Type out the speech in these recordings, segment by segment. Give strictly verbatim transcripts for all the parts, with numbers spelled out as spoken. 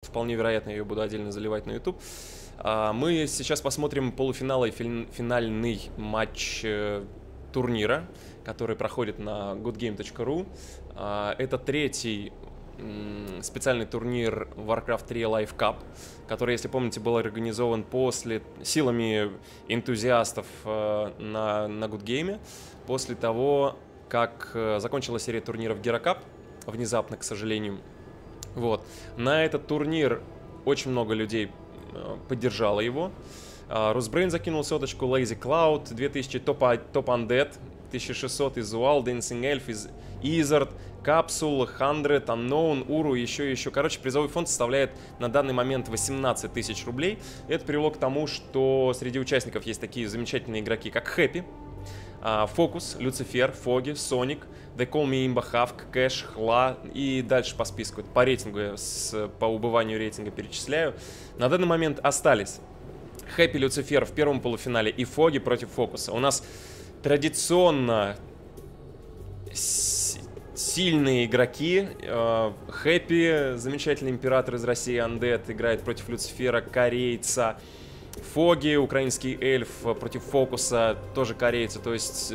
вполне вероятно, я ее буду отдельно заливать на YouTube. Мы сейчас посмотрим полуфиналы и финальный матч турнира, который проходит на good game точка ru. Это третий специальный турнир Warcraft три Live Cup, который, если помните, был организован после, силами энтузиастов на, на Good Game, после того, как закончилась серия турниров Gera Cup, внезапно, к сожалению. Вот. На этот турнир очень много людей поддержало его. Русбрейн закинул соточку, Lazy Cloud, две тысячи Top Undead, тысяча шестьсот из Уал, Dancing Elf из Изард, Capsule, сто, Unknown, Уру, еще еще. Короче, призовой фонд составляет на данный момент восемнадцать тысяч рублей. Это привело к тому, что среди участников есть такие замечательные игроки, как Happy, Фокус, Люцифер, Фоги, Соник, They Call Me Imba, Хавк, Кэш, Хла и дальше по списку. По рейтингу я с, по убыванию рейтинга перечисляю. На данный момент остались Happy, Люцифер в первом полуфинале и Фоги против Фокуса. У нас традиционно сильные игроки. Хэппи, замечательный император из России, Андет, играет против Люцифера, корейца. Фоги, украинский эльф, против Фокуса, тоже корейца. То есть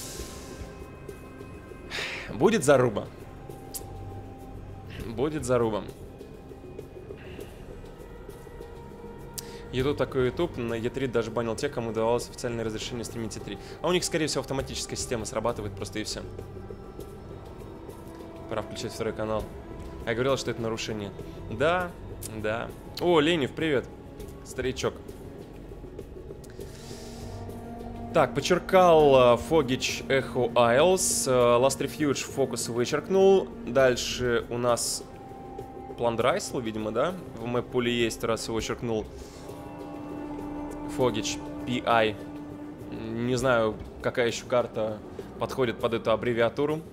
будет заруба. Будет заруба. YouTube такой YouTube, на и три даже банил тех, кому давалось официальное разрешение стримить и три. А у них, скорее всего, автоматическая система срабатывает просто и все. Пора включать второй канал. Я говорил, что это нарушение. Да, да. О, Ленев, привет. Старичок. Так, подчеркал Фогич Эхо Айлс. Last Refuge фокус вычеркнул. Дальше у нас Пландрайсл, видимо, да? В мэп-пуле есть, раз его вычеркнул. Фогич пи ай. Не знаю, какая еще карта подходит под эту аббревиатуру.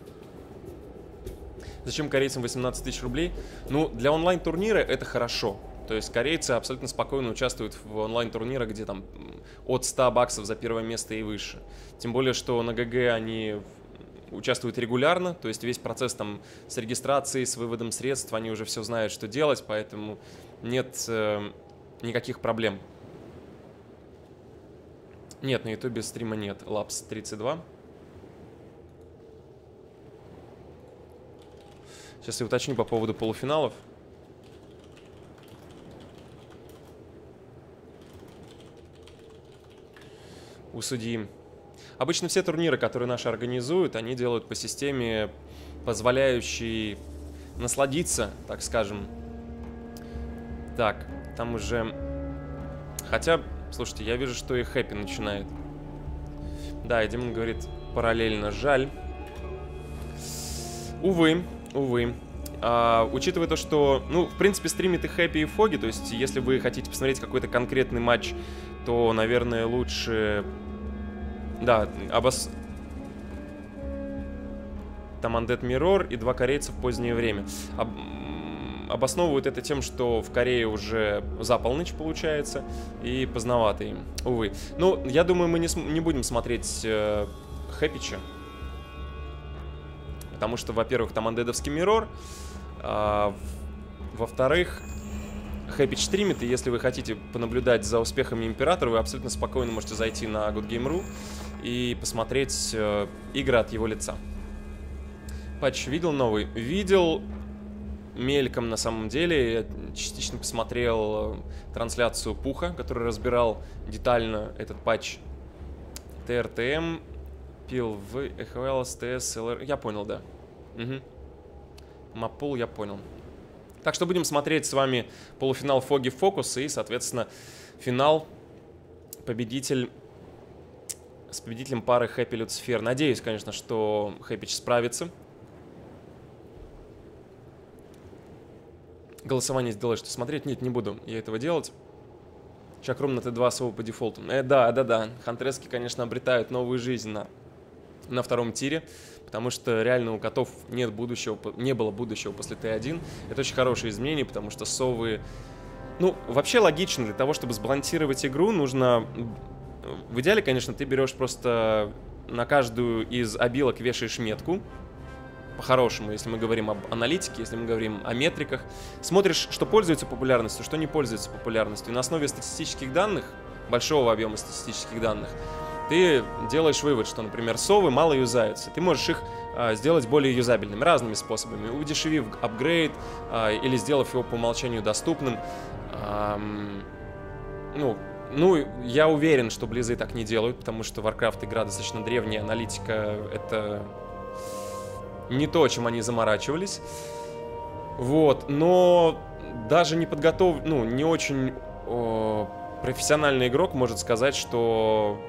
Зачем корейцам восемнадцать тысяч рублей? Ну, для онлайн-турнира это хорошо. То есть корейцы абсолютно спокойно участвуют в онлайн-турнирах, где там от ста баксов за первое место и выше. Тем более, что на ГГ они участвуют регулярно. То есть весь процесс там с регистрацией, с выводом средств, они уже все знают, что делать. Поэтому нет э, никаких проблем. Нет, на ютубе стрима нет. Лапс тридцать два. Сейчас я уточню по поводу полуфиналов. У судьи. Обычно все турниры, которые наши организуют, они делают по системе, позволяющей насладиться, так скажем. Так, там уже... Хотя, слушайте, я вижу, что и Хэппи начинает. Да, и Димон говорит параллельно. Жаль. Увы. Увы. А, учитывая то, что, ну, в принципе, стримит и Хэппи, и Фоги, то есть, если вы хотите посмотреть какой-то конкретный матч, то, наверное, лучше... Да, обос... Там Undead Mirror и два корейца в позднее время. Об... Обосновывают это тем, что в Корее уже за полночь получается, и поздновато им, увы. Ну, я думаю, мы не, см... не будем смотреть э, Хэппича. Потому что, во-первых, там андедовский миррор, а, во-вторых, Хэппич стримит, и если вы хотите понаблюдать за успехами Императора, вы абсолютно спокойно можете зайти на good game точка ru и посмотреть э, игры от его лица. Патч видел новый? Видел мельком на самом деле. Я частично посмотрел э, трансляцию Пуха, который разбирал детально этот патч. ТРТМ... Пил в эх эл, эс тэ эс, эл эр... Я понял, да. Угу. Маппул, я понял. Так что будем смотреть с вами полуфинал Фоги Фокус и, соответственно, финал. Победитель с победителем пары Хэппи Люцифер. Надеюсь, конечно, что Хэппич справится. Голосование сделать, что смотреть? Нет, не буду я этого делать. Чакрум на тэ два особо по дефолту. Э, да, да, да. Хантрески, конечно, обретают новую жизнь на... на втором тире, потому что реально у котов нет будущего, не было будущего после тэ один. Это очень хорошее изменение, потому что совы... Ну, вообще логично, для того, чтобы сбалансировать игру, нужно... В идеале, конечно, ты берешь просто на каждую из обилок вешаешь метку, по-хорошему, если мы говорим об аналитике, если мы говорим о метриках. Смотришь, что пользуется популярностью, что не пользуется популярностью. И на основе статистических данных, большого объема статистических данных, ты делаешь вывод, что, например, совы мало юзаются. Ты можешь их а, сделать более юзабельными разными способами, удешевив апгрейд а, или сделав его по умолчанию доступным. А, ну, ну, я уверен, что Близы так не делают, потому что Warcraft игра достаточно древняя, аналитика — это не то, чем они заморачивались. Вот, но даже не подготов... ну, не очень о, профессиональный игрок может сказать, что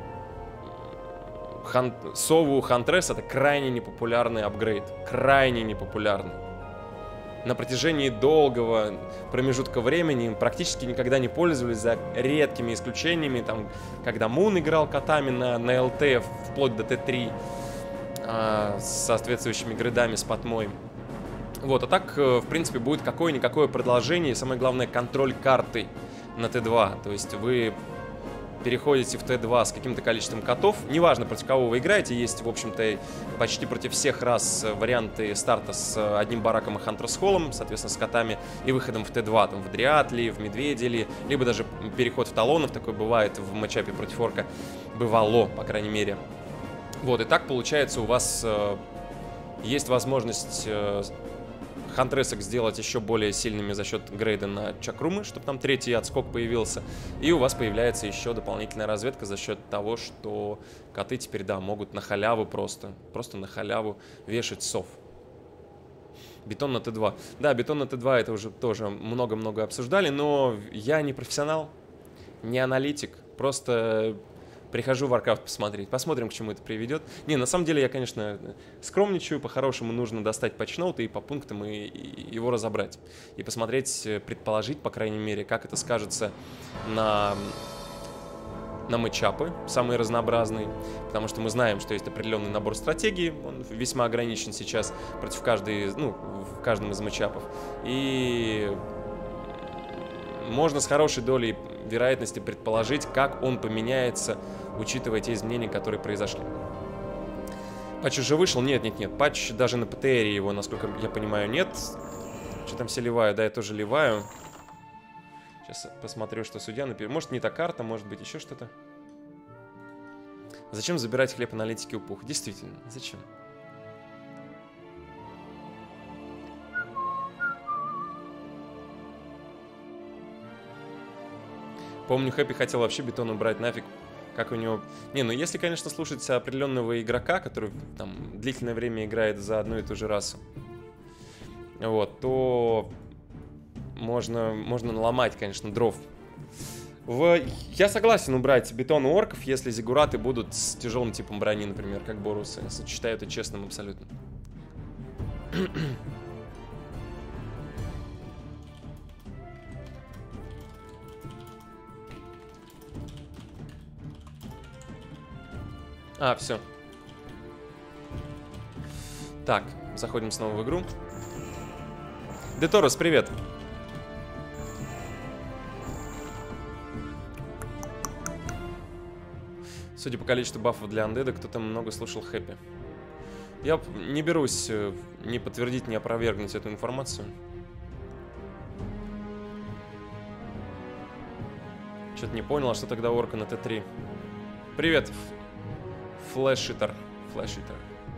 Хан... Сову Хантресс — это крайне непопулярный апгрейд. Крайне непопулярный. На протяжении долгого промежутка времени им практически никогда не пользовались, за редкими исключениями, там, когда Мун играл котами на, на эл тэ, вплоть до тэ три, а, с соответствующими гридами, с потмой. Вот, а так, в принципе, будет какое-никакое продолжение, и самое главное, контроль карты на тэ два. То есть вы переходите в тэ два с каким-то количеством котов, неважно, против кого вы играете, есть, в общем-то, почти против всех рас варианты старта с одним бараком и Хантерс-холлом, соответственно, с котами, и выходом в тэ два, там, в Дриатли, в Медведели, либо даже переход в Талонов, такое бывает в матчапе против Орка, бывало, по крайней мере. Вот, и так, получается, у вас э, есть возможность э, Хантресок сделать еще более сильными за счет грейда на чакрумы, чтобы там третий отскок появился. И у вас появляется еще дополнительная разведка за счет того, что коты теперь, да, могут на халяву просто, просто на халяву вешать сов. Бетон на тэ два. Да, бетон на тэ два это уже тоже много-много обсуждали, но я не профессионал, не аналитик, просто прихожу в Warcraft посмотреть. Посмотрим, к чему это приведет. Не, на самом деле я, конечно, скромничаю. По-хорошему нужно достать патчноуты и по пунктам и, и его разобрать. И посмотреть, предположить, по крайней мере, как это скажется на, на мэтчапы, самые разнообразные. Потому что мы знаем, что есть определенный набор стратегий. Он весьма ограничен сейчас против каждой, ну, в каждом из мэтчапов. И можно с хорошей долей вероятности предположить, как он поменяется, учитывая те изменения, которые произошли. Патч уже вышел? Нет, нет, нет. Патч даже на пэ тэ эр его, насколько я понимаю, нет. Что там все ливаю? Да, я тоже ливаю. Сейчас посмотрю, что судья напишет. Может, не та карта, может быть, еще что-то. Зачем забирать хлеб аналитики у Пуха? Действительно, зачем? Помню, Хэппи хотел вообще бетон убрать нафиг. Как у него... Не, ну если, конечно, слушать определенного игрока, который там длительное время играет за одну и ту же расу, вот, то можно, можно наломать, конечно, дров. В... Я согласен убрать бетон у орков, если зиггураты будут с тяжелым типом брони, например, как борусы. Считаю это честным абсолютно. А, все. Так, заходим снова в игру. Деторос, привет. Судя по количеству бафов для андеда, кто-то много слушал Хэппи. Я не берусь ни подтвердить, ни опровергнуть эту информацию. Что-то не понял, а что тогда орка на тэ три? Привет. Флэшитер. Флэшитер.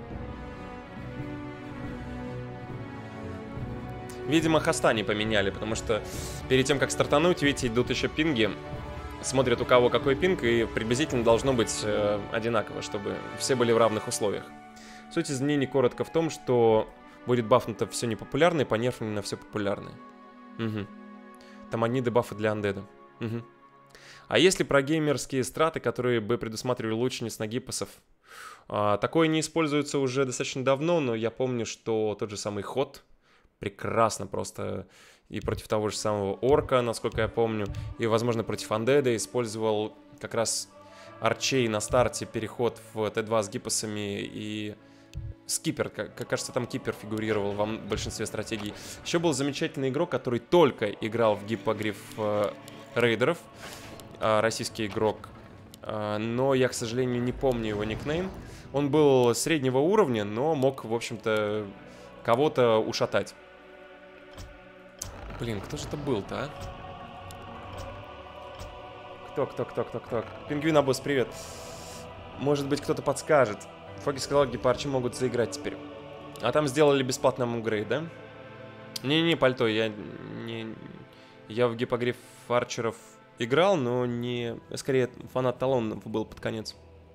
Видимо, хоста не поменяли, потому что перед тем, как стартануть, видите, идут еще пинги. Смотрят, у кого какой пинг, и приблизительно должно быть э, одинаково, чтобы все были в равных условиях. Суть изменений коротко в том, что будет бафнуто все непопулярное и понерфнено на все популярное. Угу. Там одни дебафы для андеда. Угу. А если про геймерские страты, которые бы предусматривали лучниц на гиппосов? А, такое не используется уже достаточно давно, но я помню, что тот же самый ход прекрасно просто и против того же самого орка, насколько я помню, и, возможно, против андеда использовал как раз арчей на старте переход в тэ два с гиппосами и скипер, как, кажется, там кипер фигурировал в большинстве стратегий. Еще был замечательный игрок, который только играл в гиппогриф э, рейдеров, российский игрок, но я, к сожалению, не помню его никнейм. Он был среднего уровня, но мог, в общем-то, кого-то ушатать. Блин, кто же это был-то, а? Кто, кто, кто, кто, кто? Пингвинобос, привет. Может быть, кто-то подскажет. Фоги сказал, гепарчи могут заиграть теперь. А там сделали бесплатный апгрейд, да? Не-не, пальто, я не... Я в гипогриф арчеров играл, но не... Скорее, фанат талонов был под конец.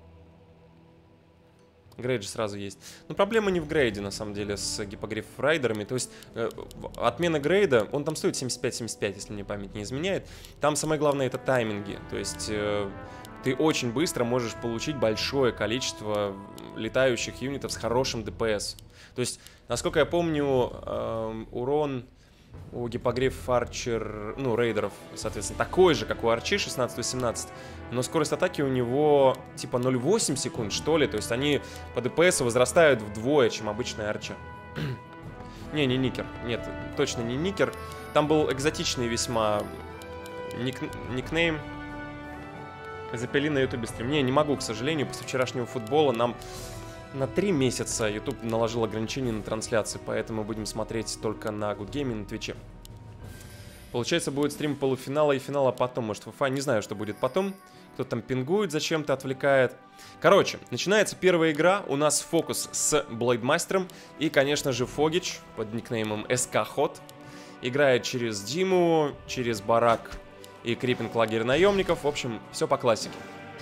Грейд же сразу есть. Но проблема не в грейде, на самом деле, с гипогриф райдерами. То есть, э, отмена грейда, он там стоит семьдесят пять семьдесят пять, если мне память не изменяет. Там самое главное — это тайминги. То есть, э, ты очень быстро можешь получить большое количество летающих юнитов с хорошим ДПС. То есть, насколько я помню, э, урон у гипогриф арчер, ну, рейдеров, соответственно, такой же, как у арчи, шестнадцать восемнадцать. Но скорость атаки у него типа ноль целых восемь секунд, что ли. То есть они по ДПС возрастают вдвое, чем обычная арча. Не, не никер. Нет, точно не никер. Там был экзотичный весьма ник... никнейм. Запили на ютубе стрим. Не, не могу, к сожалению, после вчерашнего футбола нам на три месяца YouTube наложил ограничения на трансляции, поэтому будем смотреть только на Good Game и на Твиче. Получается, будет стрим полуфинала и финала потом. Может, ФФА, не знаю, что будет потом. Кто-то там пингует, зачем-то отвлекает. Короче, начинается первая игра. У нас фокус с Блейдмастером. И, конечно же, Фогич под никнеймом эс ка Hot играет через Диму, через Барак и Крипинг лагерь наемников. В общем, все по классике.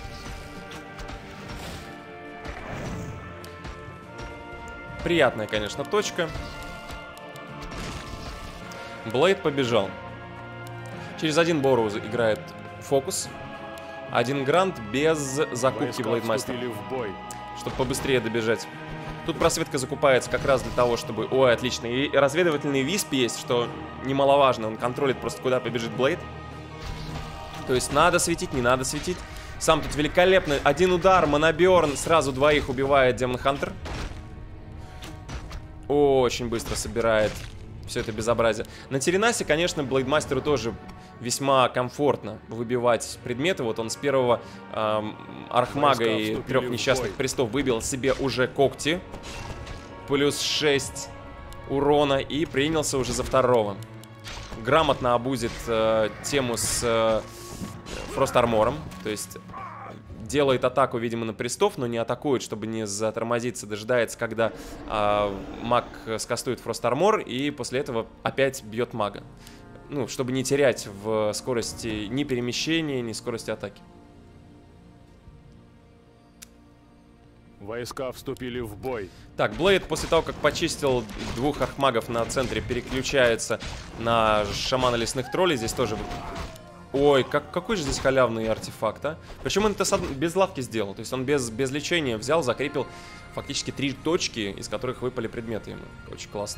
Приятная, конечно, точка. Блейд побежал. Через один Борроуз играет фокус. Один грант без закупки Блейдмастера, чтобы побыстрее добежать. Тут просветка закупается как раз для того, чтобы... Ой, отлично. И разведывательный висп есть, что немаловажно. Он контролит просто, куда побежит Блейд. То есть надо светить, не надо светить. Сам тут великолепно. Один удар, Моноберн сразу двоих убивает Демон Хантер. Очень быстро собирает все это безобразие. На Теренасе, конечно, Блейдмастеру тоже весьма комфортно выбивать предметы. Вот он с первого эм, архмага и трех несчастных престов выбил себе уже когти. Плюс шесть урона и принялся уже за второго. Грамотно обузит э, тему с э, Фрост-армором. То есть делает атаку, видимо, на престов, но не атакует, чтобы не затормозиться. Дожидается, когда э, маг скастует Фрост-армор, и после этого опять бьет мага. Ну, чтобы не терять в скорости ни перемещения, ни скорости атаки. Войска вступили в бой. Так, Блейд после того, как почистил двух архмагов на центре, переключается на шамана лесных троллей. Здесь тоже... Ой, как, какой же здесь халявный артефакт, а? Причем он это без лавки сделал. То есть он без, без лечения взял, закрепил фактически три точки, из которых выпали предметы ему. Очень классно.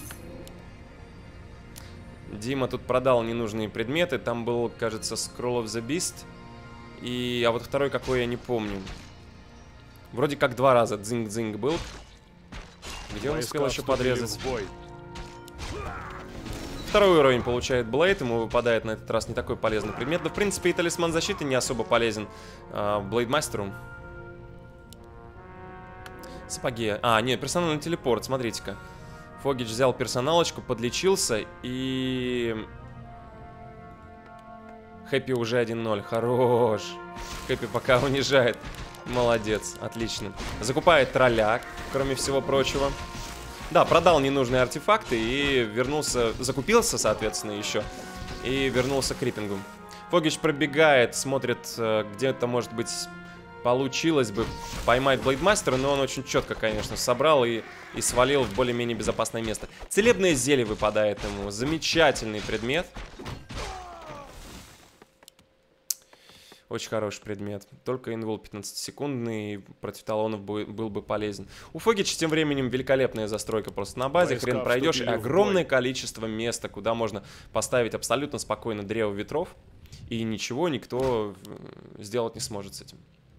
Дима тут продал ненужные предметы. Там был, кажется, Scroll of the Beast. И... А вот второй какой, я не помню. Вроде как два раза дзинг-дзинг был. Где он успел еще подрезать? Второй уровень получает Блейд. Ему выпадает на этот раз не такой полезный предмет. Но, в принципе, и талисман защиты не особо полезен э, Блейдмастеру. Сапоги. А, нет, персональный телепорт, смотрите-ка. Фогич взял персоналочку, подлечился и... Хэппи уже один ноль. Хорош. Хэппи пока унижает. Молодец, отлично. Закупает тролля, кроме всего прочего. Да, продал ненужные артефакты и вернулся... Закупился, соответственно, еще. И вернулся к крипингу. Фогич пробегает, смотрит, где-то, может быть, получилось бы поймать Блейдмастера, но он очень четко, конечно, собрал и, и свалил в более-менее безопасное место. Целебное зелье выпадает ему. Замечательный предмет. Очень хороший предмет. Только инвол пятнадцатисекундный против талонов был бы полезен. У Фогича тем временем великолепная застройка просто на базе. Войска хрен пройдешь. И огромное количество места, куда можно поставить абсолютно спокойно древо ветров. И ничего никто сделать не сможет с этим.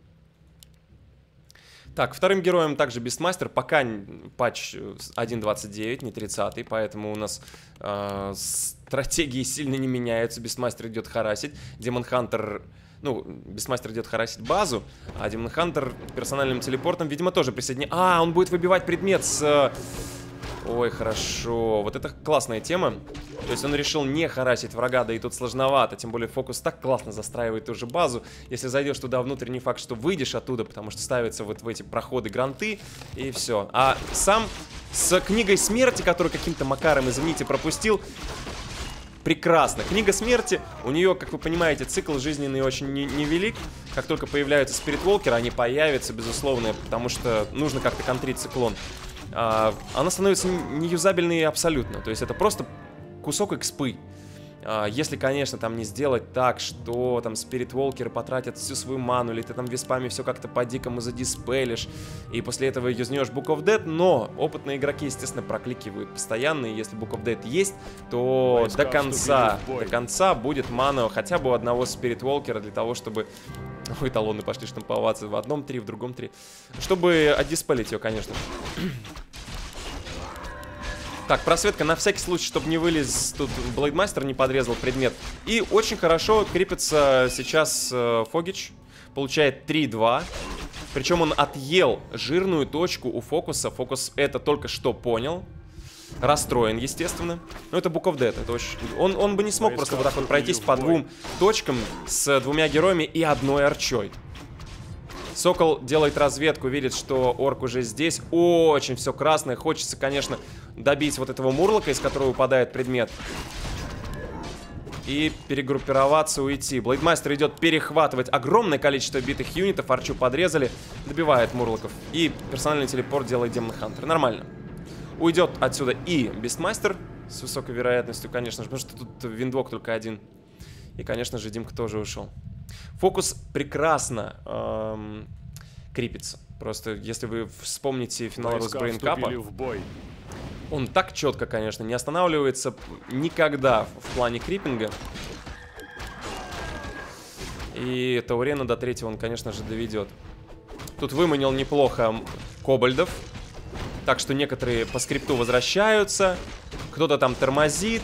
Так, вторым героем также Бистмастер. Пока патч один двадцать девять, не тридцатый, поэтому у нас э, стратегии сильно не меняются. Бистмастер идет харасить. Демон Хантер Ну, Бестмастер идет харасить базу, а Демон Хантер персональным телепортом, видимо, тоже присоединяется. А, он будет выбивать предмет с... Ой, хорошо. Вот это классная тема. То есть он решил не харасить врага, да и тут сложновато. Тем более фокус так классно застраивает ту же базу. Если зайдешь туда внутрь, не факт, что выйдешь оттуда, потому что ставятся вот в эти проходы гранты, и все. А сам с книгой смерти, которую каким-то макаром, извините, пропустил... Прекрасно. Книга смерти, у нее, как вы понимаете, цикл жизненный очень невелик. Как только появляются спиритволкеры, они появятся, безусловно, потому что нужно как-то контрить циклон. А, она становится неюзабельной абсолютно. То есть это просто кусок экспы. А, если, конечно, там не сделать так, что там спиритволкеры потратят всю свою ману, или ты там виспами все как-то по-дикому задиспелишь, и после этого юзнешь Book of Dead, но опытные игроки, естественно, прокликивают постоянно, и если Book of Dead есть, то Войска до конца, до конца будет мана хотя бы у одного спиритволкера для того, чтобы... Ой, талоны пошли штамповаться в одном три, в другом три. Чтобы отдиспелить ее, конечно. Так, просветка на всякий случай, чтобы не вылез тут Блейдмастер, не подрезал предмет. И очень хорошо крепится сейчас э, Фогич. Получает три-два. Причем он отъел жирную точку у Фокуса. Фокус это только что понял. Расстроен, естественно. Но это Book of Dead. Это очень... он, он бы не смог просто вот так вот пройтись по двум точкам с двумя героями и одной арчой. Сокол делает разведку, видит, что орк уже здесь. Очень все красное. Хочется, конечно, добить вот этого мурлока, из которого выпадает предмет. И перегруппироваться, уйти. Блейдмастер идет перехватывать огромное количество битых юнитов. Арчу подрезали. Добивает мурлоков. И персональный телепорт делает Демон Хантер. Нормально. Уйдет отсюда и Бестмастер. С высокой вероятностью, конечно же. Потому что тут виндвок только один. И, конечно же, Димка тоже ушел. Фокус прекрасно эм, крипится. Просто, если вы вспомните финал Росбрейн Капа, он так четко, конечно, не останавливается никогда в плане крипинга. И Таурена до третьего он, конечно же, доведет. Тут выманил неплохо кобальдов. Так что некоторые по скрипту возвращаются. Кто-то там тормозит.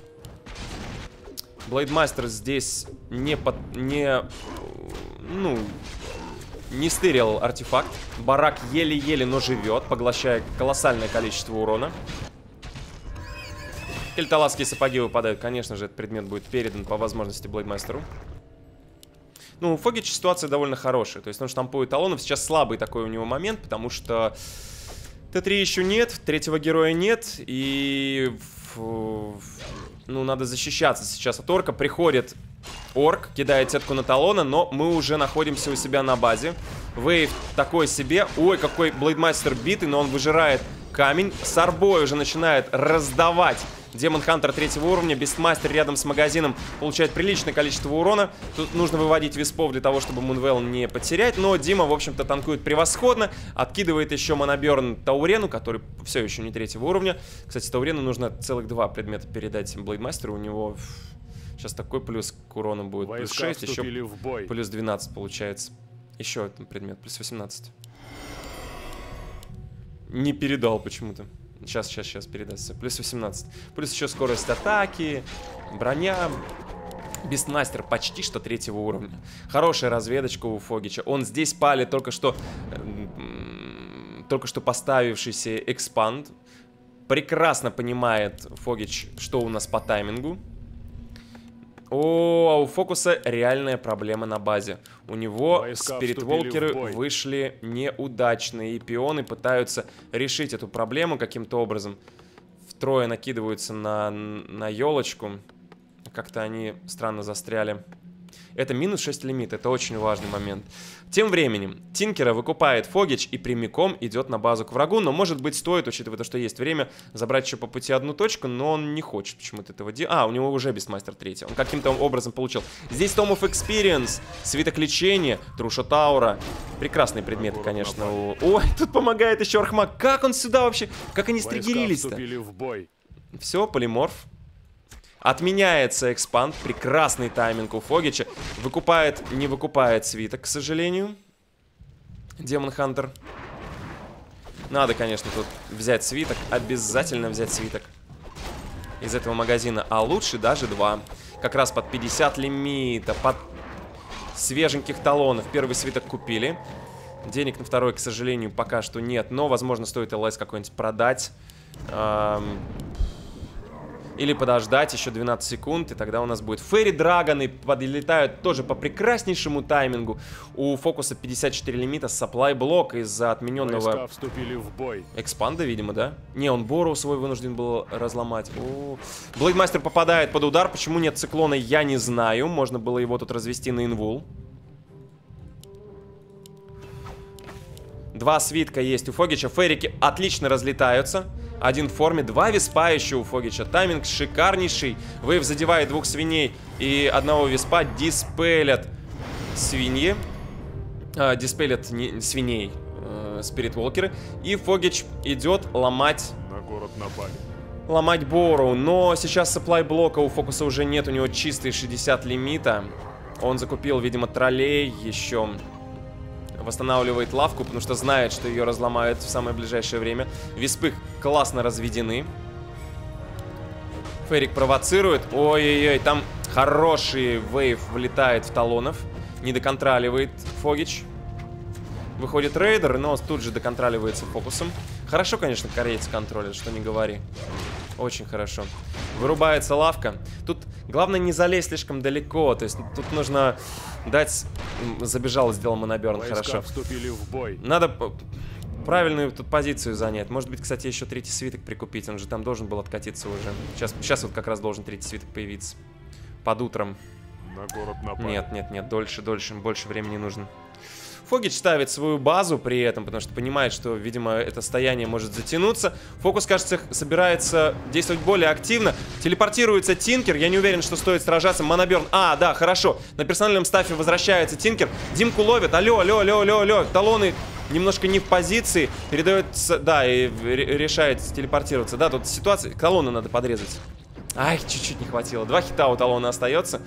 Блейдмастер здесь не, под, не, ну, не стырил артефакт. Барак еле-еле, но живет, поглощая колоссальное количество урона. Кельталасские сапоги выпадают. Конечно же, этот предмет будет передан по возможности Блейдмастеру. Ну, у Фогича ситуация довольно хорошая. То есть он штампует талонов. Сейчас слабый такой у него момент, потому что Т три еще нет, третьего героя нет. И... Ну, надо защищаться сейчас от орка. Приходит орк, кидает сетку на талона, но мы уже находимся у себя на базе. Вейв такой себе. Ой, какой Блейдмастер битый, но он выжирает камень. Сарбой уже начинает раздавать. Демон Хантер третьего уровня. Бестмастер рядом с магазином получает приличное количество урона. Тут нужно выводить виспов для того, чтобы Мунвелл не потерять. Но Дима, в общем-то, танкует превосходно. Откидывает еще Моноберн Таурену, который все еще не третьего уровня. Кстати, Таурену нужно целых два предмета передать Блейдмастеру. У него сейчас такой плюс к урону будет. Плюс шесть, еще плюс двенадцать получается. Еще один предмет, плюс восемнадцать. Не передал почему-то. Сейчас, сейчас, сейчас передастся. Плюс восемнадцать. Плюс еще скорость атаки, броня. Бестмастер почти что третьего уровня. Хорошая разведочка у Фогича. Он здесь палит только что только что поставившийся экспанд. Прекрасно понимает Фогич, что у нас по таймингу. О, а у Фокуса реальная проблема на базе. У него спиритволкеры вышли неудачные. И пионы пытаются решить эту проблему каким-то образом. Втрое накидываются на, на елочку. Как-то они странно застряли. Это минус шесть лимит, это очень важный момент. Тем временем Тинкера выкупает Фогич и прямиком идет на базу к врагу. Но, может быть, стоит, учитывая то, что есть время, забрать еще по пути одну точку. Но он не хочет почему-то этого делать. А, у него уже Бестмастер третий. Он каким-то образом получил. Здесь Tome of Experience, свиток лечения, Труша Таура. Прекрасные предметы, конечно. Ой, тут помогает еще Архмаг. Как он сюда вообще? Как они стригерились-то? Все, полиморф. Отменяется экспанд. Прекрасный тайминг у Фогича. Выкупает, не выкупает свиток, к сожалению. Демон Хантер. Надо, конечно, тут взять свиток. Обязательно взять свиток из этого магазина. А лучше даже два. Как раз под пятьдесят лимита. Под свеженьких талонов. Первый свиток купили. Денег на второй, к сожалению, пока что нет. Но, возможно, стоит эл эс какой-нибудь продать. Эм... Или подождать еще двенадцать секунд, и тогда у нас будет Ферри Драгоны. Подлетают тоже по прекраснейшему таймингу. У Фокуса пятьдесят четыре лимита, сапплай блок из-за отмененного вступили в бой. экспанда, видимо, да? Не, он Бору свой вынужден был разломать. Блейдмастер попадает под удар. Почему нет циклона, я не знаю. Можно было его тут развести на инвул. Два свитка есть у Фогича. Феррики отлично разлетаются. Один в форме, два виспа еще у Фогича. Тайминг шикарнейший. Вейв задевает двух свиней и одного виспа. Диспелят свиньи. А, диспелят не, свиней. Э, спиритволкеры. И Фогич идет ломать... На город напали. Ломать Бору. Но сейчас сапплай блока у Фокуса уже нет. У него чистый шестьдесят лимита. Он закупил, видимо, троллей еще... Восстанавливает лавку, потому что знает, что ее разломают в самое ближайшее время. Виспы классно разведены. Феррик провоцирует. Ой-ой-ой, там хороший вейв влетает в талонов. Не доконтроливает Фогич. Выходит рейдер, но тут же доконтроливается Фокусом. Хорошо, конечно, корейцы контролят, что не говори. Очень хорошо. Вырубается лавка. Тут главное не залезть слишком далеко. То есть тут нужно дать... Забежал, сделал моноберн. Хорошо. Вступили в бой. Надо правильную тут позицию занять. Может быть, кстати, еще третий свиток прикупить. Он же там должен был откатиться уже. Сейчас, сейчас вот как раз должен третий свиток появиться. Под утром. На город напали. Нет, нет, нет. Дольше, дольше. Больше времени нужно. Фогич ставит свою базу при этом, потому что понимает, что, видимо, это стояние может затянуться. Фокус, кажется, собирается действовать более активно. Телепортируется Тинкер. Я не уверен, что стоит сражаться. Моноберн. А, да, хорошо. На персональном стафе возвращается Тинкер. Димку ловит. Алло, алло, алло, алло, алло. Талоны немножко не в позиции. Передается, да, и решает телепортироваться. Да, тут ситуация. Талоны надо подрезать. Ай, чуть-чуть не хватило. Два хита у талона остается.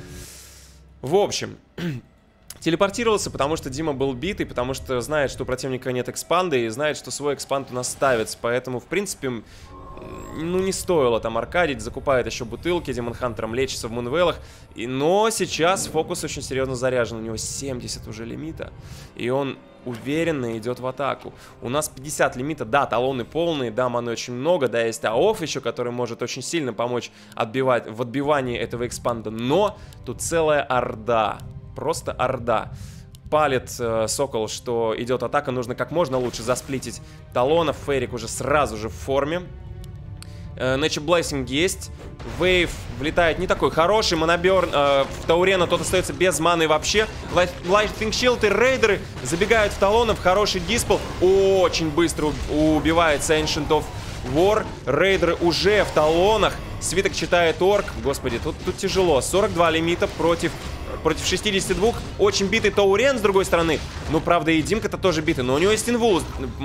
В общем... Телепортировался, потому что Дима был битый, потому что знает, что у противника нет экспанда, и знает, что свой экспанд у нас ставится. Поэтому, в принципе, ну, не стоило там аркадить. Закупает еще бутылки, Демон Хантером лечится в Мунвеллах. И, но сейчас Фокус очень серьезно заряжен. У него семьдесят уже лимита. И он уверенно идет в атаку. У нас пятьдесят лимита. Да, талоны полные, да, маны очень много. Да, есть АОФ еще, который может очень сильно помочь отбивать, в отбивании этого экспанда. Но тут целая орда. Просто орда. Палит э, Сокол, что идет атака. Нужно как можно лучше засплитить талонов. Феррик уже сразу же в форме. Э, Nature Blessing есть. Вейв влетает не такой хороший. Моноберн э, в Таурена, тот остается без маны вообще. Lightning Shield и рейдеры забегают в талонов. Хороший диспел. Очень быстро убивается Ancient of War. Рейдеры уже в талонах. Свиток читает орк. Господи, тут, тут тяжело. сорок два лимита против... Против шестидесяти двух. Очень битый Таурен, с другой стороны. Ну, правда, и Димка-то тоже битый. Но у него есть инвул.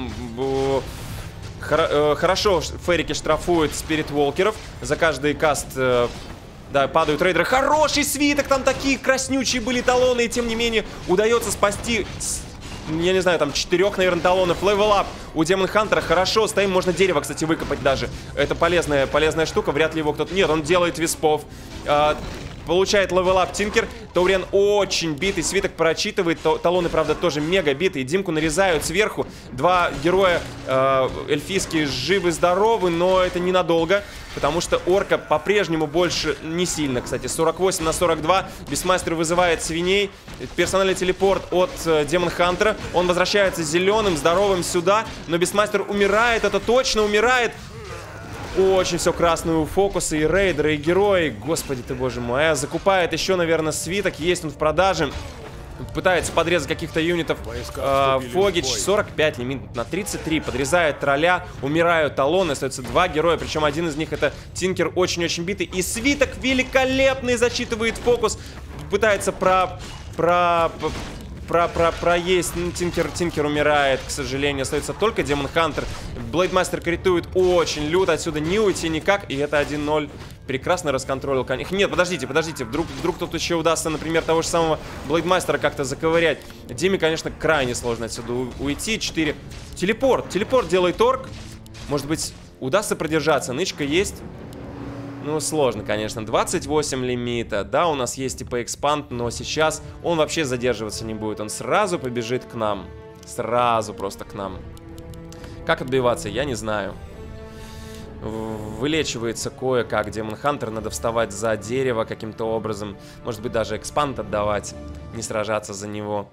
Хорошо Феррики штрафуют спиритволкеров. За каждый каст, да, падают рейдеры. Хороший свиток. Там такие краснючие были талоны. И тем не менее, удается спасти... Я не знаю, там четырех, наверное, талонов. Левел-ап у Демон Хантера. Хорошо, стоим, можно дерево, кстати, выкопать даже. Это полезная, полезная штука. Вряд ли его кто-то... Нет, он делает виспов. Получает левелап Тинкер. Таурен очень битый. Свиток прочитывает. Талоны, правда, тоже мега битые. Димку нарезают сверху. Два героя э, эльфийские живы-здоровы, но это ненадолго. Потому что орка по-прежнему больше не сильно, кстати. сорок восемь на сорок два. Бисмастер вызывает свиней. Персональный телепорт от э, Демон Хантера. Он возвращается зеленым, здоровым сюда. Но Бисмастер умирает. Это точно умирает. Очень все красное у Фокуса, и рейдеры, и герои. Господи ты, боже мой. А закупает еще, наверное, свиток. Есть он в продаже. Пытается подрезать каких-то юнитов. э, Фогич сорок пять лимит на тридцать три. Подрезает тролля. Умирают талоны. Остается два героя. Причем один из них это Тинкер, очень-очень битый. И свиток великолепный зачитывает Фокус. Пытается про... про... Про, про, проесть. Ну, Тинкер, Тинкер умирает, к сожалению. Остается только Демон Хантер. Блейдмастер критует очень люто. Отсюда не уйти никак. И это один ноль. Прекрасно расконтролил конец. Нет, подождите, подождите. Вдруг, вдруг тут еще удастся, например, того же самого Блейдмастера как-то заковырять. Диме, конечно, крайне сложно отсюда уйти. четыре. Телепорт. Телепорт делает орк. Может быть, удастся продержаться. Нычка есть. Ну, сложно, конечно. двадцать восемь лимита. Да, у нас есть типа экспанд, но сейчас он вообще задерживаться не будет. Он сразу побежит к нам. Сразу просто к нам. Как отбиваться, я не знаю. Вылечивается кое-как Демон Хантер. Надо вставать за дерево каким-то образом. Может быть, даже экспанд отдавать. Не сражаться за него.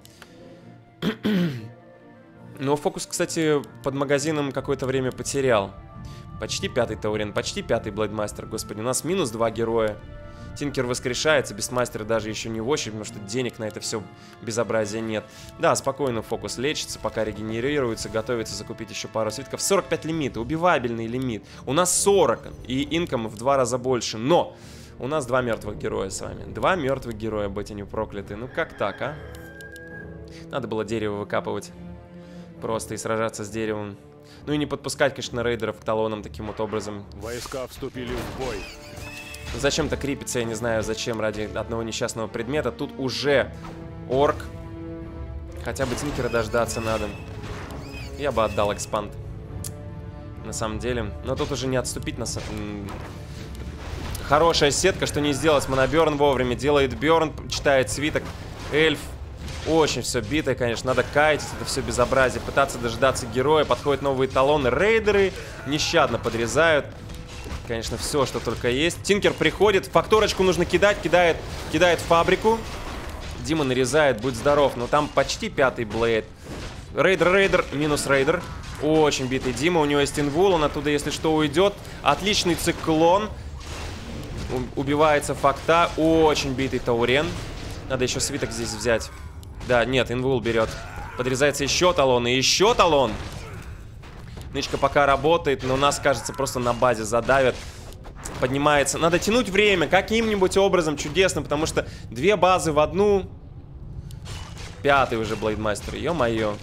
Но фокус, кстати, под магазином какое-то время потерял. Почти пятый Таурен, почти пятый Блейдмастер. Господи, у нас минус два героя. Тинкер воскрешается, Бестмастер даже еще не в очередь, потому что денег на это все безобразие нет. Да, спокойно фокус лечится, пока регенерируется, готовится закупить еще пару свитков. сорок пять лимита, убивабельный лимит. У нас сорок, и инком в два раза больше, но у нас два мертвых героя с вами. Два мертвых героя, быть они прокляты. Ну как так, а? Надо было дерево выкапывать просто и сражаться с деревом. Ну и не подпускать, конечно, рейдеров к талонам таким вот образом. Войска вступили в бой. Зачем-то крепится, я не знаю, зачем, ради одного несчастного предмета. Тут уже орк. Хотя бы Тинкера дождаться надо. Я бы отдал экспанд. На самом деле. Но тут уже не отступить на... Хорошая сетка, что не сделать. Моноберн вовремя. Делает Берн, читает свиток. Эльф. Очень все битое, конечно. Надо кайтить это все безобразие. Пытаться дождаться героя. Подходят новые талоны. Рейдеры нещадно подрезают. Конечно, все, что только есть. Тинкер приходит, факторочку нужно кидать, кидает, кидает фабрику. Дима нарезает, будь здоров. Но там почти пятый Блейд. Рейдер, рейдер, минус рейдер. Очень битый Дима, у него есть инвул, он оттуда, если что, уйдет. Отличный циклон. Убивается факта. Очень битый Таурен. Надо еще свиток здесь взять. Да, нет, инвул берет. Подрезается еще талон и еще талон. Нычка пока работает, но нас, кажется, просто на базе задавят. Поднимается. Надо тянуть время каким-нибудь образом чудесно, потому что две базы в одну. Пятый уже Блейдмастер, ё-моё.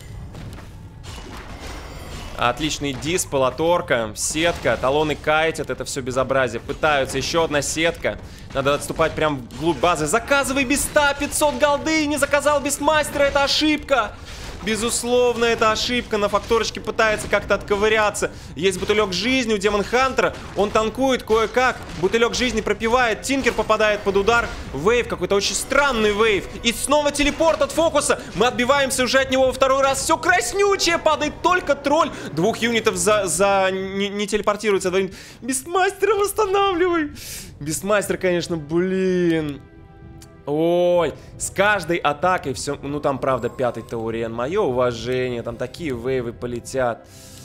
Отличный диспел от орка. Сетка, талоны кайтят, это все безобразие. Пытаются, еще одна сетка. Надо отступать прям вглубь базы. Заказывай беста, пятьсот голды, не заказал Бестмастера, это ошибка. Безусловно, это ошибка. На факторочке пытается как-то отковыряться. Есть бутылек жизни у Демон Хантера. Он танкует кое-как. Бутылек жизни пропивает. Тинкер попадает под удар. Вейв, какой-то очень странный вейв. И снова телепорт от фокуса. Мы отбиваемся уже от него во второй раз. Все краснючее. Падает только тролль. Двух юнитов за... за... Не, не телепортируется. Бестмастера восстанавливай. Бестмастер, конечно, блин. Ой, с каждой атакой все... Ну, там, правда, пятый Таурен. Мое уважение. Там такие вейвы полетят.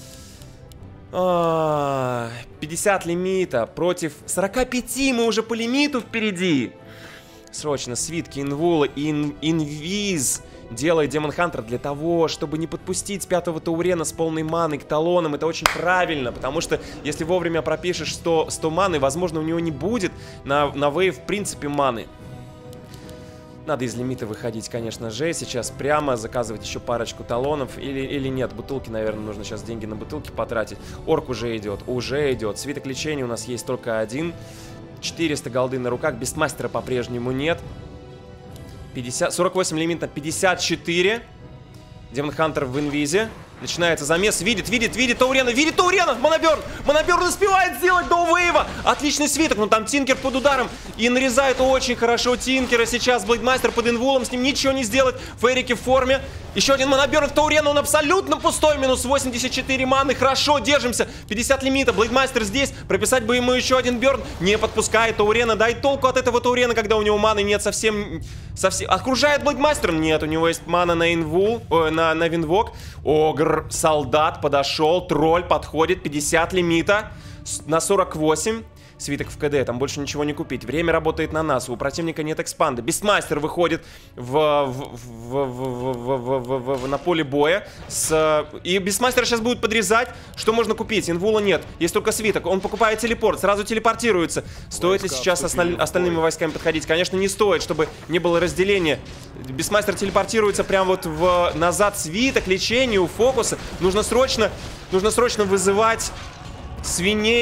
А, пятьдесят лимита против сорока пяти. Мы уже по лимиту впереди. Срочно свитки, инвулы, ин, инвиз. Делает Демон Хантер для того, чтобы не подпустить пятого Таурена с полной маной к талонам. Это очень правильно, потому что если вовремя пропишешь сто, сто маны, возможно, у него не будет на, на вейв, в принципе, маны. Надо из лимита выходить, конечно же. Сейчас прямо заказывать еще парочку талонов. Или, или нет, бутылки, наверное, нужно сейчас деньги на бутылки потратить. Орк уже идет, уже идет. Свиток лечения у нас есть только один. четыреста голды на руках. Бестмастера по-прежнему нет. пятьдесят, сорок восемь лимит на пятьдесят четыре. Демон Хантер в инвизе. Начинается замес, видит, видит, видит Таурена, видит Таурена, Моноберн, Моноберн успевает сделать до вейва, отличный свиток, но там Тинкер под ударом и нарезает очень хорошо Тинкера, сейчас Блейдмастер под инвулом, с ним ничего не сделать, Фейрики в форме, еще один Моноберн в Таурена, он абсолютно пустой, минус восемьдесят четыре маны, хорошо, держимся, пятьдесят лимита, Блейдмастер здесь, прописать бы ему еще один Берн, не подпускает Таурена, дай толку от этого Таурена, когда у него маны нет совсем, совсем, окружает Блейдмастер, нет, у него есть мана на инвул, о, на, на винвок, Огр. Солдат подошел, тролль подходит, пятьдесят лимита на сорок восемь. Свиток в КД, там больше ничего не купить. Время работает на нас, у противника нет экспанда. Бестмастер выходит в, в, в, в, в, в, в, в, на поле боя. С, и Бестмастера сейчас будут подрезать. Что можно купить? Инвула нет, есть только свиток. Он покупает телепорт, сразу телепортируется. Стоит ли сейчас осталь, остальными войсками подходить? Конечно, не стоит, чтобы не было разделения. Бестмастер телепортируется прям вот в, назад. Свиток, лечение у фокуса. Нужно срочно, нужно срочно вызывать свиней.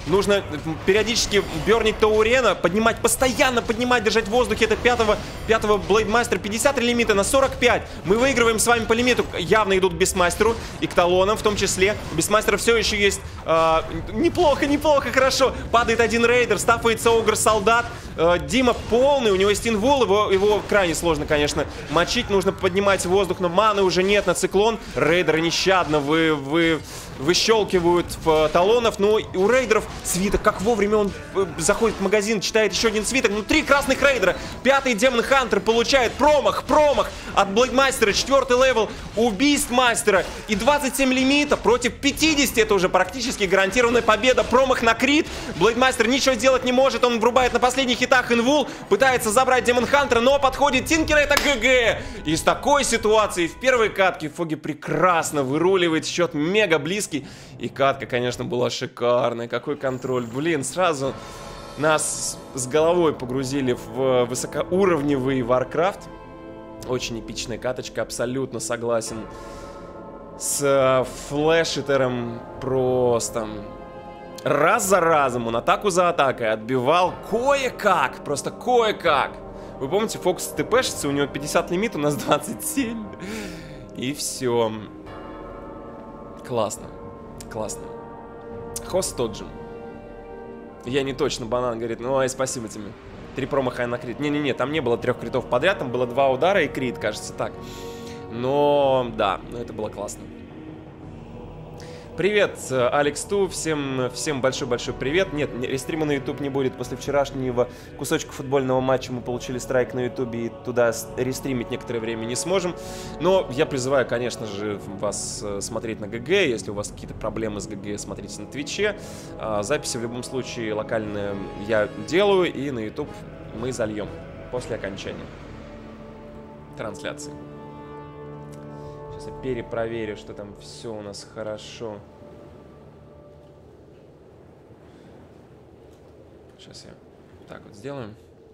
Нужно периодически бернить Таурена, поднимать, постоянно поднимать, держать в воздухе. Это пятого, пятого Блейдмастера. пятьдесят лимита на сорок пять. Мы выигрываем с вами по лимиту. Явно идут к Бестмастеру и к талонам в том числе. У Бестмастера все еще есть... Э, неплохо, неплохо, хорошо. Падает один рейдер, стафается Огр-солдат. Э, Дима полный, у него есть инвул. Его, его крайне сложно, конечно, мочить. Нужно поднимать воздух, но маны уже нет на циклон. Рейдеры нещадно вы, вы, выщелкивают в талонов. Но у рейдеров свиток. Как вовремя он заходит в магазин, читает еще один свиток. Ну, три красных рейдера. Пятый Демон Хантер получает промах, промах от Блейдмастера. Четвертый левел у Бистмастера. И двадцать семь лимита против пятидесяти. Это уже практически гарантированная победа. Промах на крит. Блейдмастер ничего сделать не может. Он врубает на последних хитах инвул. Пытается забрать Демон Хантера, но подходит Тинкер. Это ГГ. Из такой ситуации в первой катке Фоги прекрасно выруливает. Счет мега близкий. И катка, конечно, была шикарная. Какой контроль. Блин, сразу нас с головой погрузили в высокоуровневый Warcraft. Очень эпичная каточка, абсолютно согласен с Флэшитером. Просто раз за разом он атаку за атакой отбивал кое-как, просто кое-как. Вы помните, Фокус ТПшится, у него пятьдесят лимит, у нас двадцать семь. И все. Классно. Классно. Хост тот же. Я не точно, банан говорит. Ну, ай, спасибо тебе. Три промаха на крит. Не-не-не, там не было трех критов подряд, там было два удара и крит, кажется, так. Но, да, это было классно. Привет, Алекс Ту, всем, всем большой-большой привет. Нет, рестрима на YouTube не будет. После вчерашнего кусочка футбольного матча мы получили страйк на YouTube и туда рестримить некоторое время не сможем. Но я призываю, конечно же, вас смотреть на ГГ. Если у вас какие-то проблемы с ГГ, смотрите на Твиче. Записи в любом случае локальные я делаю, и на YouTube мы зальем после окончания трансляции. Сейчас я перепроверю, что там все у нас хорошо. Сейчас я так вот сделаем.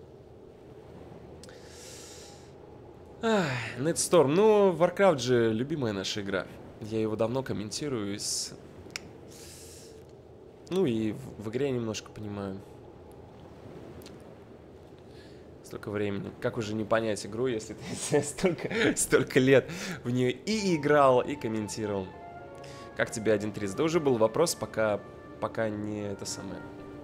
Netstorm. Ну, Warcraft же любимая наша игра. Я его давно комментирую. Из... Ну и в, в игре немножко понимаю. Столько времени. Как уже не понять игру, если ты столько, столько лет в нее и играл, и комментировал. Как тебе один тридцать? Да уже был вопрос, пока, пока не это самое.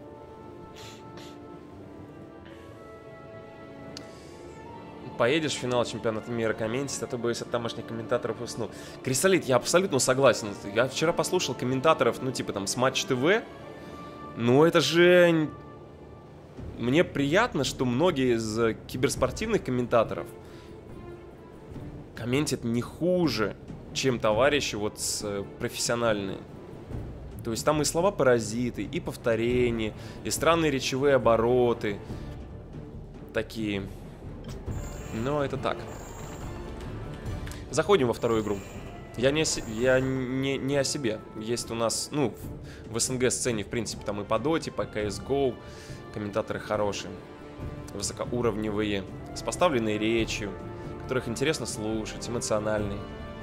Поедешь в финал чемпионата мира комментить, а то боюсь от тамошних комментаторов усну. Крисолит, я абсолютно согласен. Я вчера послушал комментаторов, ну типа там с Матч ТВ. Ну это же... Мне приятно, что многие из киберспортивных комментаторов комментят не хуже, чем товарищи вот с профессиональные. То есть там и слова-паразиты, и повторения, и странные речевые обороты. Такие. Но это так. Заходим во вторую игру. Я не, я не, не о себе. Есть у нас, ну, в СНГ-сцене, в принципе, там и по Доте, по си эс го комментаторы хорошие, высокоуровневые, с поставленной речью, которых интересно слушать, эмоциональные.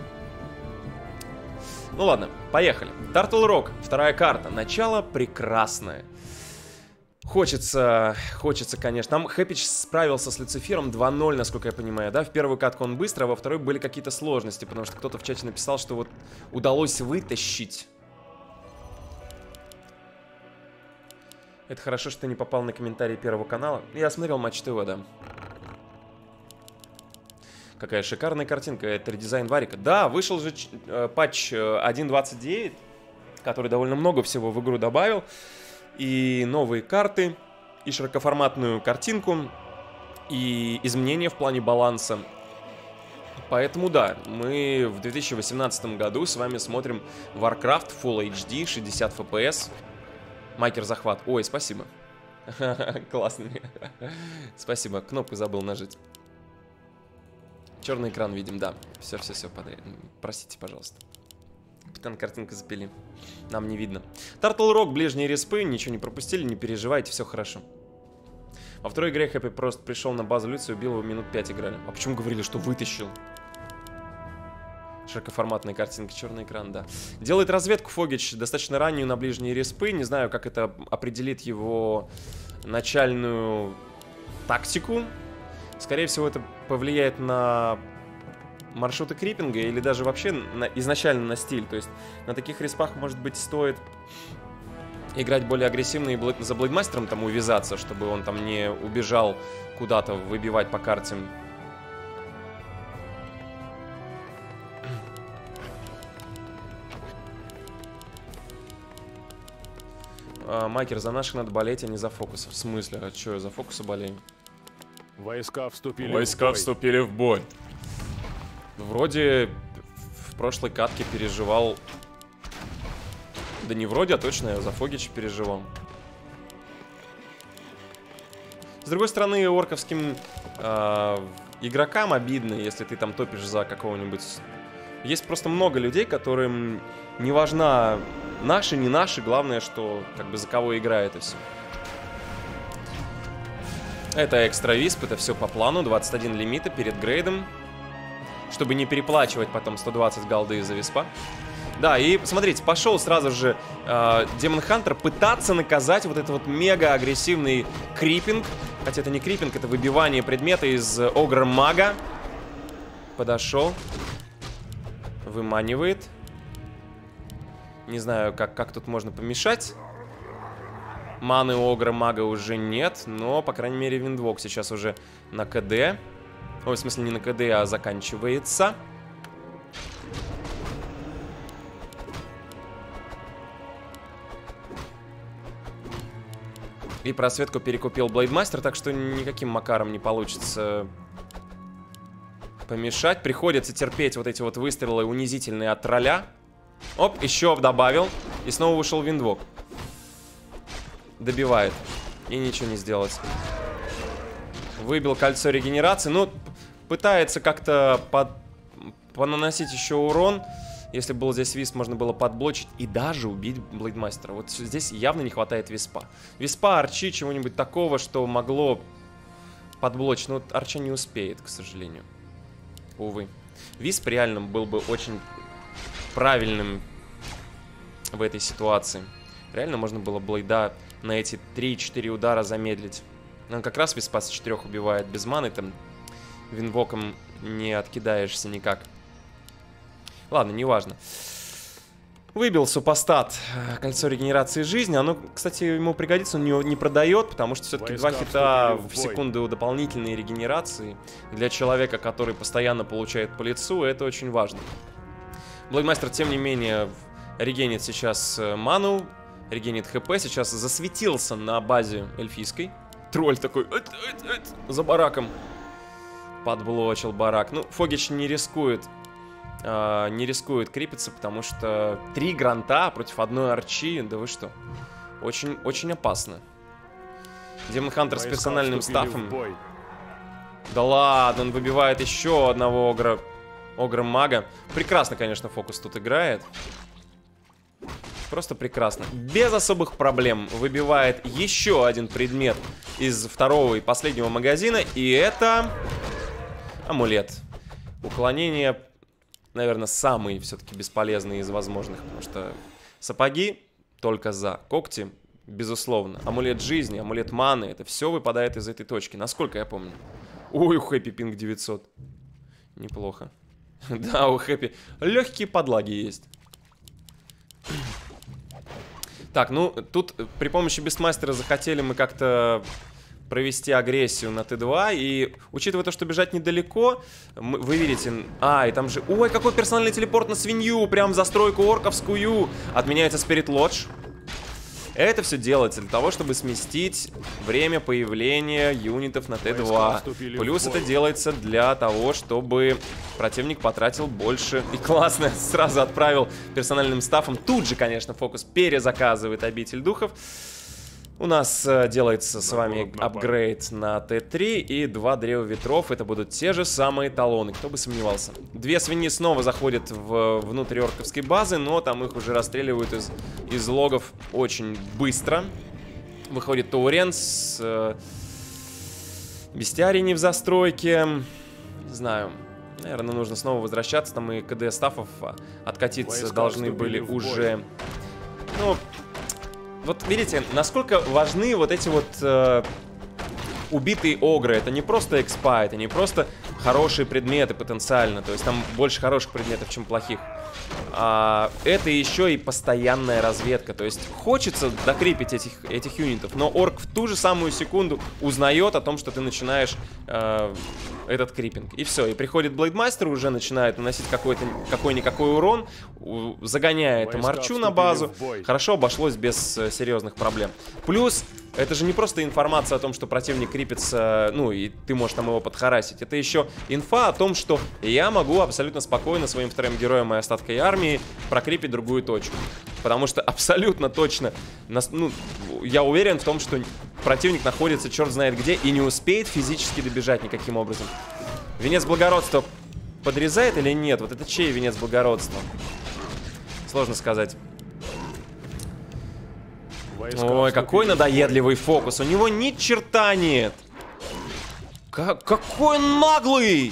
Ну ладно, поехали. Turtle Rock, вторая карта. Начало прекрасное. Хочется, хочется, конечно. Там Хэпич справился с Люцифером два ноль, насколько я понимаю, да? В первую катку он быстро, а во второй были какие-то сложности, потому что кто-то в чате написал, что вот удалось вытащить. Это хорошо, что ты не попал на комментарии Первого канала. Я смотрел Матч ТВ, да. Какая шикарная картинка. Это редизайн Варика. Да, вышел же э, патч один двадцать девять, который довольно много всего в игру добавил. И новые карты, и широкоформатную картинку, и изменения в плане баланса. Поэтому да, мы в две тысячи восемнадцатом году с вами смотрим Warcraft Full эйч ди, шестьдесят эф пи эс. Майкер захват. Ой, спасибо. Классно. Спасибо. Кнопку забыл нажать. Черный экран видим, да. Все, все, все подряд. Простите, пожалуйста. Капитан, картинка запили. Нам не видно. Turtle Rock, ближние респы. Ничего не пропустили, не переживайте, все хорошо. Во второй игре Хэппи просто пришел на базу Люци и убил его, минут пять играли. А почему говорили, что вытащил? Широкоформатные картинки, черный экран, да. Делает разведку Фогич достаточно раннюю на ближние респы. Не знаю, как это определит его начальную тактику. Скорее всего, это повлияет на маршруты крипинга или даже вообще на, изначально на стиль. То есть на таких респах, может быть, стоит играть более агрессивно и за Блейдмастером там увязаться, чтобы он там не убежал куда-то выбивать по карте. А, Майкер, за наших надо болеть, а не за фокусы. В смысле? А что, я за фокусы болею? Войска вступили Войска в бой. вступили в бой. Вроде в прошлой катке переживал... Да не вроде, а точно я за Фогича переживал. С другой стороны, орковским э, игрокам обидно, если ты там топишь за какого-нибудь... Есть просто много людей, которым не важна наши, не наши, главное, что как бы за кого играет и все. Это экстра висп, это все по плану, двадцать один лимита перед грейдом, чтобы не переплачивать потом сто двадцать голды за виспа. Да, и смотрите, пошел сразу же э, Демон Хантер пытаться наказать вот этот вот мега агрессивный крипинг. Хотя это не крипинг, это выбивание предмета из Огр Мага. Подошел. Выманивает. Не знаю, как, как тут можно помешать. Маны у Огра Мага уже нет, но, по крайней мере, Виндвок сейчас уже на КД. Ой, в смысле не на КД, а заканчивается. И просветку перекупил Блейдмастер, так что никаким макаром не получится помешать. Приходится терпеть вот эти вот выстрелы унизительные от тролля. Оп, еще добавил. И снова вышел Виндвок. Добивает. И ничего не сделать. Выбил кольцо регенерации. Ну, пытается как-то под... понаносить еще урон. Если был здесь висп, можно было подблочить и даже убить Блейдмастера. Вот здесь явно не хватает виспа. Виспа, арчи, чего-нибудь такого, что могло подблочить. Но вот арча не успеет, к сожалению. Увы. Висп реально был бы очень правильным в этой ситуации. Реально можно было Блейда на эти три-четыре удара замедлить. Он как раз виспа с четырех убивает. Без маны там винвоком не откидаешься никак. Ладно, неважно. Выбил супостат кольцо регенерации жизни. Оно, кстати, ему пригодится, он не, не продает, потому что все-таки два хита в, в секунду дополнительной регенерации для человека, который постоянно получает по лицу, это очень важно. Блейдмастер, тем не менее, регенит сейчас ману, регенит хп, сейчас засветился на базе эльфийской. Тролль такой эт, эт, эт, за бараком. Подблочил барак. Ну, Фогич не рискует. Uh, не рискует крипиться, потому что три гранта против одной арчи, да вы что, очень, очень опасно. Демон Хантер с персональным стафом. Да ладно, он выбивает еще одного огра, огра мага. Прекрасно, конечно, фокус тут играет. Просто прекрасно. Без особых проблем выбивает еще один предмет из второго и последнего магазина, и это амулет. Уклонение, наверное, самый все-таки бесполезный из возможных, потому что сапоги только за, когти, безусловно. Амулет жизни, амулет маны, это все выпадает из этой точки, насколько я помню. Ой, у Хэппи пинг девятьсот. Неплохо. Да, у Хэппи легкие подлаги есть. Так, ну, тут при помощи Бестмастера захотели мы как-то провести агрессию на Т два. И учитывая то, что бежать недалеко, мы, вы видите... А, и там же... Ой, какой персональный телепорт на свинью! Прям в застройку орковскую! Отменяется Спирит Лодж. Это все делается для того, чтобы сместить время появления юнитов на Т два. Плюс это делается для того, чтобы противник потратил больше. И классно, сразу отправил персональным стафом. Тут же, конечно, фокус перезаказывает обитель духов. У нас э, делается с вами апгрейд на Т три и два древа ветров. Это будут те же самые талоны, кто бы сомневался. Две свиньи снова заходят в, внутрь орковской базы, но там их уже расстреливают из, из логов очень быстро. Выходит Таурен с э, бестиарий не в застройке. Не знаю. Наверное, нужно снова возвращаться. Там и КД стафов откатиться Войска должны были вступили в уже. Ну, вот видите, насколько важны вот эти вот э, убитые огры. Это не просто экспа, это не просто хорошие предметы потенциально. То есть там больше хороших предметов, чем плохих. А, это еще и постоянная разведка. То есть хочется докрепить этих, этих юнитов, но орк в ту же самую секунду узнает о том, что ты начинаешь э, этот крипинг. И все. И приходит Блейдмастер, уже начинает наносить какой-то какой-никакой урон, у, загоняет Войска Марчу на базу. Хорошо обошлось без э, серьезных проблем. Плюс, это же не просто информация о том, что противник крипится, ну, и ты можешь там его подхарасить. Это еще инфа о том, что я могу абсолютно спокойно своим вторым героем и остаткой армии прокрипить другую точку. Потому что абсолютно точно, ну, я уверен в том, что противник находится черт знает где и не успеет физически добежать никаким образом. Венец благородства подрезает или нет? Вот это чей венец благородства? Сложно сказать. Ой, какой надоедливый фокус. У него ни черта нет. Как, какой наглый!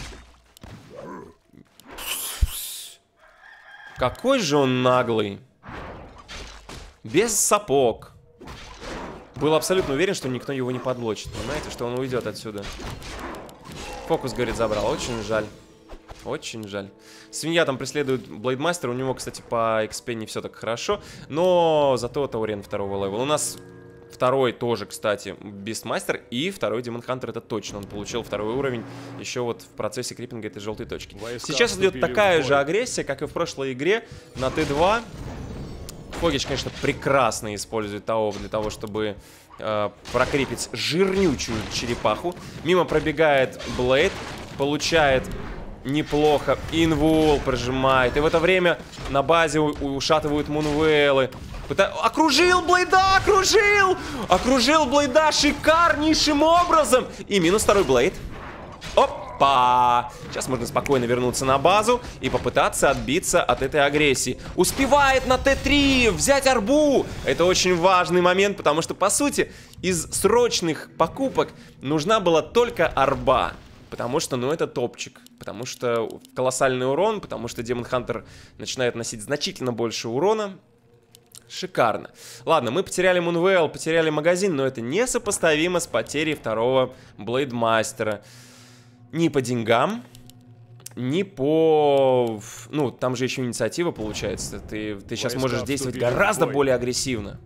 Какой же он наглый. Без сапог. Был абсолютно уверен, что никто его не подблочит. Понимаете, что он уйдет отсюда. Фокус, говорит, забрал. Очень жаль. Очень жаль. Свинья там преследует Блейдмастера. У него, кстати, по экспе не все так хорошо. Но зато Таурен второго левела. У нас второй тоже, кстати, Бистмастер. И второй Демон Хантер, это точно. Он получил второй уровень еще вот в процессе крипинга этой желтой точки. Войска Сейчас идет такая же агрессия, как и в прошлой игре на Т два. Фогич, конечно, прекрасно использует ТАОВ для того, чтобы э, прокрепить жирнючую черепаху. Мимо пробегает Блейд, получает неплохо. Инвул прожимает. И в это время на базе ушатывают Мунвеллы. Пыта... Окружил Блейда! Окружил! Окружил Блейда шикарнейшим образом! И минус второй Блейд. Опа! Сейчас можно спокойно вернуться на базу и попытаться отбиться от этой агрессии. Успевает на Т три взять арбу! Это очень важный момент, потому что, по сути, из срочных покупок нужна была только арба. Потому что, ну, это топчик. Потому что колоссальный урон, потому что Демон Хантер начинает носить значительно больше урона. Шикарно. Ладно, мы потеряли Мунвелл, потеряли магазин, но это несопоставимо с потерей второго Блейдмастера. Ни по деньгам, ни по... Ну, там же еще инициатива получается. Ты, ты сейчас можешь действовать гораздо более агрессивно.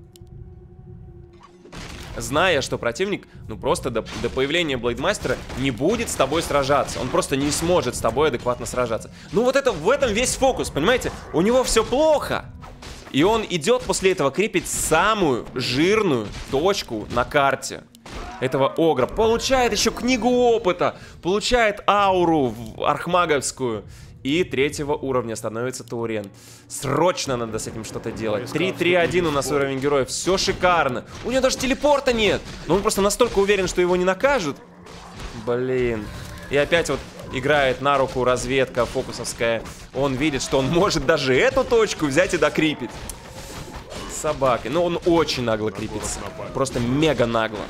Зная, что противник, ну, просто до, до появления Блейдмастера не будет с тобой сражаться. Он просто не сможет с тобой адекватно сражаться. Ну, вот это, в этом весь фокус, понимаете? У него все плохо. И он идет после этого крепить самую жирную точку на карте этого огра. Получает еще книгу опыта. Получает ауру архмаговскую. И третьего уровня становится Таурен. Срочно надо с этим что-то делать. три три один у нас уровень героев. Все шикарно. У него даже телепорта нет. Но он просто настолько уверен, что его не накажут. Блин. И опять вот играет на руку разведка фокусовская. Он видит, что он может даже эту точку взять и докрипить. Собаки. Но он очень нагло крипится. Просто мега нагло.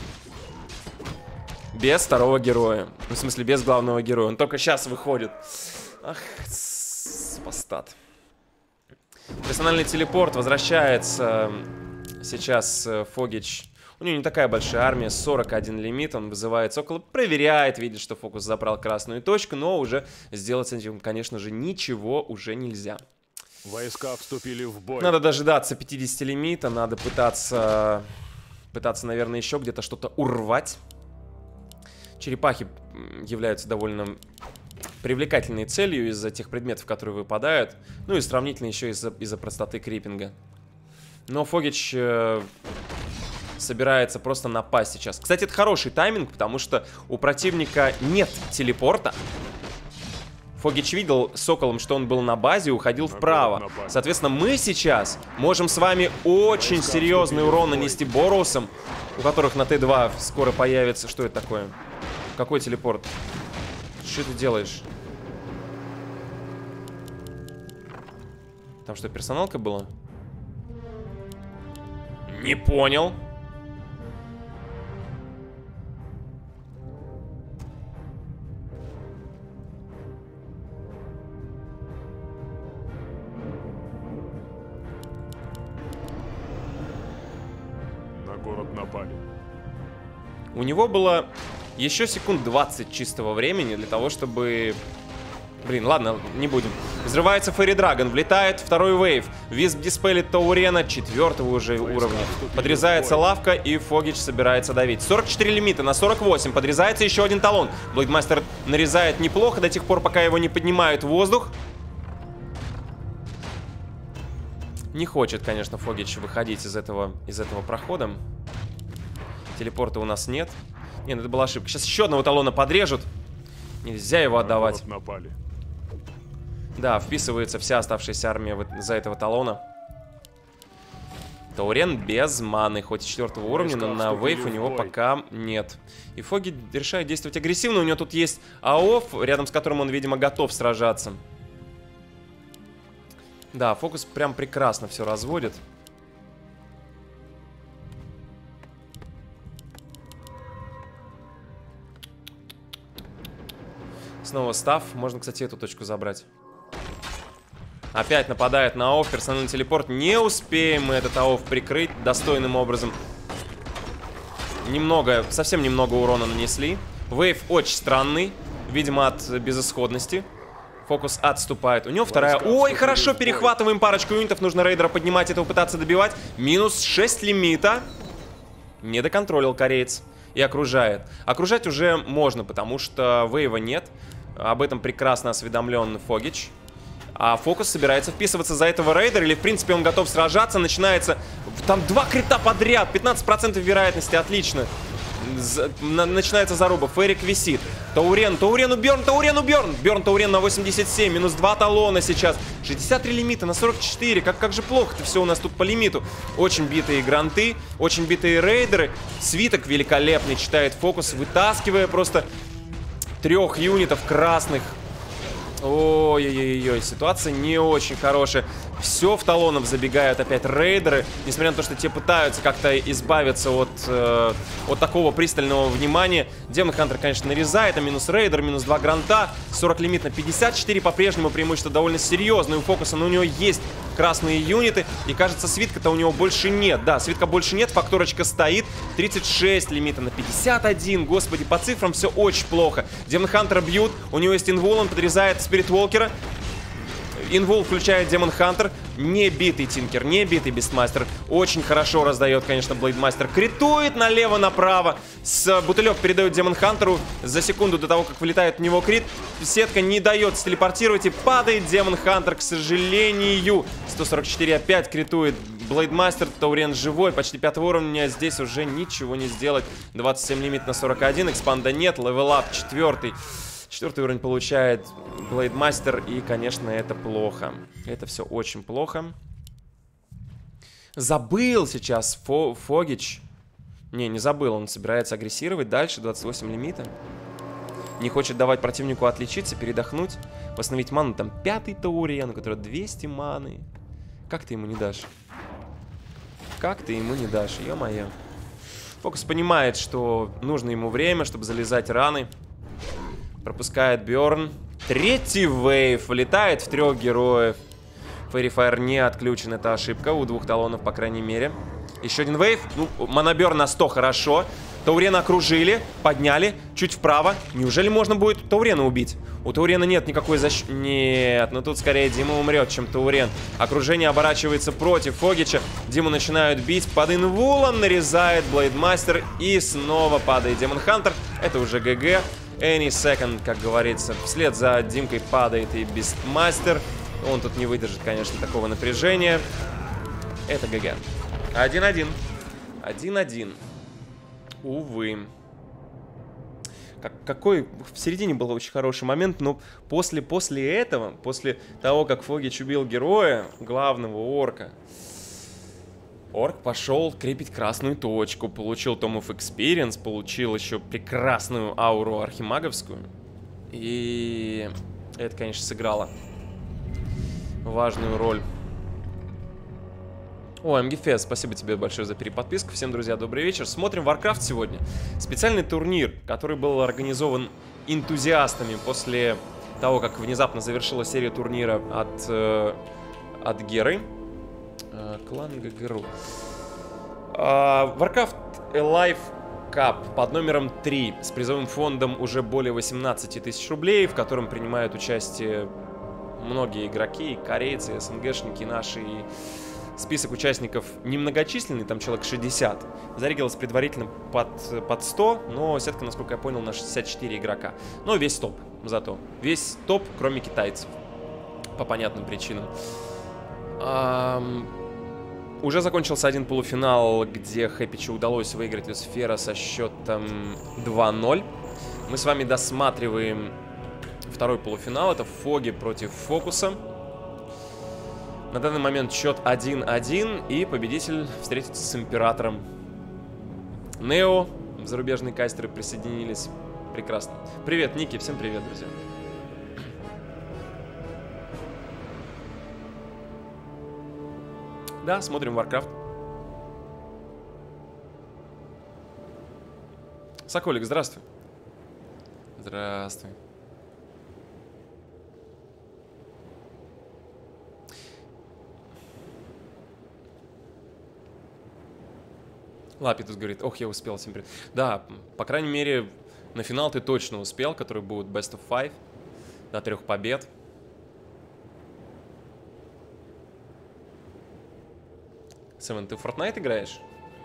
Без второго героя. В смысле, без главного героя. Он только сейчас выходит. Ах, спастат. Персональный телепорт возвращается. Сейчас Фогич. У него не такая большая армия, сорок один лимит. Он вызывает Сокола, проверяет, видит, что фокус забрал красную точку. Но уже сделать с этим, конечно же, ничего уже нельзя. Войска вступили в бой. Надо дожидаться пятидесяти лимита. Надо пытаться, пытаться, наверное, еще где-то что-то урвать. Черепахи являются довольно привлекательной целью из-за тех предметов, которые выпадают. Ну и сравнительно еще из-за из-за простоты крипинга. Но Фогич э, собирается просто напасть сейчас. Кстати, это хороший тайминг, потому что у противника нет телепорта. Фогич видел Соколом, что он был на базе, уходил вправо. Соответственно, мы сейчас можем с вами очень серьезный урон нанести Борусам, у которых на Т два скоро появится... Что это такое? Какой телепорт? Что ты делаешь? Там что, персоналка была? Не понял. город напали. У него было еще секунд двадцать чистого времени для того, чтобы... Блин, ладно, не будем. Взрывается Фейри Драгон, влетает второй вейв. Визп диспелит Таурена четвертого уже уровня. Подрезается лавка, и Фогич собирается давить. сорок четыре лимита на сорок восемь. Подрезается еще один талон. Блейдмастер нарезает неплохо до тех пор, пока его не поднимают в воздух. Не хочет, конечно, Фогич выходить из этого, из этого прохода. Телепорта у нас нет. Не, ну это была ошибка. Сейчас еще одного талона подрежут. Нельзя его отдавать. Напали. Да, вписывается вся оставшаяся армия за этого талона. Таурен без маны, хоть и четвертого уровня, но на вейв у него пока нет. И Фоги решает действовать агрессивно. У него тут есть АОФ, рядом с которым он, видимо, готов сражаться. Да, фокус прям прекрасно все разводит. Снова став. Можно, кстати, эту точку забрать. Опять нападает на АОФ. Персональный телепорт. Не успеем мы этот АОФ прикрыть достойным образом. Немного, совсем немного урона нанесли. Вейв очень странный. Видимо, от безысходности. Фокус отступает. У него вторая... Ой, хорошо, перехватываем парочку юнитов. Нужно рейдера поднимать, этого пытаться добивать. Минус шесть лимита. Не доконтролил кореец. И окружает. Окружать уже можно, потому что вейва нет. Об этом прекрасно осведомлен Фогич. А фокус собирается вписываться за этого рейдера. Или, в принципе, он готов сражаться. Начинается... Там два крита подряд. пятнадцать процентов вероятности. Отлично. З... Начинается заруба. Ферик висит. Таурен. Таурену Бёрн. Таурену Бёрн. Бёрн Таурен на восемьдесят семь. Минус два талона сейчас. шестьдесят три лимита на сорок четыре. Как, как же плохо-то все у нас тут по лимиту. Очень битые гранты. Очень битые рейдеры. Свиток великолепный читает фокус. Вытаскивая просто трех юнитов красных. Ой-ой-ой, ситуация не очень хорошая. Все в талонов забегают опять рейдеры. Несмотря на то, что те пытаются как-то избавиться от, э, от такого пристального внимания. Демон Хантер, конечно, нарезает. А минус рейдер, минус два гранта. сорок лимит на пятьдесят четыре. По-прежнему преимущество довольно серьезное у фокуса. Но у него есть красные юниты. И кажется, свитка-то у него больше нет. Да, свитка больше нет. Факторочка стоит. тридцать шесть лимита на пятьдесят один. Господи, по цифрам все очень плохо. Демон Хантера бьют. У него есть инвул. Он подрезает Спирит Волкера. Инвул включает Демон Хантер. Не битый Тинкер, не битый Бестмастер. Очень хорошо раздает, конечно, Блейдмастер. Критует налево-направо. С бутылек передает Демон Хантеру. За секунду до того, как вылетает в него крит. Сетка не дает стелепортировать. И падает Демон Хантер, к сожалению. сто сорок четыре опять критует Блейдмастер. Таурен живой, почти пятого уровня. Здесь уже ничего не сделать. двадцать семь лимит на сорок один. Экспанда нет. Левелап четвертый. Четвертый уровень получает Блейдмастер, и, конечно, это плохо. Это все очень плохо. Забыл сейчас Фо Фогич. Не, не забыл, он собирается агрессировать дальше, двадцать восемь лимита. Не хочет давать противнику отличиться, передохнуть, восстановить ману. Там пятый Таурен, у которого двести маны. Как ты ему не дашь? Как ты ему не дашь? Ё-моё. Фокус понимает, что нужно ему время, чтобы залезать раны. Пропускает Бёрн. Третий вейв. Влетает в трех героев. Фейри Фаер не отключен. Это ошибка. У двух талонов, по крайней мере. Еще один вейв. Ну, Монобёрн на сто. Хорошо. Таурена окружили. Подняли. Чуть вправо. Неужели можно будет Таурена убить? У Таурена нет никакой защиты. Нет. Ну тут скорее Дима умрет, чем Таурен. Окружение оборачивается против Фогича. Диму начинают бить. Под инвулом нарезает Блейдмастер. И снова падает Демон Хантер. Это уже ГГ. Any second, как говорится. Вслед за Димкой падает и Бестмастер. Он тут не выдержит, конечно, такого напряжения. Это ГГ. один-один. один-один. Увы. Как, какой... В середине был очень хороший момент, но после, после этого, после того, как Фогич убил героя, главного орка, орк пошел крепить красную точку, получил Tom of Experience, получил еще прекрасную ауру архимаговскую. И это, конечно, сыграло важную роль. О, МГФ, спасибо тебе большое за переподписку. Всем, друзья, добрый вечер. Смотрим Warcraft сегодня. Специальный турнир, который был организован энтузиастами после того, как внезапно завершила серия турнира от, э, от Геры. Клан ГГРУ. Uh, Warcraft Alive Cup под номером три с призовым фондом уже более восемнадцати тысяч рублей, в котором принимают участие многие игроки, корейцы, СНГшники наши. И список участников немногочисленный, там человек шестьдесят. Зарегилось предварительно под, под сто, но сетка, насколько я понял, на шестьдесят четыре игрока. Но весь топ зато. Весь топ, кроме китайцев. По понятным причинам. Um... Уже закончился один полуфинал, где Хэпичу удалось выиграть Люцифера со счетом два ноль. Мы с вами досматриваем второй полуфинал. Это Фоги против Фокуса. На данный момент счет один один. И победитель встретится с Императором. Нео. Зарубежные кастеры присоединились. Прекрасно. Привет, Ники. Всем привет, друзья. Да, смотрим Warcraft. Соколик, здравствуй. Здравствуй. Лапитус говорит, ох, я успел, всем привет. Да, по крайней мере, на финал ты точно успел, который будет Best of Five. До трех побед. Севен, ты в Fortnite играешь?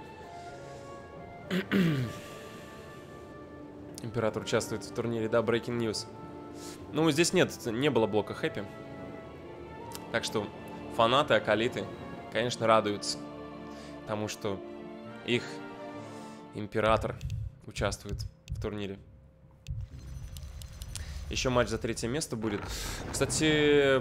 Император участвует в турнире, да, Breaking News. Ну, здесь нет, не было блока хэппи. Так что фанаты, акалиты, конечно, радуются тому, что их император участвует в турнире. Еще матч за третье место будет. Кстати...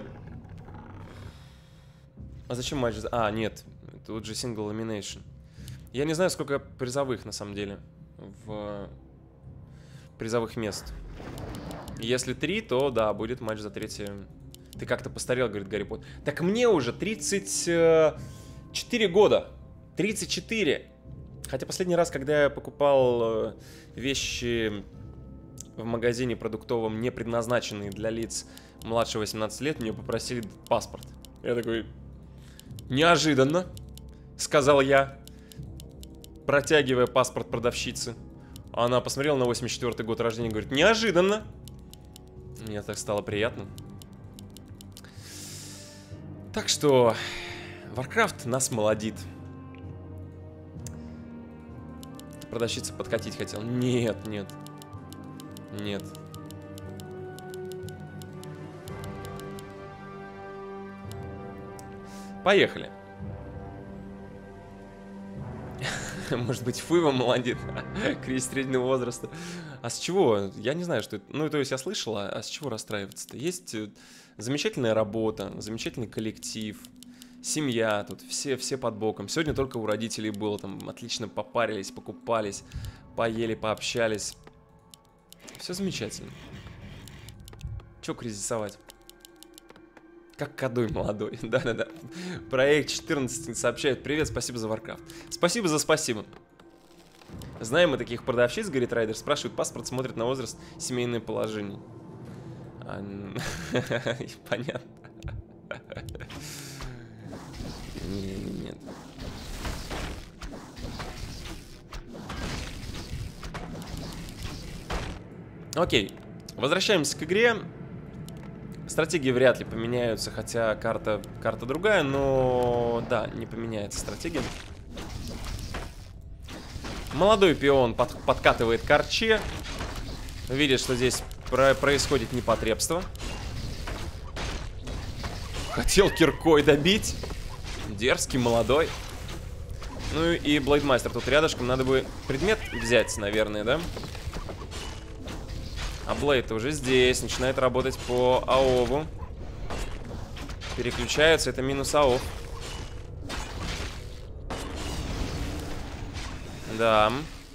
А зачем матч за... А, нет. Тут же сингл elimination. Я не знаю, сколько призовых, на самом деле, в призовых мест. Если три, то, да, будет матч за третье. Ты как-то постарел, говорит Гарри Поттер. Так мне уже тридцать четыре года. тридцать четыре. Хотя последний раз, когда я покупал вещи в магазине продуктовом, не предназначенные для лиц младше восемнадцати лет, мне попросили паспорт. Я такой... Неожиданно. Сказал я, протягивая паспорт продавщицы. Она посмотрела на восемьдесят четвёртый год рождения и говорит, неожиданно. Мне так стало приятно. Так что Warcraft нас молодит. Продавщица подкатить хотел. Нет, нет. Нет. Поехали. Может быть, Фыва молодит. Кризис среднего возраста. А с чего? Я не знаю, что это. Ну, то есть я слышала, а с чего расстраиваться-то? Есть замечательная работа, замечательный коллектив, семья тут, все, все под боком. Сегодня только у родителей было, там отлично попарились, покупались, поели, пообщались. Все замечательно. Чего кризисовать? Как кадой молодой. Да-да-да. Проект четырнадцать сообщает. Привет, спасибо за Warcraft. Спасибо за спасибо. Знаем мы таких продавщиц, говорит Райдер. Спрашивают паспорт, смотрят на возраст, семейное положение. А, понятно. Нет. Окей. Возвращаемся к игре. Стратегии вряд ли поменяются, хотя карта, карта другая, но да, не поменяется стратегия. Молодой пион под, подкатывает к арче. Видит, что здесь про происходит непотребство. Хотел киркой добить. Дерзкий, молодой. Ну и Блейдмастер тут рядышком. Надо бы предмет взять, наверное, да? А Блейд уже здесь, начинает работать по АОВу. Переключаются, это минус АОВ. Да.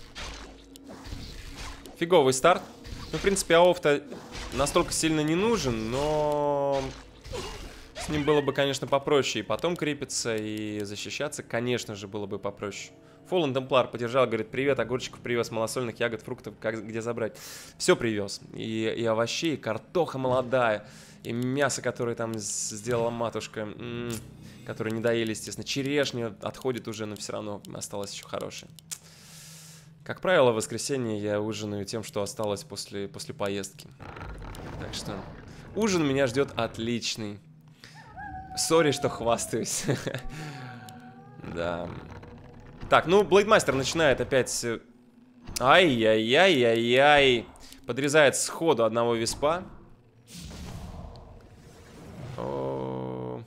Фиговый старт. Ну, в принципе, АОВ-то настолько сильно не нужен, но с ним было бы, конечно, попроще. И потом крепиться, и защищаться, конечно же, было бы попроще. Fallen Templar поддержал, говорит, привет, огурчиков привез, малосольных ягод, фруктов, как, где забрать. Все привез. И, и овощей, и картоха молодая, и мясо, которое там сделала матушка. М-м. которые не доели, естественно. Черешня отходит уже, но все равно осталось еще хорошее. Как правило, в воскресенье я ужинаю тем, что осталось после, после поездки. Так что ужин меня ждет отличный. Сори, что хвастаюсь. Да. Так, ну, Блейдмастер начинает опять... Ай-яй-яй-яй-яй. Подрезает сходу одного виспа. О...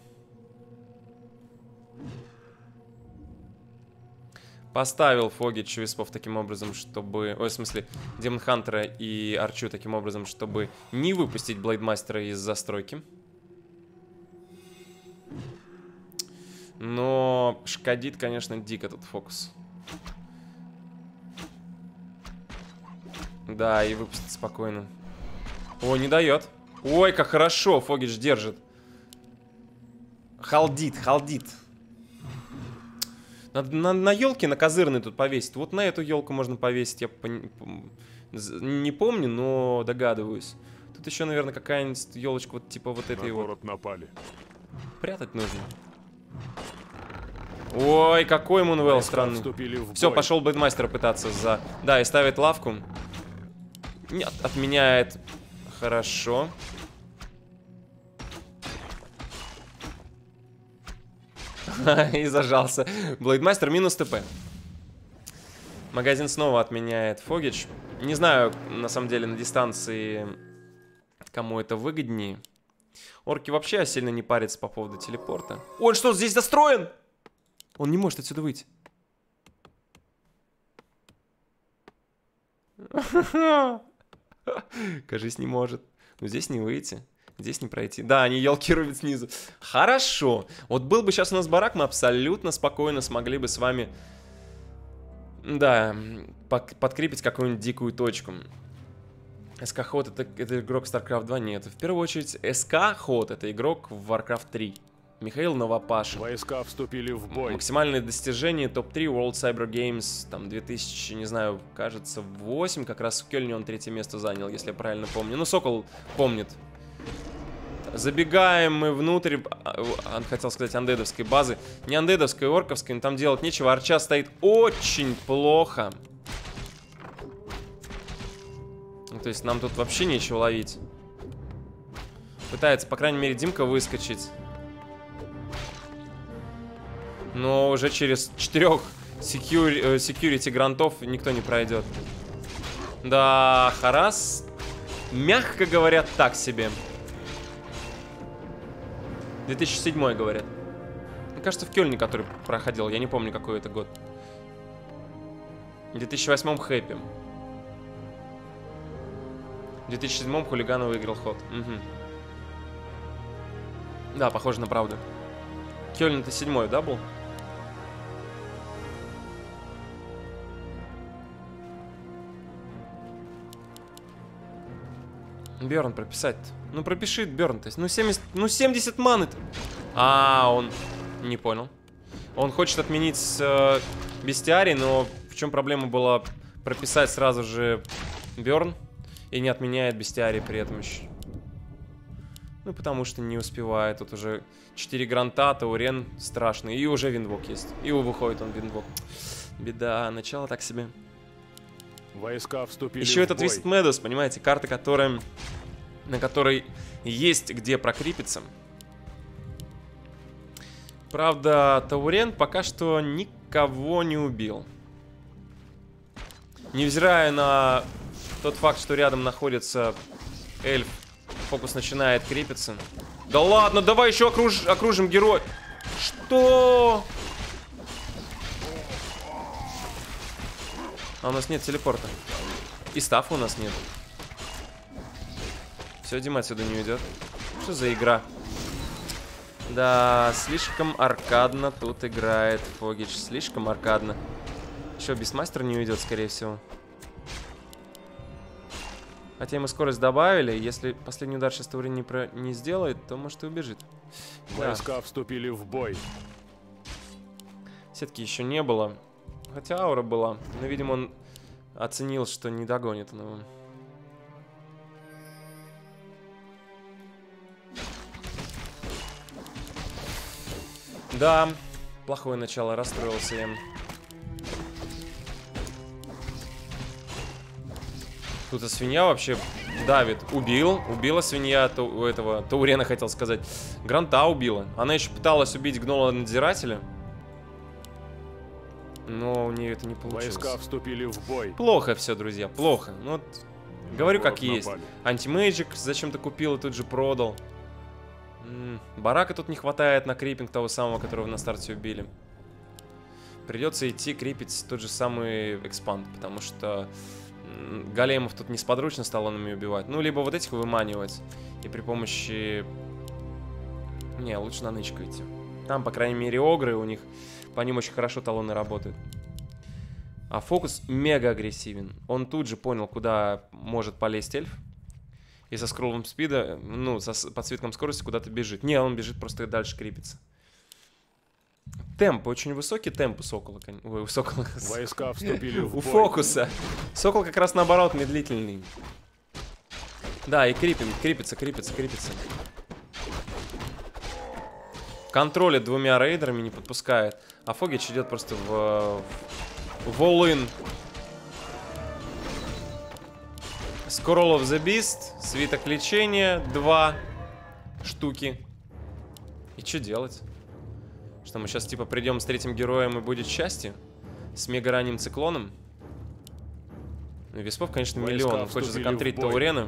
Поставил Фогич виспов таким образом, чтобы... Ой, в смысле, Демон Хантера и Арчу таким образом, чтобы не выпустить Блейдмастера из застройки. Но шкодит, конечно, дико этот фокус. Да, и выпустить спокойно. О, не дает. Ой, как хорошо Фогич держит. Халдит, халдит. Надо на, на елке на козырный тут повесить. Вот на эту елку можно повесить. Я по, не помню, но догадываюсь. Тут еще, наверное, какая-нибудь елочка вот типа вот этой вот. Напали. Прятать нужно. Ой, какой Мунвелл странный. Все, пошел Блейдмастера пытаться за... Да, и ставит лавку. Нет, отменяет. Хорошо. И зажался. Блейдмастер минус ТП. Магазин снова отменяет Фогич. Не знаю, на самом деле, на дистанции кому это выгоднее. Орки вообще сильно не парятся по поводу телепорта. Он что, здесь застроен? Он не может отсюда выйти. Кажись, не может. Но здесь не выйти. Здесь не пройти. Да, они елки рубят снизу. Хорошо. Вот был бы сейчас у нас барак, мы абсолютно спокойно смогли бы с вами... Да, подкрепить какую-нибудь дикую точку. СК-ход это, это игрок StarCraft два? Нет. В первую очередь, СК-ход это игрок в Warcraft три. Михаил Новопашин. Войска вступили в бой. Максимальные достижения топ три World Cyber Games. Там две тысячи, не знаю, кажется, восемь. Как раз в Кёльне он третье место занял, если я правильно помню. Ну, Сокол помнит. Забегаем мы внутрь, хотел сказать, андедовской базы. Не андедовской, орковской, но там делать нечего. Арча стоит очень плохо. Ну, то есть нам тут вообще нечего ловить. Пытается, по крайней мере, Димка выскочить. Но уже через четырех security грантов никто не пройдет. Да, Харас, мягко говоря, так себе. две тысячи седьмой, говорят. Мне кажется, в Кёльне, который проходил. Я не помню, какой это год. В две тысячи восьмом Хэппи. В две тысячи седьмом Хулиган выиграл ход. Угу. Да, похоже на правду. Кёльн это седьмой, да, был? Бёрн прописать. Ну пропиши Бёрн, то есть. Ну семьдесят, ну семьдесят маны-то. А, он не понял. Он хочет отменить э, бестиарий, но в чем проблема была прописать сразу же Бёрн и не отменяет бестиарий при этом еще. Ну потому что не успевает. Тут уже четыре гранта, Таурен страшный. И уже винвок есть. И выходит он винвок. Беда, начало так себе. Войска вступили еще в этот бой. Twisted Meadows, понимаете, карта, которая, на которой есть где прокрепиться. Правда, Таурен пока что никого не убил. Невзирая на тот факт, что рядом находится эльф, фокус начинает крепиться. Да ладно, давай еще окруж... окружим героя. Что? А у нас нет телепорта. И стафа у нас нет. Все, Дима отсюда не уйдет. Что за игра? Да, слишком аркадно тут играет Фогич. Слишком аркадно. Еще Бисмастер не уйдет, скорее всего. Хотя ему скорость добавили. Если последний удар сейчас Таурин не, про... не сделает, то может и убежит. Войска Да. вступили в бой. Сетки еще не было. Хотя аура была. Но, видимо, он оценил, что не догонит он его. Да, плохое начало, расстроился я. Тут и свинья вообще давит. Убил. Убила свинья то, у этого Таурена, хотел сказать. Гранта убила. Она еще пыталась убить гнола-надзирателя. Но у нее это не получилось. Войска вступили в бой. Плохо все, друзья, плохо. Ну, вот, говорю как есть. Напали. Антимейджик зачем-то купил и тут же продал. М-м, барака тут не хватает на крипинг того самого, которого на старте убили. Придется идти крипить тот же самый экспанд, потому что големов тут несподручно с талонами убивать. Ну, либо вот этих выманивать. И при помощи... Не, лучше на нычку идти. Там, по крайней мере, огры у них. По ним очень хорошо талоны работают. А фокус мега агрессивен. Он тут же понял, куда может полезть эльф. И со скроллом спида, ну, со подсветком скорости куда-то бежит. Не, он бежит просто дальше крепится. Темп, очень высокий темп у Сокола. Ой, у Сокола. Войска вступили в бой. У фокуса. Сокол как раз наоборот медлительный. Да, и крипим, крипится, крипится, крипится. Контролит двумя рейдерами, не подпускает. А Фогич идет просто в... в all-in. Scroll of the Beast, свиток лечения, два штуки. И что делать? Что мы сейчас типа придем с третьим героем и будет счастье? С мега ранним циклоном? Ну, веспов, конечно, миллион. Он хочет законтрить Таурена.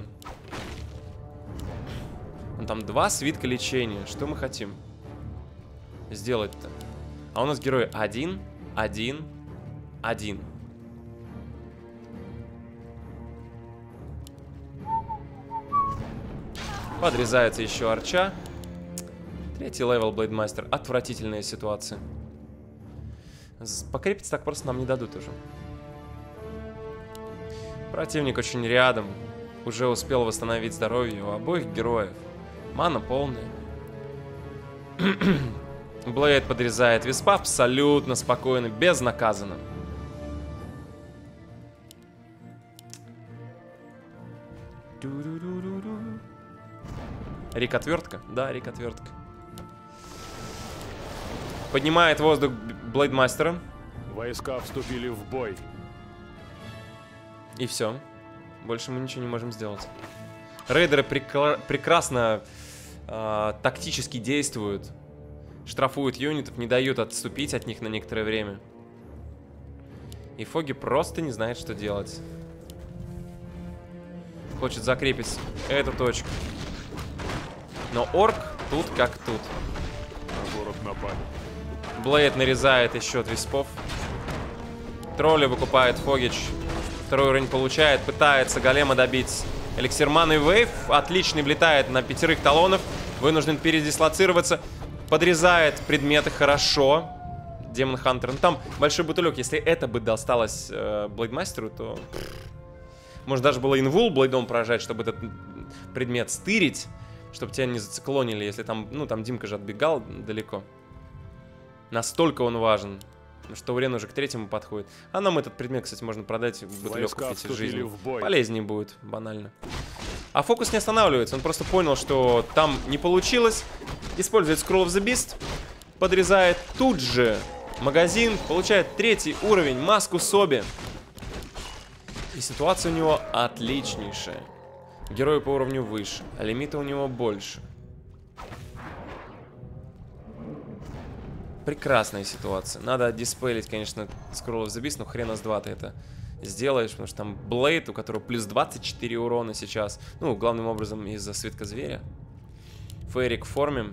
Ну, там два свитка лечения. Что мы хотим сделать-то? А у нас герой один, один, один. Подрезается еще арча. Третий левел Блейдмастер. Отвратительная ситуация. Покрепиться так просто нам не дадут уже. Противник очень рядом. Уже успел восстановить здоровье у обоих героев. Мана полная. Блейд подрезает веспа абсолютно спокойно, безнаказанно. Рик отвертка? Да, Рик отвертка. Поднимает воздух Блейдмастера. Войска вступили в бой. И все. Больше мы ничего не можем сделать. Рейдеры прекра прекрасно э, тактически действуют. Штрафуют юнитов, не дают отступить от них на некоторое время. И Фоги просто не знает, что делать. Хочет закрепить эту точку. Но орк тут как тут. На город напали. Блейд нарезает еще от виспов. Тролли выкупает Фогич. Второй уровень получает. Пытается голема добить. Эликсир маны вейв. Отличный, влетает на пятерых талонов. Вынужден передислоцироваться. Подрезает предметы хорошо. Демон Хантер. Ну там большой бутылек. Если это бы досталось э, Блейдмастеру, то... Может даже было инвул блейдом поражать, чтобы этот предмет стырить. Чтобы тебя не зациклонили, если там... Ну там Димка же отбегал далеко. Настолько он важен. Что Урен уже к третьему подходит. А нам этот предмет, кстати, можно продать, бутылек купить из жизни. Полезнее будет, банально. А фокус не останавливается. Он просто понял, что там не получилось. Использует Scroll of the Beast. Подрезает тут же магазин. Получает третий уровень. Маску Соби. И ситуация у него отличнейшая. Герой по уровню выше. А лимита у него больше. Прекрасная ситуация. Надо диспелить, конечно, Scroll of the Beast, но хрена с два ты это сделаешь, потому что там Блейд, у которого плюс двадцать четыре урона сейчас. Ну, главным образом из-за свитка зверя. Фейрик в форме.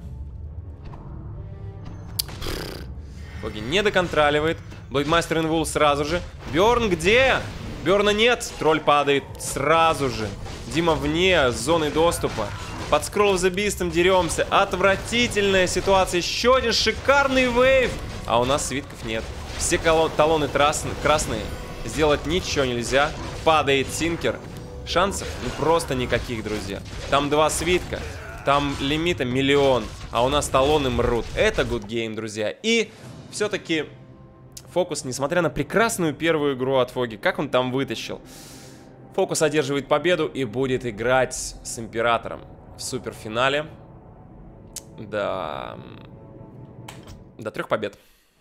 Фоги не доконтроливает. Блейдмастер инвул сразу же. Бёрн где? Бёрна нет. Тролль падает сразу же. Дима вне зоны доступа. Под Scroll of the Beast деремся. Отвратительная ситуация. Еще один шикарный вейв. А у нас свитков нет. Все талоны красные. Сделать ничего нельзя. Падает Тинкер. Шансов ну просто никаких, друзья. Там два свитка. Там лимита миллион. А у нас талоны мрут. Это good game, друзья. И все-таки фокус, несмотря на прекрасную первую игру от Фоги, как он там вытащил. Фокус одерживает победу и будет играть с Императором в суперфинале. Да. До трех побед.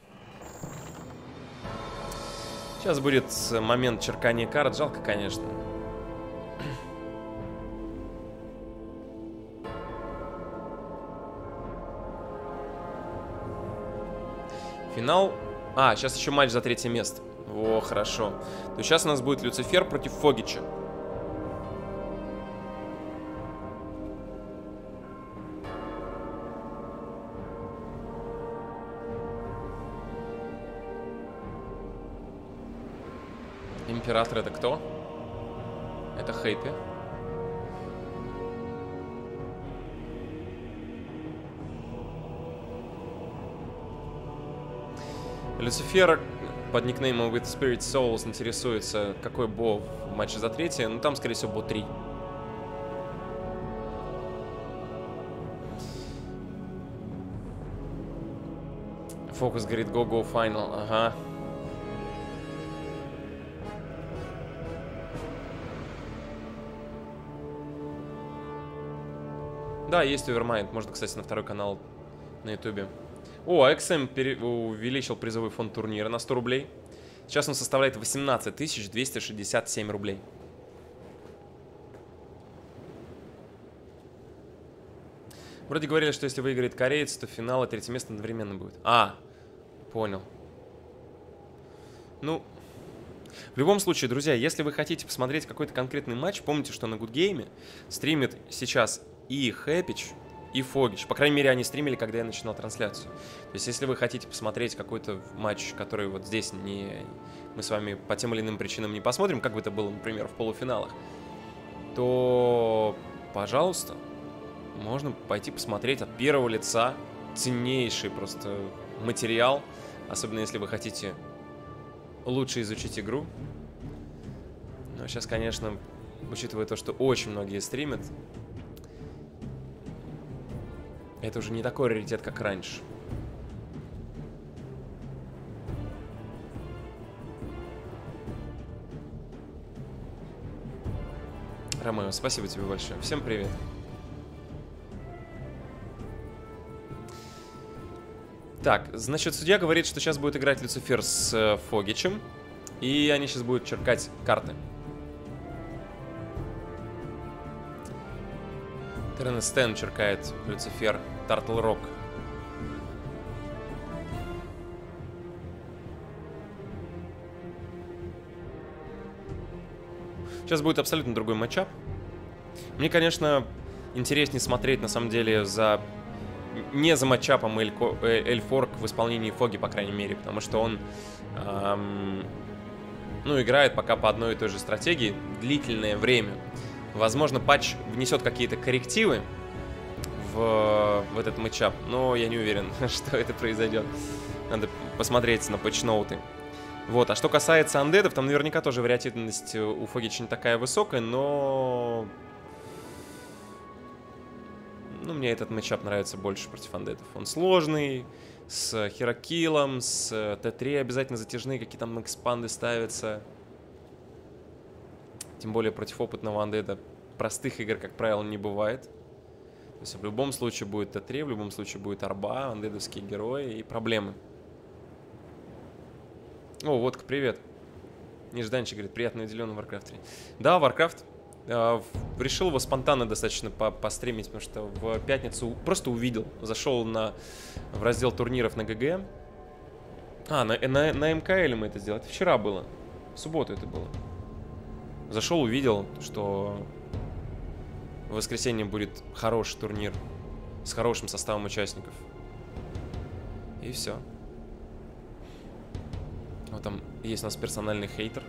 Сейчас будет момент черкания карт. Жалко, конечно. Финал. А, сейчас еще матч за третье место. О, хорошо. То есть сейчас у нас будет Люцифер против Фогича. Император это кто? Это Хэппи. Люцифер под никнеймом With Spirit Souls интересуется, какой бо в матче за третье. Ну там, скорее всего, бо три. Фокус говорит Go Go Final. Ага. Да, есть Overmind. Можно, кстати, на второй канал на ютубе. О, икс эм пере... увеличил призовой фонд турнира на сто рублей. Сейчас он составляет восемнадцать тысяч двести шестьдесят семь рублей. Вроде говорили, что если выиграет кореец, то финал и третье место одновременно будет. А, понял. Ну, в любом случае, друзья, если вы хотите посмотреть какой-то конкретный матч, помните, что на Good Game стримит сейчас и Хэппич, и Фогич. По крайней мере, они стримили, когда я начинал трансляцию. То есть, если вы хотите посмотреть какой-то матч, который вот здесь не... мы с вами по тем или иным причинам не посмотрим, как бы это было, например, в полуфиналах, то, пожалуйста, можно пойти посмотреть от первого лица. Ценнейший просто материал. Особенно, если вы хотите лучше изучить игру. Но сейчас, конечно, учитывая то, что очень многие стримят, это уже не такой раритет, как раньше. Ромео, спасибо тебе большое. Всем привет. Так, значит, судья говорит, что сейчас будет играть Люцифер с э, Фогичем. И они сейчас будут черкать карты. Тернестен черкает Люцифер, Тартл Рок. Сейчас будет абсолютно другой матчап. Мне, конечно, интереснее смотреть, на самом деле, за... не за матчапом Эльфорк в исполнении Фоги, по крайней мере, потому что он эм, ну, играет пока по одной и той же стратегии длительное время. Возможно, патч внесет какие-то коррективы в, в этот матчап, но я не уверен, что это произойдет. Надо посмотреть на патчноуты. Вот, а что касается андедов, там наверняка тоже вариативность у Фогича не такая высокая, но... Ну, мне этот матчап нравится больше против андедов. Он сложный, с херокиллом, с тэ три обязательно затяжные, какие там экспанды ставятся. Тем более против опытного андеда простых игр, как правило, не бывает. То есть в любом случае будет тэ три, в любом случае будет арба, андедовские герои и проблемы. О, Водка, привет. Нежданчик говорит, приятно уделен в Warcraft три. Да, Warcraft. Э, решил его спонтанно достаточно по постримить, потому что в пятницу просто увидел. Зашел на, в раздел турниров на ГГ. А, на, на, на эм ка эль мы это сделали. Это вчера было. В субботу это было. Зашел, увидел, что в воскресенье будет хороший турнир с хорошим составом участников. И все. Вот там есть у нас персональный хейтер.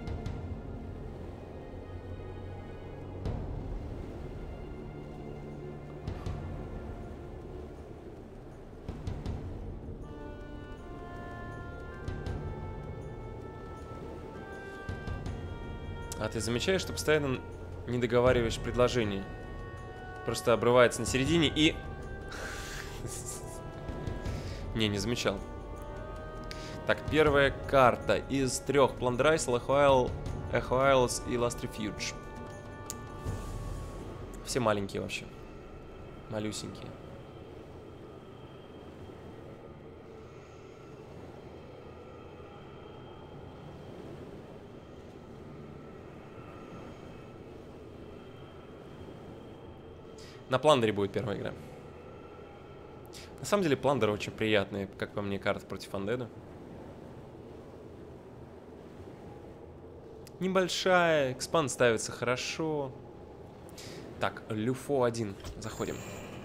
А ты замечаешь, что постоянно не договариваешь предложение? Просто обрывается на середине и... Не, не замечал. Так, первая карта из трех. Пландрайс, Эхуайл, Эхуайлс и Last Refuge. Все маленькие вообще. Малюсенькие. На Пландере будет первая игра. На самом деле Пландер очень приятный, как по мне, карта против Андеда. Небольшая, экспанд ставится хорошо. Так, Люфо один. Заходим.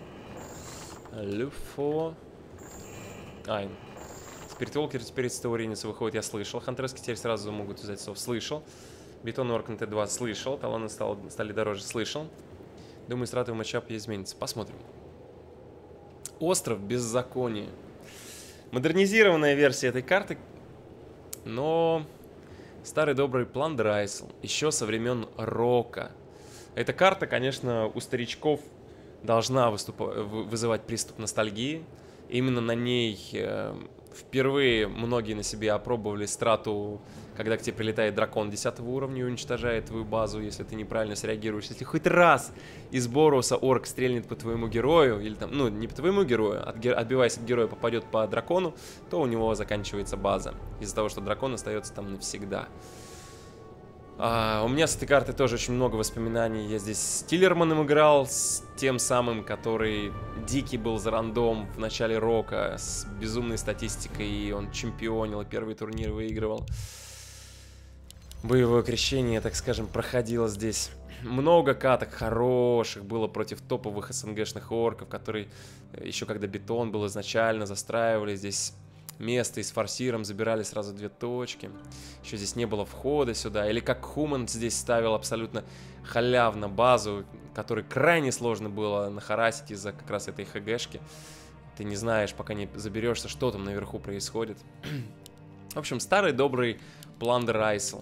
Люфо. Ай. Спиритволкер теперь из Тауринец выходит, я слышал. Хантерски теперь сразу могут взять сов. Слышал. Бетон Орк на Т два слышал. Талоны стал, стали дороже, слышал. Думаю, стратовый матчап изменится. Посмотрим. Остров Беззакония. Модернизированная версия этой карты. Но старый добрый Пландер Айсл. Еще со времен Рока. Эта карта, конечно, у старичков должна выступать, вызывать приступ ностальгии. Именно на ней э, впервые многие на себе опробовали страту, когда к тебе прилетает дракон десятого уровня и уничтожает твою базу, если ты неправильно среагируешь. Если хоть раз из Боруса орк стрельнет по твоему герою, или там, ну, не по твоему герою, от, отбиваясь от героя, попадет по дракону, то у него заканчивается база. Из-за того, что дракон остается там навсегда. А, у меня с этой картой тоже очень много воспоминаний. Я здесь с Тиллерманом играл, с тем самым, который дикий был за рандом в начале Рока, с безумной статистикой, и он чемпионил, и первый турнир выигрывал. Боевое крещение, так скажем, проходило здесь. Много каток хороших было против топовых СНГшных орков, которые еще когда бетон был изначально, застраивали здесь место и с форсиром забирали сразу две точки. Еще здесь не было входа сюда. Или как Хуман здесь ставил абсолютно халявно базу, которой крайне сложно было нахарасить из-за как раз этой ХГшки. Ты не знаешь, пока не заберешься, что там наверху происходит. В общем, старый добрый Пландер Айсл.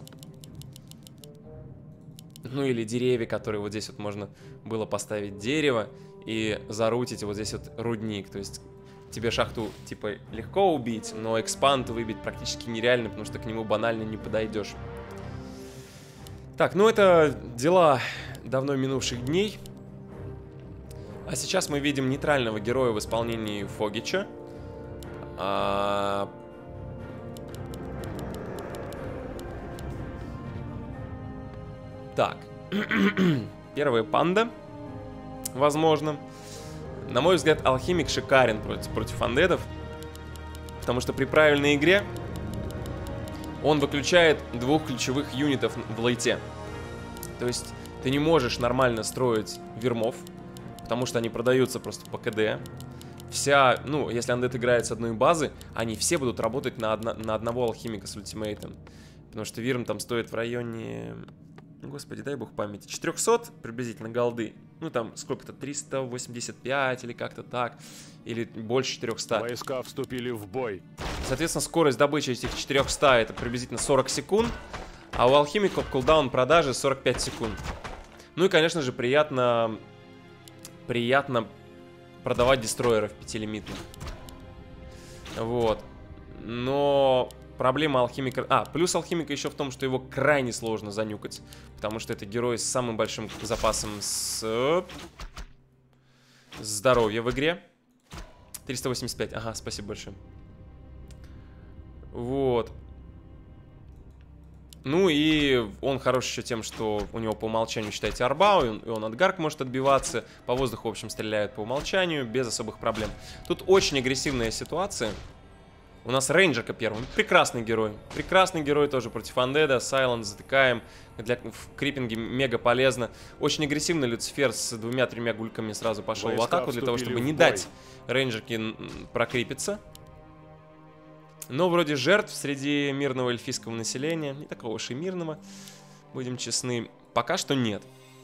Ну или деревья, которые вот здесь вот можно было поставить дерево и зарутить вот здесь вот рудник. То есть тебе шахту типа легко убить, но экспанд выбить практически нереально, потому что к нему банально не подойдешь. Так, ну это дела давно минувших дней. А сейчас мы видим нейтрального героя в исполнении Фогича. А... Так. Первая панда. Возможно. На мой взгляд, алхимик шикарен против, против андедов. Потому что при правильной игре он выключает двух ключевых юнитов в лейте. То есть ты не можешь нормально строить вермов, потому что они продаются просто по КД. Вся, ну, если андед играет с одной базы, они все будут работать на, одно, на одного алхимика с ультимейтом. Потому что вирм там стоит в районе... Господи, дай бог памяти. четыреста приблизительно голды. Ну там сколько-то, триста восемьдесят пять или как-то так. Или больше четырёхсот. Войска вступили в бой. Соответственно, скорость добычи этих четырёхсот это приблизительно сорок секунд. А у алхимиков кулдаун продажи сорок пять секунд. Ну и, конечно же, приятно... Приятно продавать дестройеров пятилимитных. Вот. Но... Проблема алхимика... А, плюс алхимика еще в том, что его крайне сложно занюкать. Потому что это герой с самым большим запасом с... здоровья в игре. триста восемьдесят пять. Ага, спасибо большое. Вот. Ну и он хорош еще тем, что у него по умолчанию, считайте, арба, и он, и он от гарк может отбиваться. По воздуху, в общем, стреляет по умолчанию, без особых проблем. Тут очень агрессивная ситуация. У нас рейнджерка первым. Прекрасный герой. Прекрасный герой тоже против андеда. Сайлент затыкаем. Для, в крипинге мега полезно. Очень агрессивный Люцифер с двумя-тремя гульками сразу пошел в атаку, для того, чтобы не дать рейнджерке прокрипиться. Но вроде жертв среди мирного эльфийского населения, не такого уж и мирного, будем честны, пока что нет.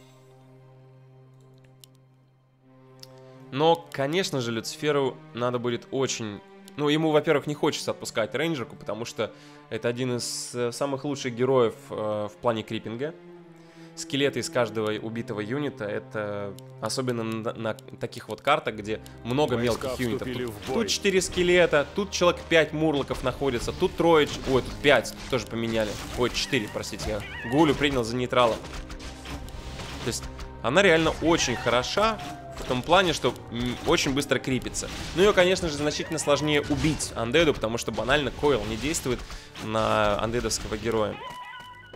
Но, конечно же, Люциферу надо будет очень... Ну, ему, во-первых, не хочется отпускать рейнджерку, потому что это один из самых лучших героев э, в плане крипинга. Скелеты из каждого убитого юнита, это особенно на, на таких вот картах, где много Войска мелких юнитов. Тут, в тут четыре скелета, тут человек пять мурлоков находится, тут трое... Ой, тут пять, тут тоже поменяли. Ой, четыре, простите, я Гулю принял за нейтрала. То есть она реально очень хороша. В том плане, что очень быстро крипится. Ну ее, конечно же, значительно сложнее убить андеду, потому что банально койл не действует на андедовского героя.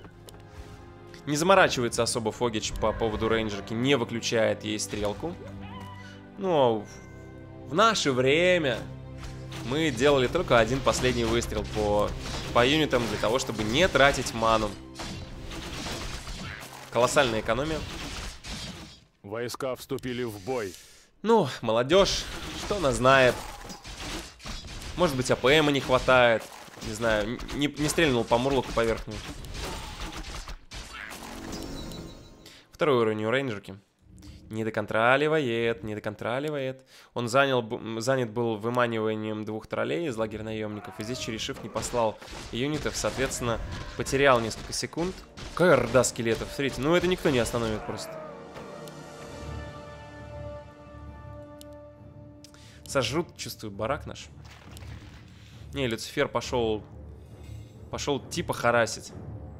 Не заморачивается особо Фогич по поводу рейнджерки, не выключает ей стрелку. Ну, в наше время мы делали только один последний выстрел по, по юнитам для того, чтобы не тратить ману. Колоссальная экономия. Войска вступили в бой. Ну, молодежь, что она знает. Может быть, АПМа не хватает. Не знаю, не, не стрельнул по мурлоку по верхнему. Второй уровень у рейнджерки. Не доконтроливает, не доконтроливает. Он занял, занят был выманиванием двух троллей из лагеря наемников. И здесь через shift не послал юнитов. Соответственно, потерял несколько секунд. Какая орда скелетов. Смотрите, ну это никто не остановит просто. Сожрут, чувствую, барак наш. Не, Люцифер пошел... Пошел типа харасить.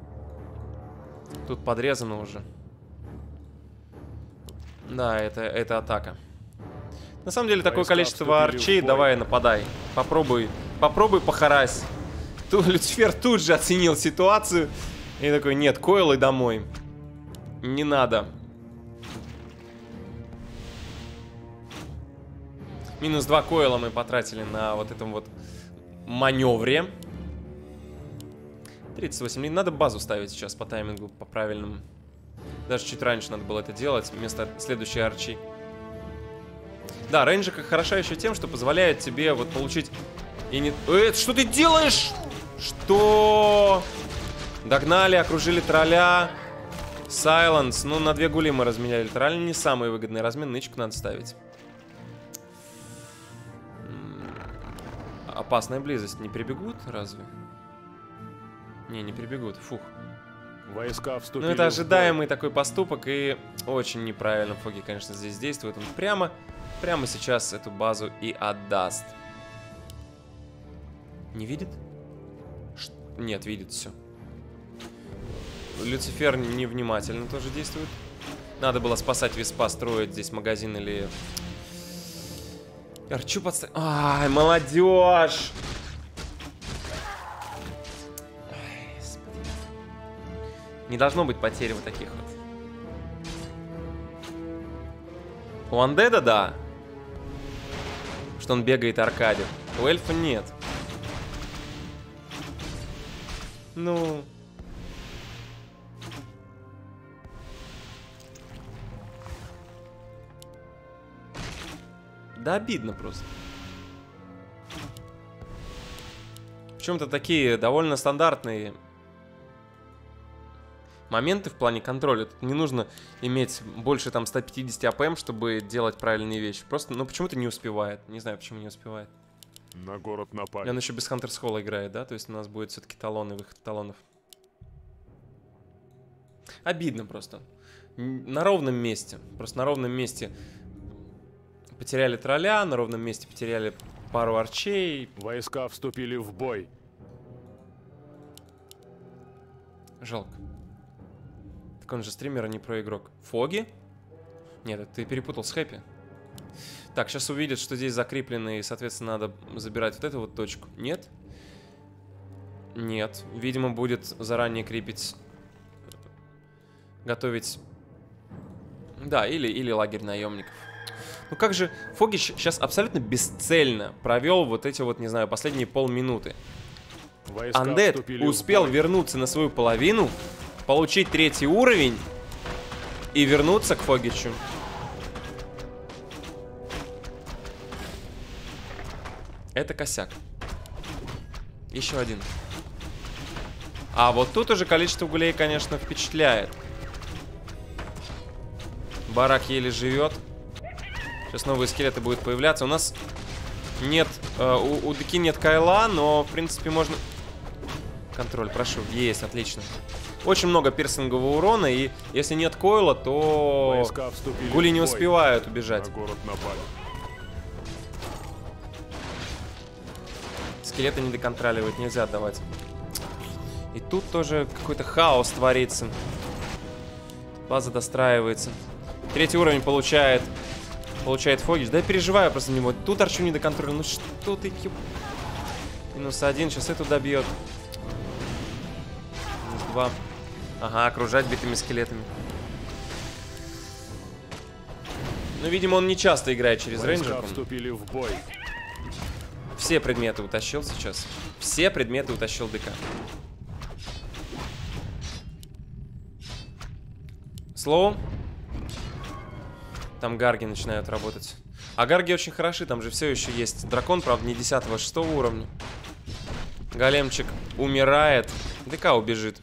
Тут подрезано уже. Да, это, это атака. На самом деле, такое количество арчей. Давай, нападай. Попробуй. Попробуй похарась. Тут Люцифер тут же оценил ситуацию. И такой, нет, койлы домой. Не надо. Минус два койла мы потратили на вот этом вот маневре. тридцать восемь лин. Надо базу ставить сейчас по таймингу, по правильному. Даже чуть раньше надо было это делать, вместо следующей арчи. Да, рейнджерка хороша еще тем, что позволяет тебе вот получить... И не... Э, что ты делаешь? Что? Догнали, окружили тролля. Сайленс. Ну, на две гули мы разменяли. Тролль не самый выгодный размен. Нычку надо ставить. Опасная близость. Не прибегут разве? Не, не прибегут. Фух. Войска вступили. Ну, это ожидаемый такой поступок. И очень неправильно Фоги, конечно, здесь действует. Он прямо, прямо сейчас эту базу и отдаст. Не видит? Ш... Нет, видит все. Люцифер невнимательно тоже действует. Надо было спасать Виспа, строить здесь магазин или... Арчу подставить. Ай, молодежь! Ай, господи. Не должно быть потери вот таких вот. У Андеда, да. Что он бегает аркадит. У эльфа нет. Ну... Да обидно просто. Причем-то такие довольно стандартные моменты в плане контроля. Тут не нужно иметь больше там ста пятидесяти АПМ, чтобы делать правильные вещи. Просто, ну почему-то не успевает. Не знаю, почему не успевает. На город напали. И он еще без Хантерс Холла играет, да? То есть у нас будет все-таки талоны, выход талонов. Обидно просто. На ровном месте. Просто на ровном месте потеряли тролля, на ровном месте потеряли пару арчей. Войска вступили в бой. Жалко. Так он же стример, а не проигрок. Фоги? Нет, это ты перепутал с Хэппи. Так, сейчас увидят, что здесь закреплены, и, соответственно, надо забирать вот эту вот точку. Нет? Нет. Видимо, будет заранее крепить... Готовить... Да, или, или лагерь наемников. Ну как же Фогич сейчас абсолютно бесцельно провел вот эти вот, не знаю, последние полминуты. Андед успел вернуться на свою половину, получить третий уровень и вернуться к Фогичу. Это косяк. Еще один. А вот тут уже количество гулей, конечно, впечатляет. Барак еле живет. Сейчас новые скелеты будут появляться. У нас нет... Э, у, у Деки нет Кайла, но, в принципе, можно... Контроль, прошу. Есть, отлично. Очень много пирсингового урона, и если нет койла, то... Гули не успевают убежать. На город напали. Скелеты не доконтроливать, нельзя отдавать. И тут тоже какой-то хаос творится. База достраивается. Третий уровень получает... Получает Фогич. Да я переживаю просто за него. Тут арчу не до контроля. Ну что ты... Минус один. Сейчас эту добьет. Минус два. Ага, окружать битыми скелетами. Ну, видимо, он не часто играет через Войска рейнджерку. вступили в бой. Все предметы утащил сейчас. Все предметы утащил ДК. Слоу. Там гарги начинают работать. А гарги очень хороши, там же все еще есть дракон, правда, не десятого, а шестого уровня. Големчик умирает. ДК убежит.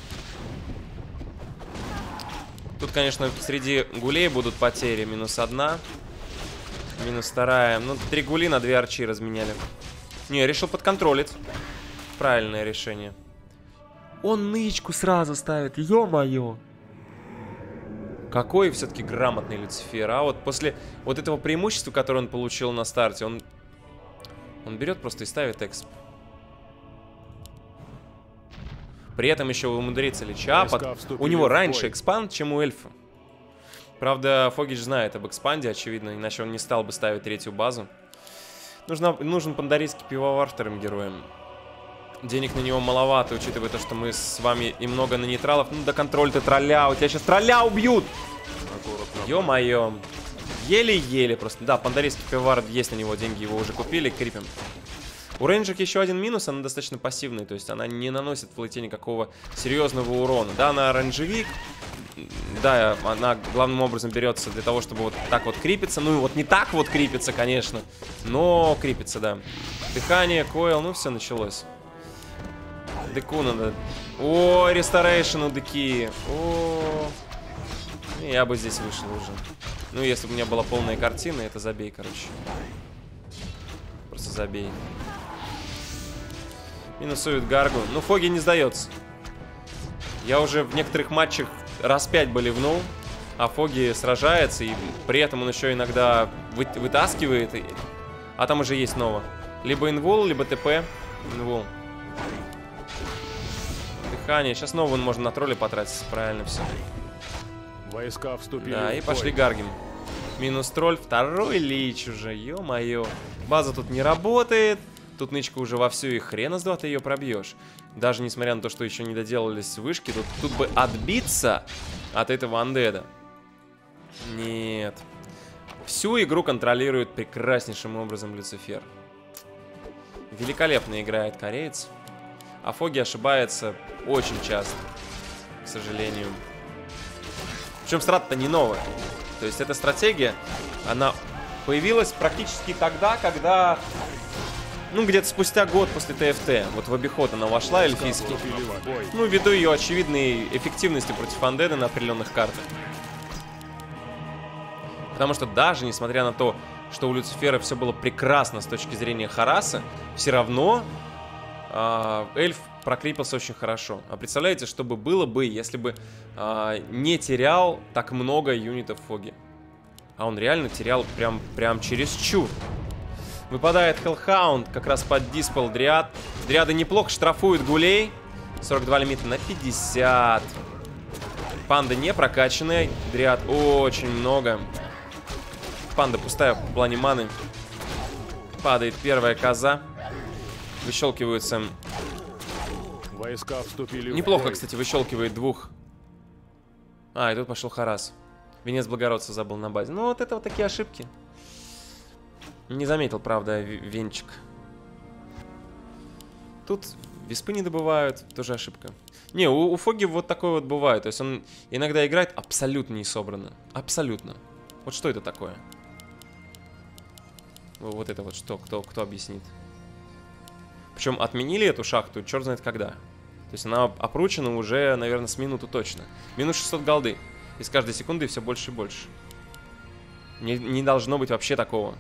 Тут, конечно, среди гулей будут потери. Минус одна. Минус вторая. Ну, три гули на две арчи разменяли. Не, решил подконтролить. Правильное решение. Он нычку сразу ставит. Ё-моё. Какой все-таки грамотный Люцифер. А вот после вот этого преимущества, которое он получил на старте, он, он берет просто и ставит эксп. При этом еще умудрится леча. Под... У него раньше экспанд, чем у эльфа. Правда, Фогич знает об экспанде, очевидно, иначе он не стал бы ставить третью базу. Нужно, нужен пандарийский пивовар вторым героем. Денег на него маловато, учитывая то, что мы с вами и много на нейтралов. Ну да контроль ты тролля, у тебя сейчас тролля убьют! Ё-моё. Еле-еле просто. Да, пандарийский пивовар есть на него, деньги его уже купили, крипим. У рейнджерки еще один минус, она достаточно пассивная, то есть она не наносит в лейте никакого серьезного урона. Да, она оранжевик, да, она главным образом берется для того, чтобы вот так вот крипиться. Ну и вот не так вот крипиться, конечно, но крипиться, да. Дыхание, койл, ну все началось. Деку надо. О, ресторейшн у деки. О, я бы здесь вышел уже. Ну, если бы у меня была полная картина, это забей, короче. Просто забей. Минусует Гаргу. Ну, Фоги не сдается. Я уже в некоторых матчах раз пять бы ливнул, а Фоги сражается, и при этом он еще иногда вы вытаскивает. И... А там уже есть ново. Либо инвул, либо ТП. Инвул. Дыхание. Сейчас новую можно на тролле потратить. Правильно все. Войска вступили. Да, и пошли Гаргим. Минус тролль. Второй лич уже. Ё-моё. База тут не работает. Тут нычка уже вовсю, и хрена с два ты ее пробьешь. Даже несмотря на то, что еще не доделались вышки, тут, тут бы отбиться от этого андеда. Нет. Всю игру контролирует прекраснейшим образом Люцифер. Великолепно играет кореец. А Фоги ошибается очень часто, к сожалению. Причем страта-то не новая. То есть эта стратегия, она появилась практически тогда, когда... Ну, где-то спустя год после ТФТ. Вот в обиход она вошла, эльфийский. Ну, ввиду ее очевидной эффективности против андеда на определенных картах. Потому что даже несмотря на то, что у Люцифера все было прекрасно с точки зрения Хараса, все равно э, эльф прокрепился очень хорошо. А представляете, что бы было бы, если бы э, не терял так много юнитов Фоги? А он реально терял прям, прям чересчур. Выпадает Hellhound как раз под диспел Дриад. Дриады неплохо штрафуют гулей. сорок два лимита на пятьдесят. Панда не прокачанная. Дриад очень много. Панда пустая в плане маны. Падает первая коза. Выщелкиваются. Войска вступили. Неплохо, кстати, выщелкивает двух. А, и тут пошел Харас. Венец благородства забыл на базе. Ну, вот это вот такие ошибки. Не заметил, правда, венчик. Тут виспы не добывают, тоже ошибка. Не, у, у Фоги вот такое вот бывает. То есть он иногда играет абсолютно не собранно. Абсолютно. Вот что это такое? Вот это вот что, кто, кто объяснит? Причем отменили эту шахту, черт знает когда. То есть она опручена уже, наверное, с минуту точно. Минус шестьсот голды. И с каждой секундой все больше и больше. Не, не должно быть вообще такого.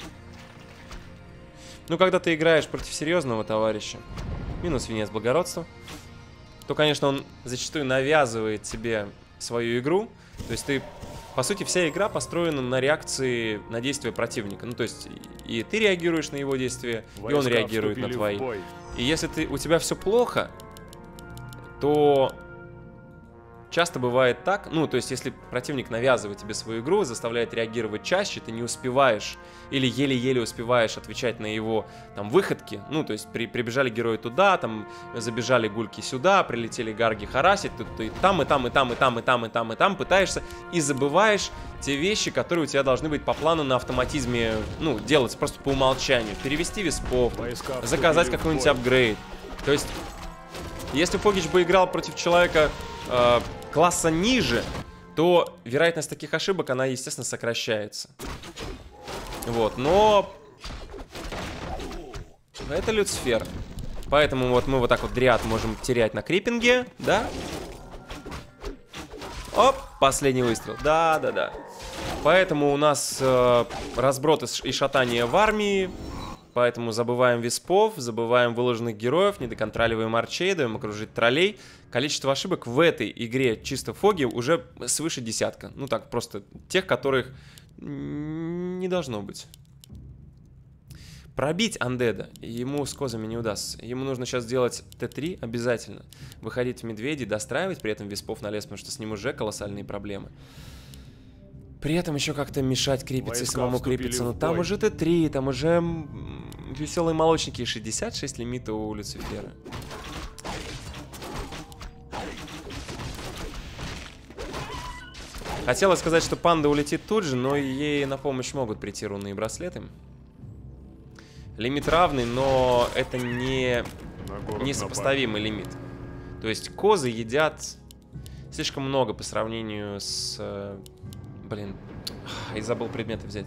Ну, когда ты играешь против серьезного товарища, минус венец благородства, то, конечно, он зачастую навязывает тебе свою игру. То есть ты, по сути, вся игра построена на реакции на действия противника. Ну, то есть и ты реагируешь на его действия, и он реагирует на твои. И если ты, у тебя все плохо, то часто бывает так, ну, то есть, если противник навязывает тебе свою игру, заставляет реагировать чаще, ты не успеваешь или еле-еле успеваешь отвечать на его, там, выходки, ну, то есть, при, прибежали герои туда, там, забежали гульки сюда, прилетели гарги харасить, тут ты там, и там, и там, и там, и там, и там, и там пытаешься, и забываешь те вещи, которые у тебя должны быть по плану на автоматизме, ну, делаться просто по умолчанию, перевести виспов, заказать какой-нибудь апгрейд, то есть... Если Фогич бы играл против человека э, класса ниже, то вероятность таких ошибок, она, естественно, сокращается. Вот, но... Это Люцифер. Поэтому вот мы вот так вот дриад можем терять на крипинге, да? Оп, последний выстрел. Да-да-да. Поэтому у нас э, разброд и шатание в армии. Поэтому забываем виспов, забываем выложенных героев, недоконтроливаем арчей, даем окружить троллей. Количество ошибок в этой игре чисто Фоги уже свыше десятка. Ну так, просто тех, которых не должно быть. Пробить андеда ему с козами не удастся. Ему нужно сейчас сделать тэ три обязательно. Выходить в медведи, достраивать при этом виспов на лес, потому что с ним уже колоссальные проблемы. При этом еще как-то мешать крепиться и самому крепиться. Но там уже тэ три, там уже веселые молочники. шестьдесят шесть лимита у Люцифера. Хотела сказать, что панда улетит тут же, но ей на помощь могут прийти рунные браслеты. Лимит равный, но это не несопоставимый лимит. То есть козы едят слишком много по сравнению с... Блин, и забыл предметы взять.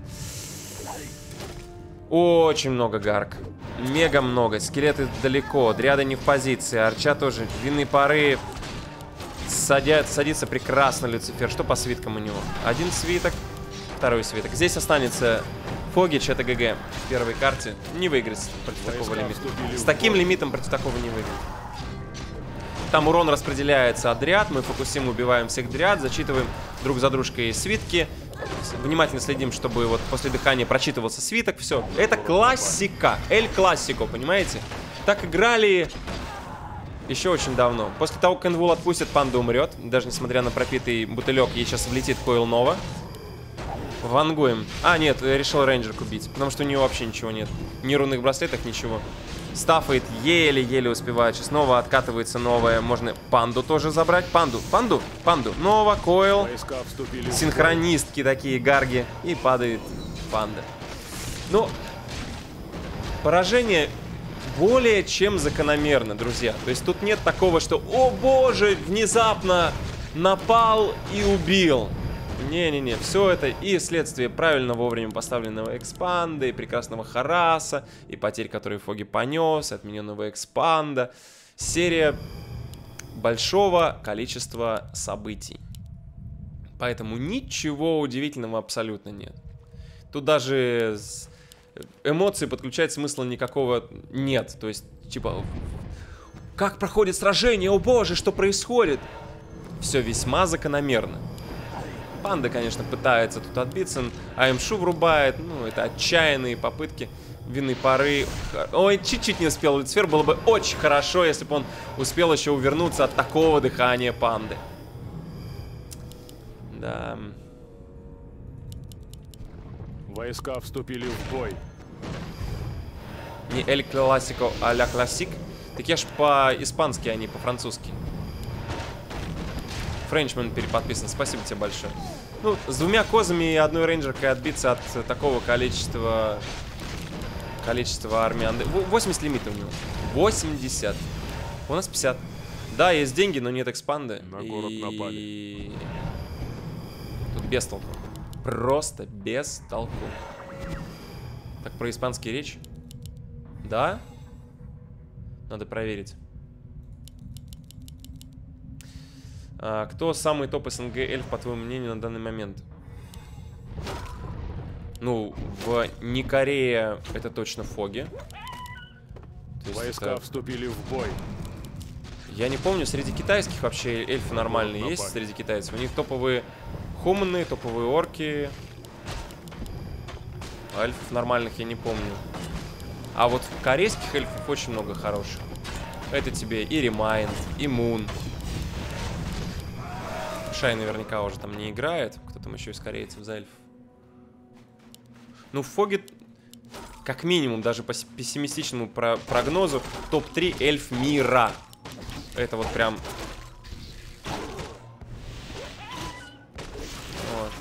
Очень много гарк. Мега много. Скелеты далеко. Дриады не в позиции. Арча тоже. Винные пары. Садят, садится прекрасно Люцифер. Что по свиткам у него? Один свиток. Второй свиток. Здесь останется Фогич. Это ГГ. В первой карте. Не выиграть против такого лимита. С таким лимитом против такого не выиграть. Там урон распределяется от дриад. Мы фокусим, убиваем всех дриад. Зачитываем друг за дружкой свитки. Внимательно следим, чтобы вот после дыхания прочитывался свиток. Все. Это классика. Эль классико, понимаете? Так играли еще очень давно. После того, как Энвул отпустит, панда умрет. Даже несмотря на пропитый бутылек, ей сейчас влетит Койл Нова. Вангуем. А, нет, решил рейнджер убить. Потому что у нее вообще ничего нет. Ни рунных браслетов, ничего. Стафает, еле-еле успевает. Сейчас снова откатывается новая. Можно панду тоже забрать. Панду, панду, панду. Нова, Койл. Синхронистки такие, гарги. И падает панда. Ну, поражение более чем закономерно, друзья. То есть тут нет такого, что «О боже, внезапно напал и убил». Не-не-не, все это и следствие правильно вовремя поставленного экспанда, и прекрасного хараса, и потерь, которые Фоги понес, и отмененного экспанда. Серия большого количества событий. Поэтому ничего удивительного абсолютно нет. Тут даже эмоции подключать смысла никакого нет. То есть, типа, как проходит сражение, о боже, что происходит? Все весьма закономерно. Панда, конечно, пытается тут отбиться. АМШу врубает. Ну, это отчаянные попытки. Винные пары. Ой, чуть-чуть не успел Люцифер. Было бы очень хорошо, если бы он успел еще увернуться от такого дыхания панды. Да. Войска вступили в бой. Не Эль Классико, а Ля Классик. Так я ж по-испански, а не по-французски. Френчман переподписан, спасибо тебе большое. Ну, с двумя козами и одной рейнджеркой отбиться от такого количества количества армян. восемьдесят лимита у него. восемьдесят. У нас пятьдесят. Да, есть деньги, но нет экспанда. На город и... напали. Тут без толку. Просто без толку. Так, про испанский речь. Да? Надо проверить. А, кто самый топ СНГ эльф, по твоему мнению, на данный момент? Ну, в не Корея это точно Фоги. Войска это... вступили в бой. Я не помню, среди китайских вообще эльфы нормальные есть среди китайцев. У них топовые хуманы, топовые орки. А эльфов нормальных я не помню. А вот в корейских эльфов очень много хороших. Это тебе и Ремайнд, и Мун. Шай наверняка уже там не играет. Кто там еще из корейцев за эльфов? Ну, Фогет, как минимум, даже по пессимистичному про прогнозу, топ три эльф мира. Это вот прям... Вот.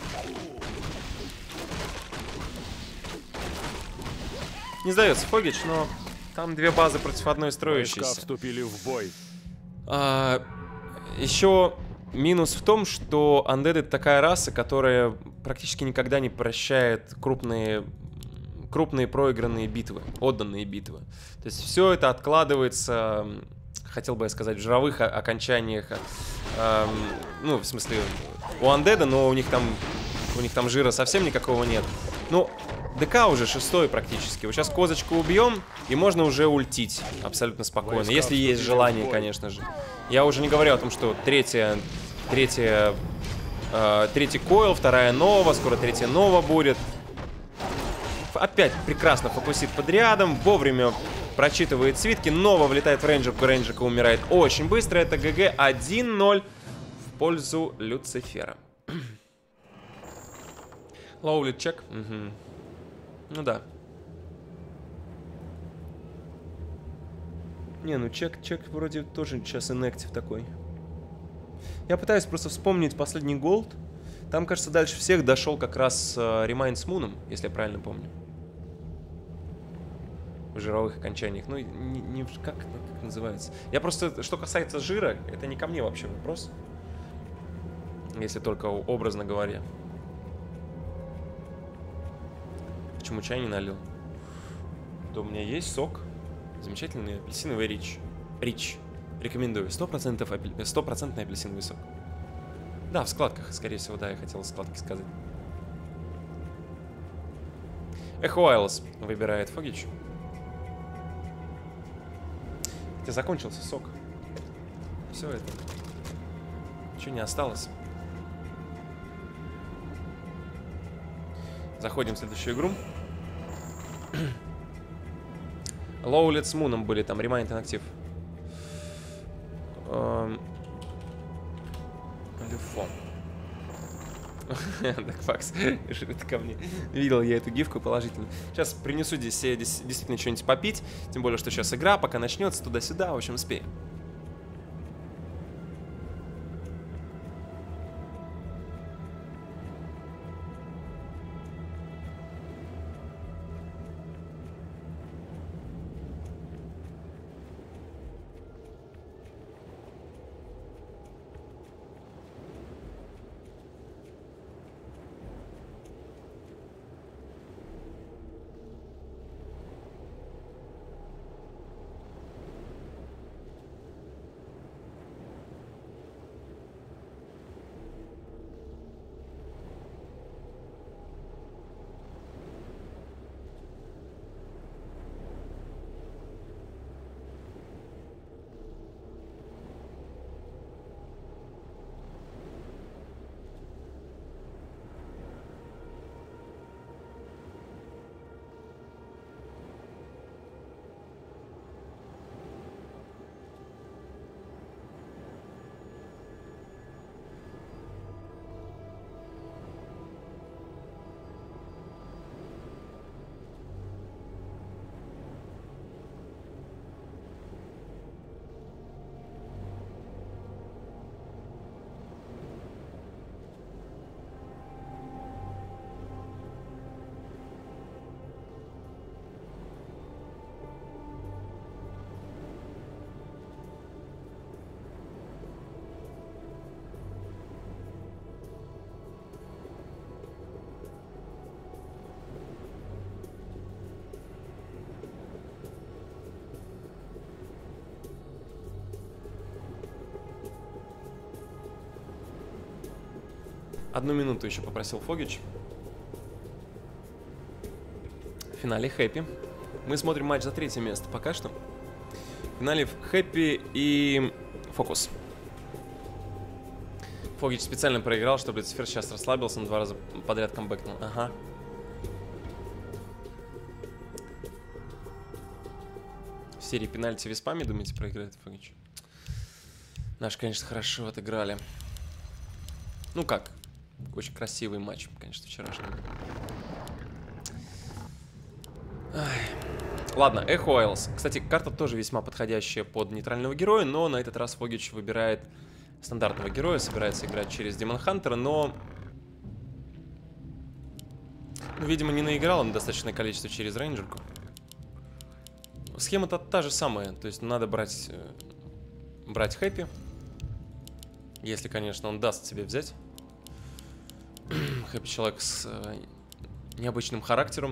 Не сдается Фогич, но там две базы против одной строящейся. Войска вступили в бой. А, еще минус в том, что Undead — это такая раса, которая практически никогда не прощает крупные, крупные проигранные битвы, отданные битвы. То есть все это откладывается, хотел бы я сказать, в жировых окончаниях. Эм, ну, в смысле, у Undead, но у них там, у них там жира совсем никакого нет. Ну, ДК уже шестой практически. Вот сейчас козочку убьем, и можно уже ультить абсолютно спокойно. Войска, если есть желание, конечно же. Я уже не говорю о том, что третья, третья, э, третий койл, вторая нова, скоро третья нова будет. Опять прекрасно фокусит под рядом, вовремя прочитывает свитки. Нова влетает в рейнджерку, рейнджерка умирает очень быстро. Это ГГ один ноль в пользу Люцифера. Лоулит чек. Угу. Ну да. Не, ну чек, чек вроде тоже сейчас инактив такой. Я пытаюсь просто вспомнить последний голд. Там, кажется, дальше всех дошел как раз uh, Remind с Муном, если я правильно помню. В жировых окончаниях. Ну, не, не, как, как называется? Я просто, что касается жира, это не ко мне вообще вопрос. Если только образно говоря. Почему чай не налил? То у меня есть сок. Замечательный апельсиновый рич. Рич. Рекомендую. сто процентов стопроцентный апельсиновый сок. Да, в складках, скорее всего, да, я хотел складки сказать. Эхо Уайлс выбирает Фогич. Хотя закончился сок. Все это. Ничего не осталось. Заходим в следующую игру. Лоулет с Муном были там. Remind инактив. Люфон. Так, факс. Это ко мне. Видел я эту гифку положительно. Сейчас принесу здесь действительно что-нибудь попить. Тем более, что сейчас игра, пока начнется туда-сюда. В общем, успеем. Одну минуту еще попросил Фогич. В финале Хэппи. Мы смотрим матч за третье место пока что. В финале Хэппи и Фокус. Фогич специально проиграл, чтобы Люцифер сейчас расслабился. Он два раза подряд камбэкнул. Ага. В серии пенальти виспами, думаете, проиграет Фогич? Наши, конечно, хорошо отыграли. Ну как, очень красивый матч, конечно, вчерашний. Ай. Ладно, Эхо Уайлз. Кстати, карта тоже весьма подходящая под нейтрального героя, но на этот раз Фогич выбирает стандартного героя, собирается играть через Демон Хантера, но... Ну, видимо, не наиграл он достаточное количество через рейнджерку. Схема-то та же самая, то есть надо брать, брать Хэппи. Если, конечно, он даст себе взять. Хэппи человек с э, необычным характером.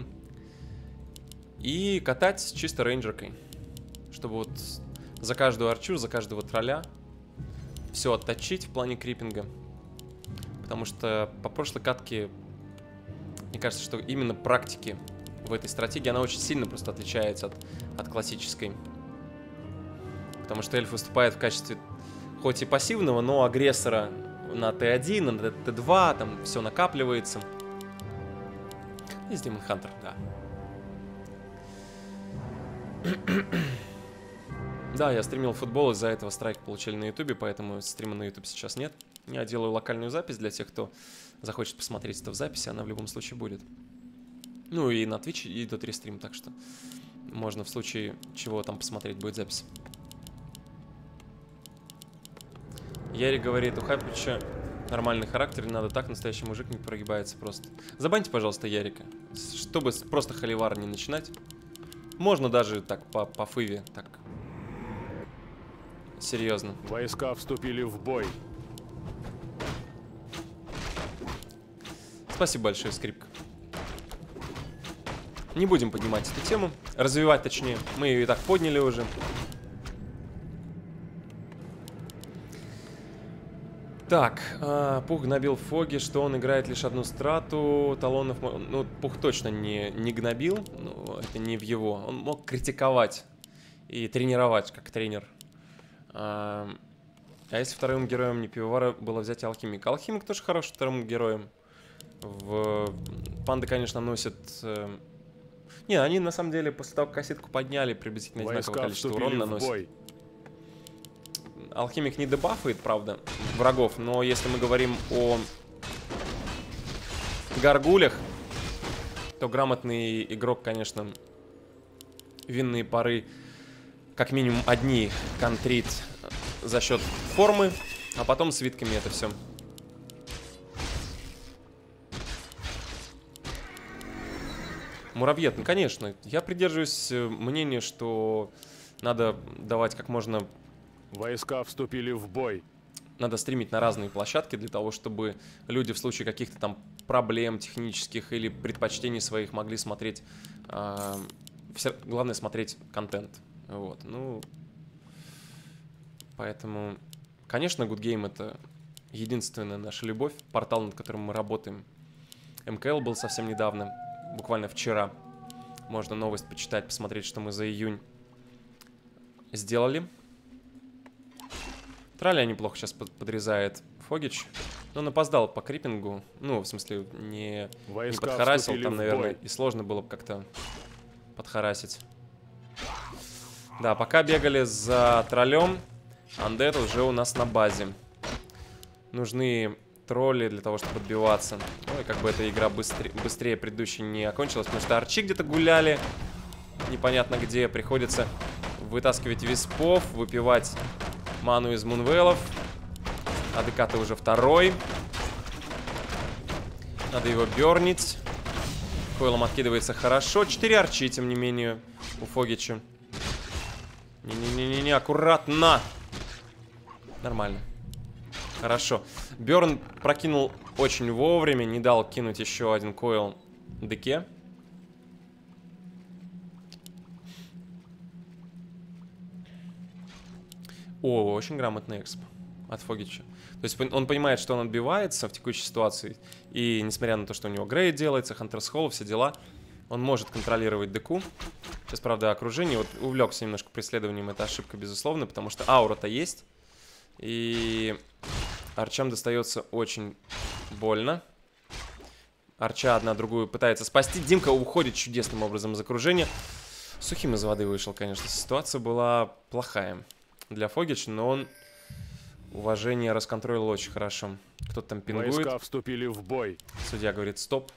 И катать чисто рейнджеркой. Чтобы вот за каждую арчу, за каждого тролля все отточить в плане крипинга. Потому что по прошлой катке, мне кажется, что именно практики в этой стратегии, она очень сильно просто отличается от, от классической. Потому что эльф выступает в качестве хоть и пассивного, но агрессора на тэ один, на тэ два, там все накапливается. Есть Демон Хантер, да. Да, я стримил футбол, из-за этого страйк получили на ютубе, поэтому стрима на ютубе сейчас нет. Я делаю локальную запись для тех, кто захочет посмотреть это в записи, она в любом случае будет. Ну и на Twitch идет рестрим, так что можно в случае чего там посмотреть будет запись. Яри говорит, у Хапича нормальный характер, не надо так, настоящий мужик не прогибается просто. Забаньте, пожалуйста, Ярика, чтобы просто холивар не начинать. Можно даже так по, по фыве, так серьезно. Войска вступили в бой. Спасибо большое, Скрипка. Не будем поднимать эту тему. Развивать, точнее. Мы ее и так подняли уже. Так, э, Пух гнобил Фоги, что он играет лишь одну страту. Талонов... Ну, Пух точно не, не гнобил. Ну, это не в его. Он мог критиковать и тренировать, как тренер. А, а если вторым героем не Пивовара было взять Алхимика? Алхимик тоже хороший вторым героем. В... Панды, конечно, носят... Э... Не, они на самом деле после того, как кассетку подняли, приблизительно одинаковое количество урона наносят. Алхимик не дебафает, правда, врагов, но если мы говорим о гаргулях, то грамотный игрок, конечно, винные пары как минимум одни контрит за счет формы, а потом свитками это все. Муравьед, ну конечно, я придерживаюсь мнения, что надо давать как можно... Войска вступили в бой. Надо стримить на разные площадки для того, чтобы люди в случае каких-то там проблем технических или предпочтений своих могли смотреть... Э, все, главное смотреть контент. Вот, ну... Поэтому, конечно, Good Game это единственная наша любовь, портал, над которым мы работаем. эм ка эл был совсем недавно. Буквально вчера. Можно новость почитать, посмотреть, что мы за июнь сделали. Тролля неплохо сейчас подрезает Фогич. Но он опоздал по крипингу. Ну, в смысле, не, не подхарасил. Там, наверное, и сложно было бы как-то подхарасить. Да, пока бегали за троллем, Undead уже у нас на базе. Нужны... тролли для того, чтобы отбиваться. Ну и как бы эта игра быстрее, быстрее предыдущей не окончилась, потому что арчи где-то гуляли. Непонятно где. Приходится вытаскивать виспов, выпивать ману из мунвелов. АДК-то уже второй. Надо его бернить. Койлом откидывается хорошо. Четыре арчи, тем не менее, у Фогича. Не-не-не-не, аккуратно. Нормально. Хорошо. Бёрн прокинул очень вовремя, не дал кинуть еще один койл ДК. О, очень грамотный эксп от Фогича. То есть он понимает, что он отбивается в текущей ситуации. И несмотря на то, что у него грейд делается, Хантерс Холл, все дела, он может контролировать ДК. Сейчас, правда, окружение. Вот увлекся немножко преследованием, это ошибка, безусловно, потому что аура-то есть. И арчам достается очень больно. Арча одна другую пытается спасти. Димка уходит чудесным образом из окружения. Сухим из воды вышел, конечно. Ситуация была плохая для Фогича, но он Уважение расконтролил очень хорошо. Кто-то там пингует. Войска вступили в бой. Судья говорит стоп.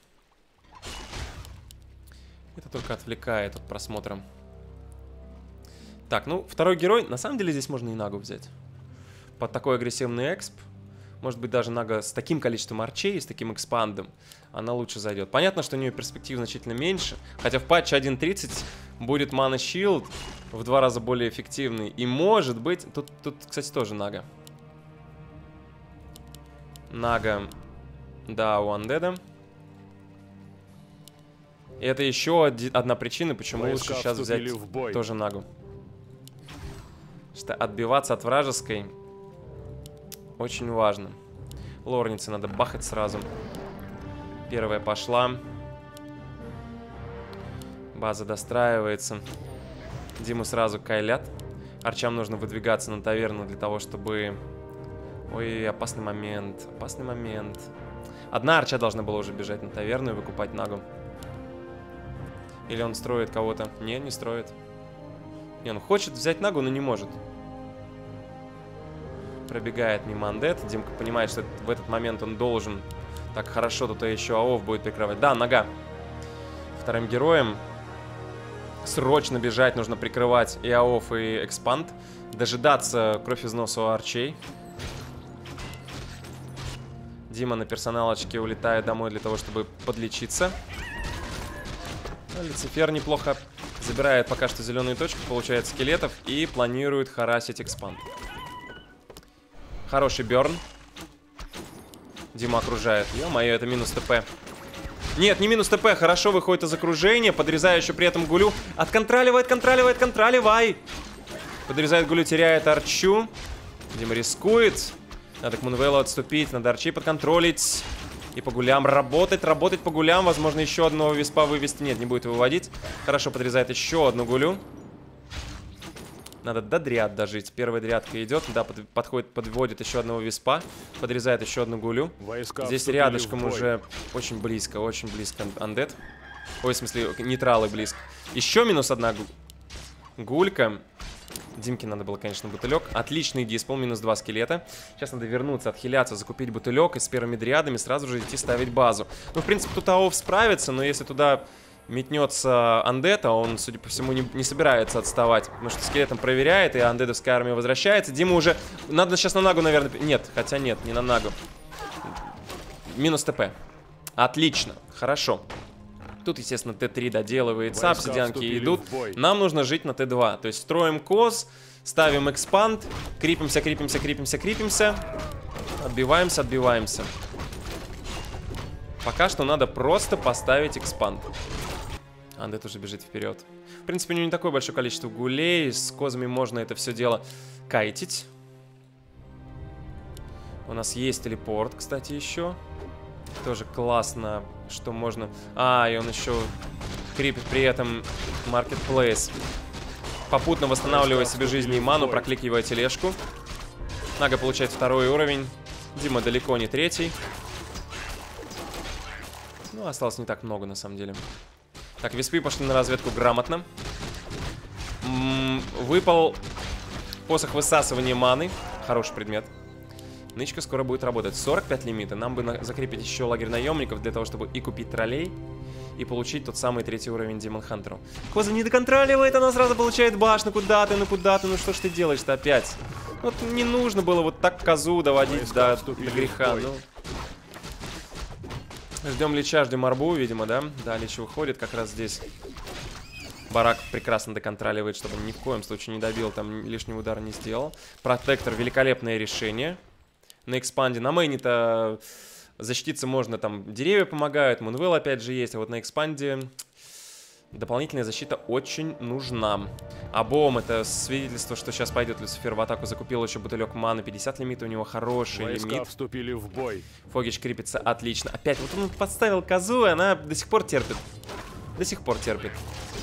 Это только отвлекает от просмотра. Так, ну, второй герой. На самом деле здесь можно и Нагу взять. Под такой агрессивный эксп. Может быть, даже Нага с таким количеством арчей, с таким экспандом, она лучше зайдет. Понятно, что у нее перспектив значительно меньше. Хотя в патче один тридцать будет Mana Shield в два раза более эффективный. И может быть... Тут, тут кстати, тоже Нага. Нага, да, у Андеда. И это еще одна причина, почему Войска лучше сейчас взять тоже Нагу. Что отбиваться от вражеской очень важно. Лорницы надо бахать сразу. Первая пошла. База достраивается. Диму сразу кайлят. Арчам нужно выдвигаться на таверну для того, чтобы... Ой, опасный момент. Опасный момент. Одна арча должна была уже бежать на таверну и выкупать Нагу. Или он строит кого-то? Не, не строит. Не, он хочет взять Нагу, но не может. Пробегает мимо Андет. Димка понимает, что в этот момент он должен. Так хорошо, тут еще АОФ будет прикрывать. Да, Нага. Вторым героем. Срочно бежать, нужно прикрывать и АОФ, и Экспанд. Дожидаться кровь из носа у арчей. Дима на персоналочке улетает домой для того, чтобы подлечиться. Люцифер неплохо забирает пока что зеленую точку, получает скелетов и планирует харасить Экспанд. Хороший берн. Дима окружает. Ё-моё, это минус ТП. Нет, не минус ТП. Хорошо выходит из окружения. Подрезая еще при этом Гулю. Отконтроливает, контроливает, контроливай. Подрезает Гулю, теряет арчу. Дима рискует. Надо к Мунвейлу отступить. Надо арчей подконтролить. И по гулям работать, работать по гулям. Возможно, еще одного виспа вывести. Нет, не будет выводить. Хорошо, подрезает еще одну Гулю. Надо до дриад дожить. Первая дриадка идет. Да, под, подходит, подводит еще одного виспа. Подрезает еще одну Гулю. Войска здесь рядышком уже очень близко, очень близко Андет. Ой, в смысле, нейтралы близко. Еще минус одна гу... гулька. Димке надо было, конечно, бутылек. Отличный диспол, минус два скелета. Сейчас надо вернуться, отхиляться, закупить бутылек и с первыми дриадами сразу же идти ставить базу. Ну, в принципе, тут АОФ справится, но если туда метнется Андет, а он, судя по всему, не, не собирается отставать. Потому что скелетом проверяет, и андедовская армия возвращается. Дима уже... Надо сейчас на Нагу, наверное... Нет, хотя нет, не на Нагу. Минус ТП. Отлично, хорошо. Тут, естественно, Т три доделывается, обсидианки идут. Нам нужно жить на Т два. То есть строим коз, ставим экспанд, крипимся, крипимся, крипимся, крипимся. Отбиваемся, отбиваемся. Пока что надо просто поставить экспанд. Андет уже бежит вперед. В принципе, у него не такое большое количество гулей. С козами можно это все дело кайтить. У нас есть телепорт, кстати, еще. Тоже классно, что можно... А, и он еще крипит при этом Marketplace. Попутно восстанавливая себе жизни и ману, прокликивая тележку. Нага получает второй уровень. Дима далеко не третий. Ну, осталось не так много, на самом деле. Так, виспы пошли на разведку грамотно. М-м, выпал посох высасывания маны. Хороший предмет. Нычка скоро будет работать. сорок пять лимита. Нам бы на закрепить еще лагерь наемников для того, чтобы и купить троллей, и получить тот самый третий уровень Демон Хантеру. Коза не доконтроливает, она сразу получает башню. Куда ты, ну куда ты, ну что ж ты делаешь-то опять? Вот не нужно было вот так козу доводить до, до греха. Ну. Ждем Лича, ждем арбу, видимо, да? Да, Лич выходит как раз здесь. Барак прекрасно доконтроливает, чтобы ни в коем случае не добил, там лишний удар не сделал. Протектор, великолепное решение. На экспанде, на мейне-то защититься можно, там деревья помогают, Мунвелл опять же есть, а вот на экспанде дополнительная защита очень нужна. А бом — это свидетельство, что сейчас пойдет Люцифер в атаку, закупил еще бутылек маны, пятьдесят лимита, у него хороший Войска лимит. Вступили в бой. Фогич крепится отлично. Опять вот он подставил козу, и она до сих пор терпит. До сих пор терпит.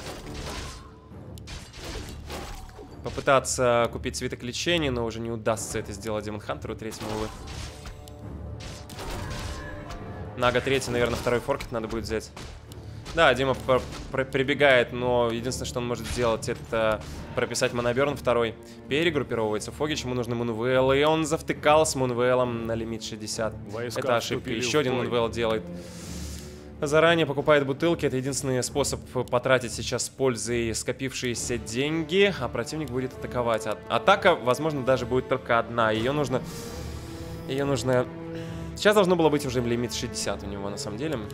Попытаться купить свиток лечения, но уже не удастся это сделать Демон Хантеру третьему, увы. Нага третий, наверное, второй форкет надо будет взять. Да, Дима прибегает, но единственное, что он может сделать, это прописать моноберн второй. Перегруппировывается Фогич, ему нужны мунвеллы, и он завтыкал с мунвеллом на лимит шестьдесят. Войска это ошибка. Еще один мунвелл делает. Заранее покупает бутылки, это единственный способ потратить сейчас с пользой скопившиеся деньги, а противник будет атаковать. А атака, возможно, даже будет только одна. Ее нужно... Ее нужно... Сейчас должно было быть уже лимит шестьдесят у него, на самом деле.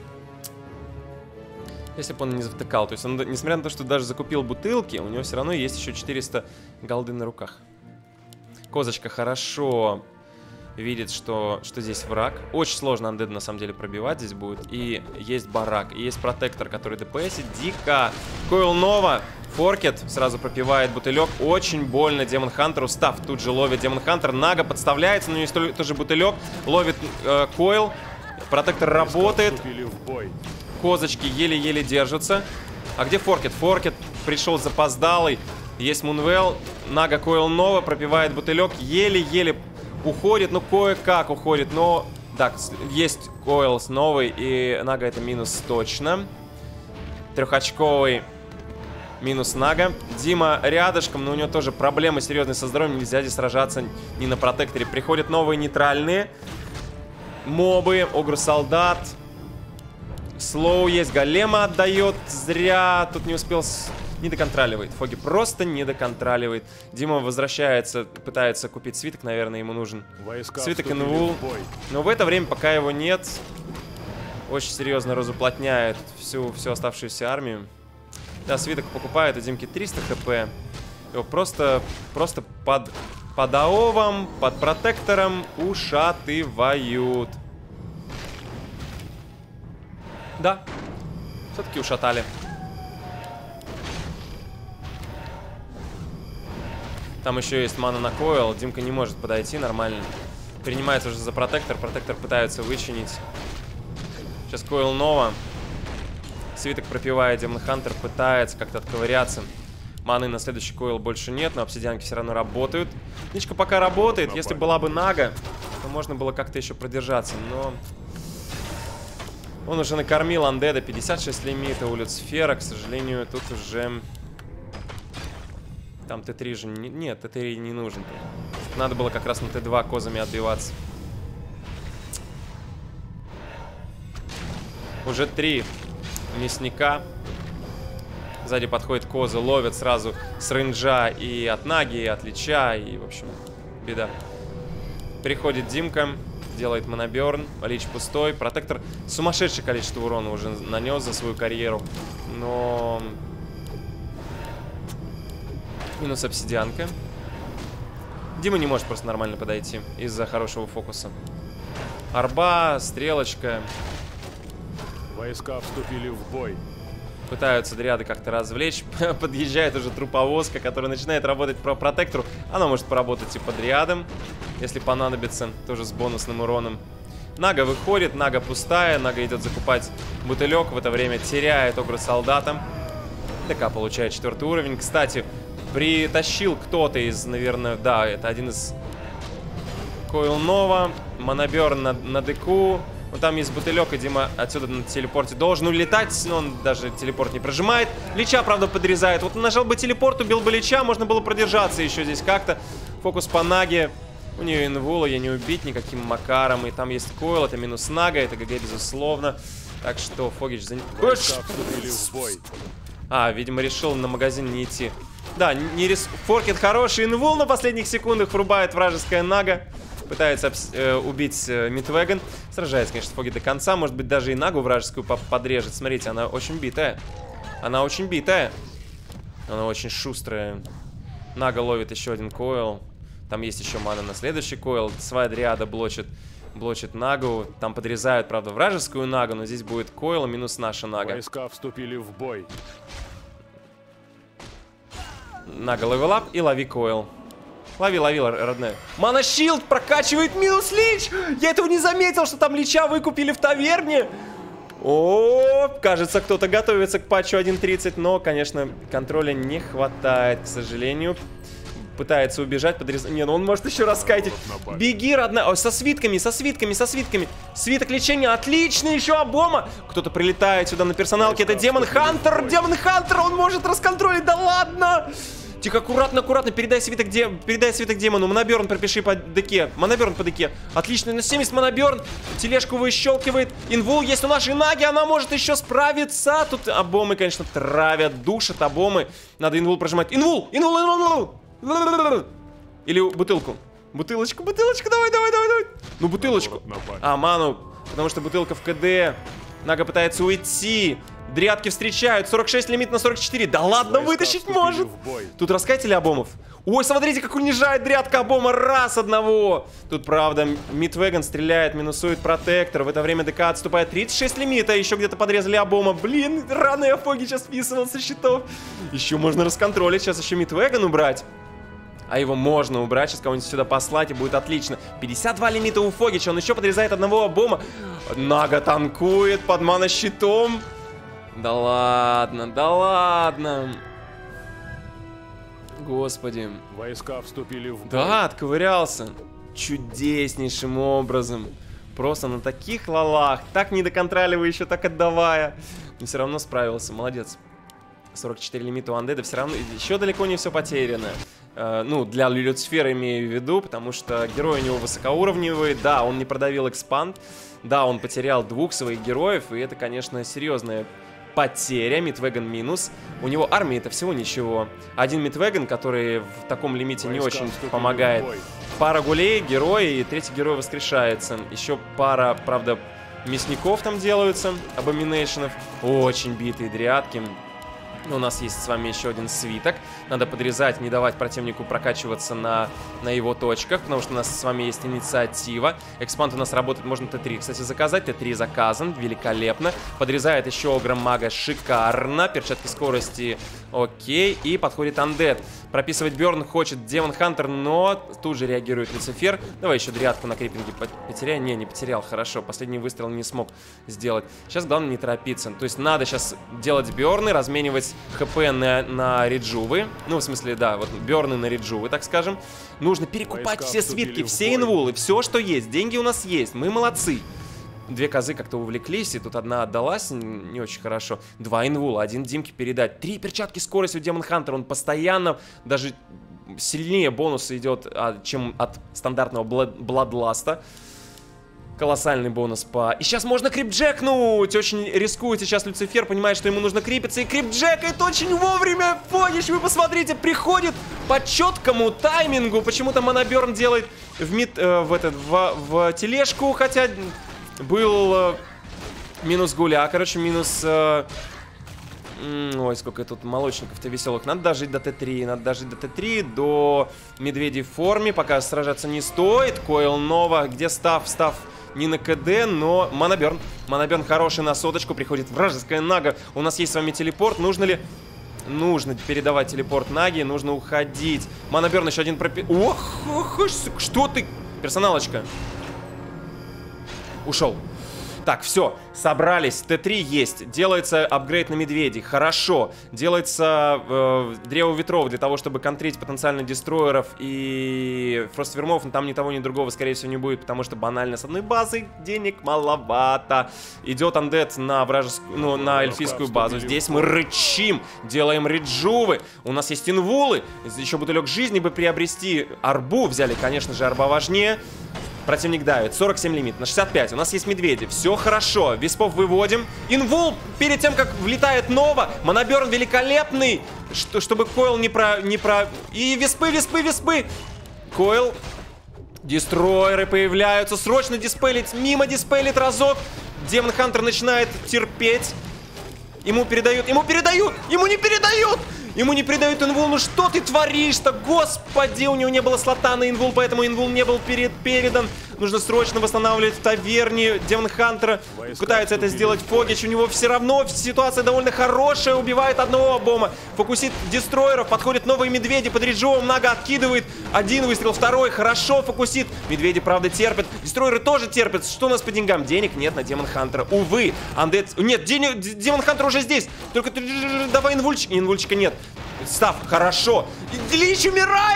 Если бы он не завтыкал. То есть он, несмотря на то, что даже закупил бутылки, у него все равно есть еще четыреста голды на руках. Козочка хорошо видит, что, что здесь враг. Очень сложно андеда на самом деле пробивать здесь будет. И есть барак, и есть протектор, который ДПСит. Дико. Койл Нова. Форкет сразу пропивает бутылек. Очень больно Демон Хантеру. Став тут же ловит Демон Хантер. Нага подставляется, но есть тоже бутылек. Ловит э, Койл. Протектор работает. Козочки еле-еле держатся. А где Форкет? Форкет пришел запоздалый. Есть Мунвелл. Нага Койл Нова пропивает бутылек. Еле-еле уходит. Ну, кое-как уходит. Но, да, есть Койл с новой. И Нага это минус точно. Трехочковый минус Нага. Дима рядышком, но у него тоже проблемы серьезные со здоровьем. Нельзя здесь сражаться ни на протекторе. Приходят новые нейтральные мобы. Огр-солдат. Слоу есть. Голема отдает. Зря. Тут не успел... С... Не доконтроливает. Фоги просто не доконтроливает. Дима возвращается, пытается купить свиток. Наверное, ему нужен Войска свиток инвул. Но в это время, пока его нет, очень серьезно разуплотняет всю, всю оставшуюся армию. Да, свиток покупает, у Димки триста хп. Его просто, просто под, под АОВом, под протектором ушатывают. Да, все-таки ушатали. Там еще есть мана на койл. Димка не может подойти нормально. Принимается уже за протектор. Протектор пытается вычинить. Сейчас койл Нова. Свиток пропивает. Демон Хантер пытается как-то отковыряться. Маны на следующий койл больше нет, но обсидианки все равно работают. Ничка пока работает. Пропали. Если была бы Нага, то можно было как-то еще продержаться. Но он уже накормил андеда. пятьдесят шесть лимита у Люцифера. К сожалению, тут уже... Там Т три же... Не... Нет, Т три не нужен. Надо было как раз на Т два козами отбиваться. Уже три мясника. Сзади подходит козы, ловят сразу с рейнджа и от Наги, и от Лича. И, в общем, беда. Приходит Димка, делает моноберн. Лич пустой. Протектор сумасшедшее количество урона уже нанес за свою карьеру. Но... Минус обсидианка. Дима не может просто нормально подойти из-за хорошего фокуса. Арба, стрелочка. Войска вступили в бой. Пытаются дриады как-то развлечь. Подъезжает уже труповозка, которая начинает работать по протектору. Она может поработать и по дриадам, если понадобится, тоже с бонусным уроном. Нага выходит, Нага пустая. Нага идет закупать бутылек. В это время теряет огр-солдата. ДК получает четвертый уровень. Кстати, притащил кто-то из, наверное, да, это один из Койл Нова. Моноберн на, на ДК. Ну, там есть бутылек, и Дима отсюда на телепорте должен улетать, но он даже телепорт не прожимает. Лича, правда, подрезает. Вот он нажал бы телепорт, убил бы Лича, можно было продержаться еще здесь как-то. Фокус по Наге. У нее инвула, ее не убить никаким макаром. И там есть Койл, это минус Нага, это ГГ, безусловно. Так что Фогич за... А, видимо, решил на магазин не идти. Да, не рис... Форкет хороший, инвул на последних секундах врубает вражеская Нага. Пытается э, убить э, Мидвеган. Сражается, конечно, Фоги до конца. Может быть, даже и Нагу вражескую подрежет. Смотрите, она очень битая. Она очень битая. Она очень шустрая. Нага ловит еще один койл. Там есть еще мана на следующий койл. Своя дриада блочит, блочит Нагу. Там подрезают, правда, вражескую Нагу. Но здесь будет койл минус наша Нага. Войска вступили в бой. Нага левелап и лови койл. Лови, лови, родная. Мана-щилд прокачивает минус Лич. Я этого не заметил, что там Лича выкупили в таверне. О, кажется, кто-то готовится к патчу один тридцать. Но, конечно, контроля не хватает, к сожалению. Пытается убежать, подрез... Не, ну он может еще раскайтить. Беги, родная. Ой, со свитками, со свитками, со свитками. Свиток лечения, отлично, еще обома. Кто-то прилетает сюда на персоналке. Это Демон Хантер, Демон Хантер, он может расконтролить, да ладно. Тихо, аккуратно, аккуратно, передай свиток, де... передай свиток демону. Моноберн пропиши по деке. Моноберн по деке. Отлично, на семьдесят моноберн. Тележку выщелкивает. Инвул есть у нашей Наги, она может еще справиться. Тут обомы, конечно, травят, душат обомы. Надо инвул прожимать. Инвул! Инвул, инвул, инвул! Или бутылку. Бутылочку, бутылочку, давай, давай, давай, давай. Ну, бутылочку. А, ману, потому что бутылка в КД. Нага пытается уйти. Дрядки встречают. сорок шесть лимит на сорок четыре. Да ладно, вытащить может. Тут раскатили обомов. Ой, смотрите, как унижает дрядка обома. Раз одного. Тут, правда, Мидвеган стреляет, минусует протектор. В это время ДК отступает. тридцать шесть лимита. Еще где-то подрезали обома. Блин, рано я Фоги сейчас списывал со счетов. Еще можно расконтролить. Сейчас еще Мидвеган убрать. А его можно убрать, сейчас кого-нибудь сюда послать, и будет отлично. пятьдесят два лимита у Фогича, он еще подрезает одного обома. Нага танкует под мана-щитом. Да ладно, да ладно. Господи. Войска вступили в бой. Да, отковырялся. Чудеснейшим образом. Просто на таких лалах, так не доконтроливая, еще так отдавая. Но все равно справился, молодец. сорок четыре лимита у Андеда, все равно еще далеко не все потеряно. Uh, ну, для Люцифера имею в виду, потому что герой у него высокоуровневый. Да, он не продавил экспанд. Да, он потерял двух своих героев. И это, конечно, серьезная потеря. Мидвеган минус. У него армии это всего ничего. Один Мидвеган, который в таком лимите не очень помогает. Пара гулей, герой, и третий герой воскрешается. Еще пара, правда, мясников там делаются, абоминейшенов. Очень битые дрядки. У нас есть с вами еще один свиток. Надо подрезать, не давать противнику прокачиваться на, на его точках, потому что у нас с вами есть инициатива. Экспанд у нас работает, можно Т три, кстати, заказать. Т три заказан, великолепно. Подрезает еще Огра Мага, шикарно. Перчатки скорости, окей. И подходит Андед. Прописывать Бёрн хочет Демон Хантер, но тут же реагирует Люцифер. Давай еще дрядку на крипинге потеряй. Не, не потерял, хорошо. Последний выстрел не смог сделать. Сейчас главное не торопиться. То есть надо сейчас делать Бёрны, разменивать ХП на, на реджувы. Ну, в смысле, да, вот Бёрны на реджувы, так скажем. Нужно перекупать Войска все свитки, все инвулы, все, что есть. Деньги у нас есть, мы молодцы. Две козы как-то увлеклись, и тут одна отдалась не очень хорошо. Два инвула, один Димке передать. Три перчатки скорости у Демон Хантера. Он постоянно, даже сильнее бонуса идет, а, чем от стандартного Бладласта. Колоссальный бонус по... И сейчас можно крипджекнуть! Очень рискует сейчас Люцифер, понимает, что ему нужно крипиться, и крипджекает очень вовремя! Фогич, вы посмотрите, приходит по четкому таймингу. Почему-то Моноберн делает в, мид, э, в, этот, в, в тележку, хотя был э, минус гуля, короче, минус... Э, Ой, сколько тут молочников-то веселых. Надо дожить до Т три, надо дожить до Т три, до медведей в форме. Пока сражаться не стоит. Койл Нова, где став? Став не на КД, но Моноберн. Моноберн хороший на соточку. Приходит вражеская Нага. У нас есть с вами телепорт. Нужно ли... Нужно передавать телепорт Наги. Нужно уходить. Моноберн еще один пропи... Ох, ох, что ты... Персоналочка. Ушел. Так, все, собрались, Т три есть, делается апгрейд на медведей, хорошо, делается э, древо ветров для того, чтобы контрить потенциально дестройеров и фроствермов, но там ни того, ни другого, скорее всего, не будет, потому что банально с одной базы денег маловато. Идет андед на вражескую, ну, на эльфийскую базу, здесь мы рычим, делаем реджувы, у нас есть инвулы, еще бутылек жизни бы приобрести, арбу взяли, конечно же, арба важнее. Противник давит. сорок семь лимит на шестьдесят пять. У нас есть медведи. Все хорошо. Виспов выводим. Инвул перед тем, как влетает Нова. Моноберн великолепный. Что, чтобы Койл не про... Не про... И виспы, виспы, виспы. Койл. Дестройеры появляются. Срочно диспелить. Мимо диспелит разок. Демон Хантер начинает терпеть. Ему передают. Ему передают. Ему не передают. Ему не передают инвул, ну что ты творишь-то? Господи, у него не было слота на инвул, поэтому инвул не был перед, передан. Нужно срочно восстанавливать в таверне Демон Хантера. Пытается это сделать Фогич, у него все равно ситуация довольно хорошая. Убивает одного обома, фокусит дестройеров, подходят новые медведи, под реджовым Нага откидывает. Один выстрел, второй, хорошо фокусит. Медведи, правда, терпят, дестройеры тоже терпят. Что у нас по деньгам? Денег нет на Демон Хантера. Увы, Андед... Нет, денег... Демон Хантер уже здесь. Только давай инвульчик. Инвульчика нет. Став, хорошо. Лич умирает!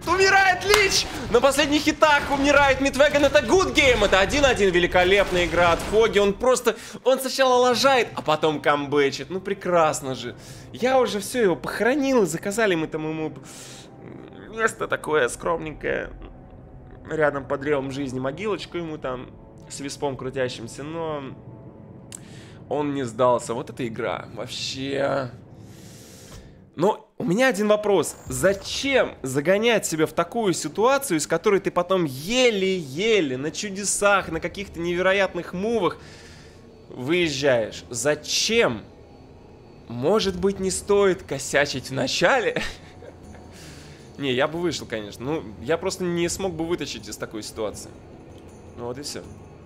Умирает Лич! На последних хитах умирает Мидвеган. Это good game. Это один-один. Великолепная игра от Фоги. Он просто... Он сначала лажает, а потом камбэчит. Ну, прекрасно же. Я уже все его похоронил. Заказали мы там ему место такое скромненькое. Рядом под древом жизни. Могилочку ему там с виспом крутящимся. Но он не сдался. Вот эта игра. Вообще... Но у меня один вопрос. Зачем загонять себя в такую ситуацию, из которой ты потом еле-еле на чудесах, на каких-то невероятных мувах выезжаешь? Зачем? Может быть, не стоит косячить в начале? Не, я бы вышел, конечно. Ну, я просто не смог бы вытащить из такой ситуации. Ну вот и все.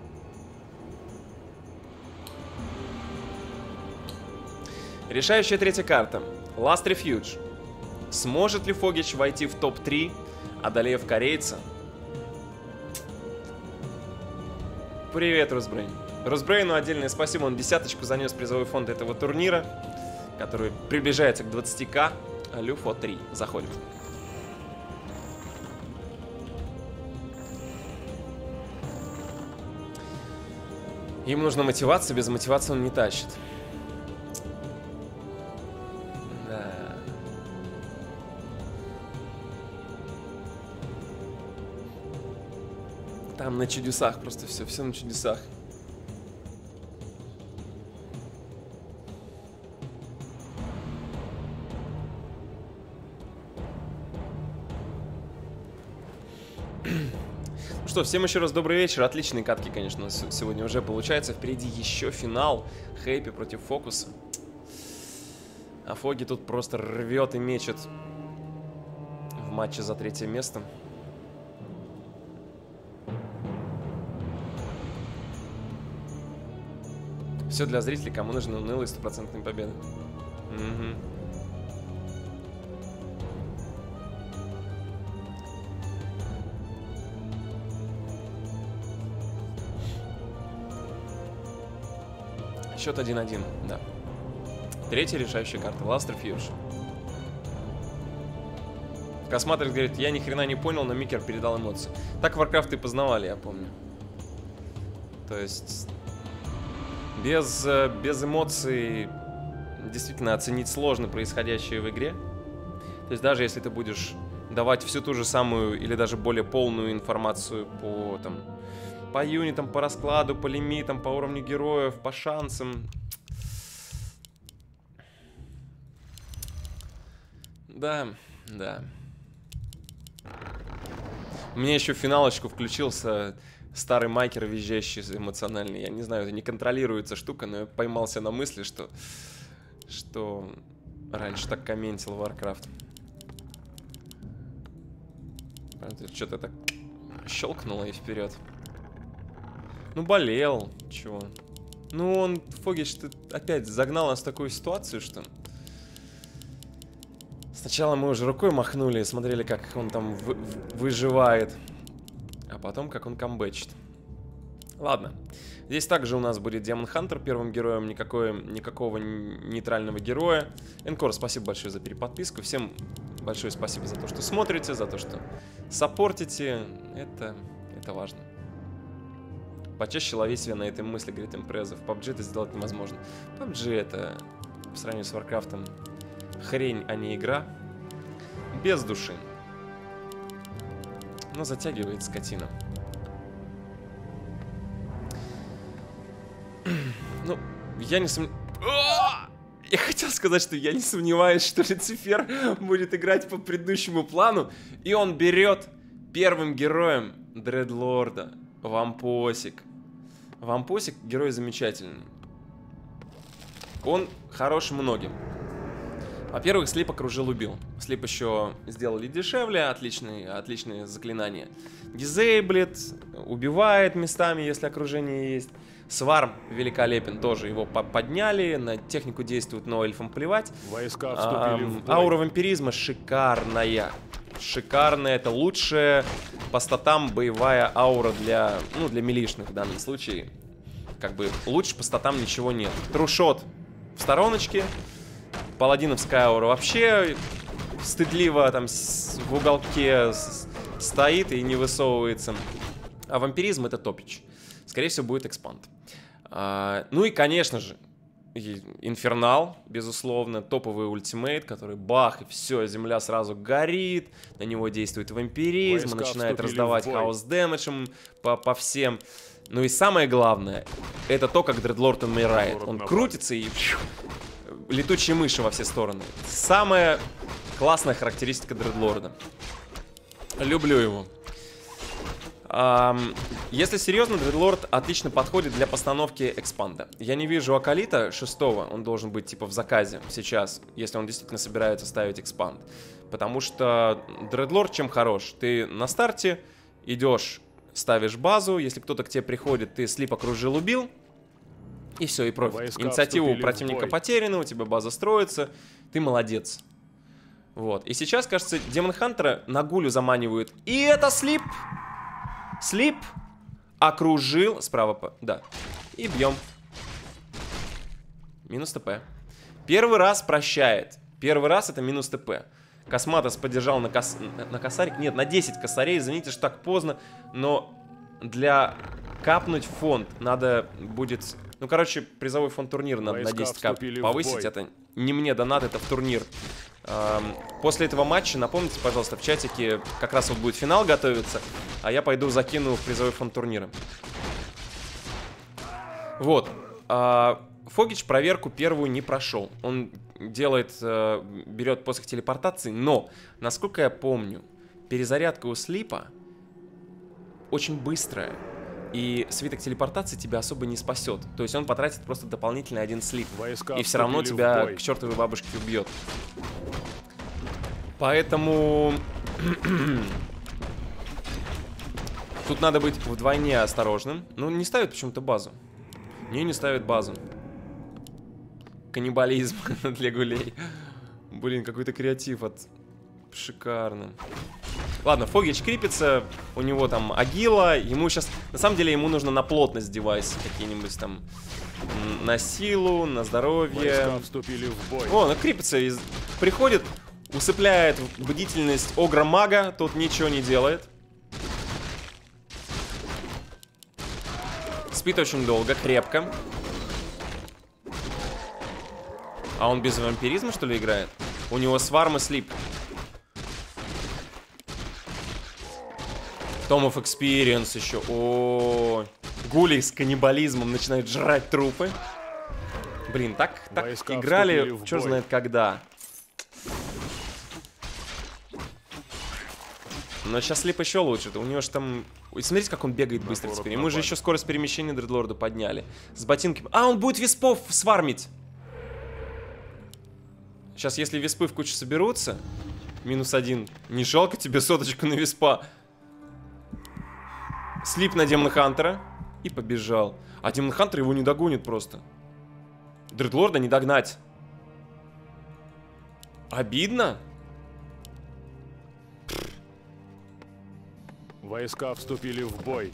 Решающая третья карта. Last Refuge. Сможет ли Фогич войти в топ три, одолев корейца? Привет, Русбрейн. Русбрейну отдельное спасибо. Он десяточку занес в призовой фонд этого турнира, который приближается к двадцати ка. Люфо три. Заходим. Им нужна мотивация. Без мотивации он не тащит. Там на чудесах просто все, все на чудесах. Ну что, всем еще раз добрый вечер. Отличные катки, конечно, сегодня уже получается. Впереди еще финал. Хэйпи против Фокуса. А Фоги тут просто рвет и мечет в матче за третье место. Все для зрителей, кому нужны унылые стопроцентные победы. Угу. Счет один-один, да. Третья решающая карта. Last Refuge. Косматрикс говорит, я ни хрена не понял, но Микер передал эмоции. Так Warcraft и познавали, я помню. То есть... Без, без эмоций действительно оценить сложно происходящее в игре. То есть даже если ты будешь давать всю ту же самую или даже более полную информацию по, там, по юнитам, по раскладу, по лимитам, по уровню героев, по шансам. Да, да. У меня еще в финалочку включился... Старый майкер, визжащий, эмоциональный. Я не знаю, это не контролируется штука, но я поймался на мысли, что... Что... Раньше так комментил Warcraft. Что-то так щелкнуло и вперед. Ну, болел. Чего? Ну, он, Фогич, ты опять загнал нас в такую ситуацию, что... Сначала мы уже рукой махнули и смотрели, как он там вы выживает. А потом, как он камбэчит. Ладно. Здесь также у нас будет Демон Хантер первым героем. Никакой, никакого нейтрального героя. Энкор, спасибо большое за переподписку. Всем большое спасибо за то, что смотрите, за то, что саппортите. Это, это важно. Почаще лови себя на этой мысли, говорит Импреза. В пабджи это сделать невозможно. пабджи это, по сравнению с Warcraft'ом, хрень, а не игра. Без души. Но затягивает скотина. Ну, я не сомневаюсь... Я хотел сказать, что я не сомневаюсь, что Люцифер будет играть по предыдущему плану. И он берет первым героем Дредлорда. Вампосик. Вампосик герой замечательный. Он хорош многим. Во-первых, Слип окружил, убил. Слип еще сделали дешевле, отличные, отличные заклинания. Дизейблит, убивает местами, если окружение есть. Сварм великолепен, тоже его подняли, на технику действует, но эльфам плевать. Войска вступили в бой. Аура вампиризма шикарная. Шикарная, это лучшая по статам боевая аура для, ну, для милишных в данном случае. Как бы лучше по статам ничего нет. Трушот в стороночке. Паладиновская аура вообще стыдливо там в уголке стоит и не высовывается. А вампиризм — это топич. Скорее всего, будет экспанд. А, ну и, конечно же, Инфернал, безусловно, топовый ультимейт, который бах, и все, земля сразу горит, на него действует вампиризм, он начинает раздавать хаос дэмэдж по, по всем. Ну и самое главное, это то, как Дредлорд умирает. Он крутится и летучие мыши во все стороны. Самая классная характеристика Дредлорда. Люблю его. Um, если серьезно, Дредлорд отлично подходит для постановки экспанда. Я не вижу Акалита шестого, он должен быть типа в заказе сейчас, если он действительно собирается ставить экспанд. Потому что Дредлорд чем хорош? Ты на старте идешь, ставишь базу, если кто-то к тебе приходит, ты слип окружил, убил, и все, и профит. Инициатива у противника потеряна, у тебя база строится, ты молодец. Вот. И сейчас, кажется, Демон Хантера на гулю заманивают. И это слип! Слип окружил справа, по... да, и бьем. Минус ТП. Первый раз прощает. Первый раз это минус ТП. Косматос поддержал на, кос... на косарик. Нет, на десять косарей. Извините, что так поздно. Но для капнуть фонд надо будет... Ну, короче, призовой фонд турнира надо на десять кап повысить. Это не мне донат, это в турнир. После этого матча, напомните, пожалуйста, в чатике, как раз вот будет финал готовиться, а я пойду закину в призовой фонд турнира. Вот. Фогич проверку первую не прошел. Он делает, берет посох телепортации, но, насколько я помню, перезарядка у слипа очень быстрая. И свиток телепортации тебя особо не спасет. То есть он потратит просто дополнительный один слип. Войска и все равно тебя к чертовой бабушке убьет. Поэтому... Тут надо быть вдвойне осторожным. Ну, не ставит почему-то базу. Не, не ставит базу. Каннибализм для гулей. Блин, какой-то креатив от... Шикарно. Ладно, Фогич крипится, у него там агила, ему сейчас, на самом деле, ему нужно на плотность девайсы какие-нибудь там, на силу, на здоровье. Вступили в бой. О, он крипится, из... приходит, усыпляет бдительность Огра-мага, тот ничего не делает. Спит очень долго, крепко. А он без вампиризма, что ли, играет? У него сварм и слип. Tom of Experience еще. О, гули с каннибализмом начинают жрать трупы. Блин, так, так играли, черт знает когда. Но сейчас слип еще лучше. У него же там... Смотрите, как он бегает быстро теперь. Ему же еще скорость перемещения Дредлорда подняли. С ботинками. А, он будет виспов свармить. Сейчас, если виспы в кучу соберутся... Минус один. Не жалко тебе соточку на виспа. Слип на Демон Хантера. И побежал. А Демон Хантер его не догонит просто. Дредлорда не догнать. Обидно. Войска вступили в бой.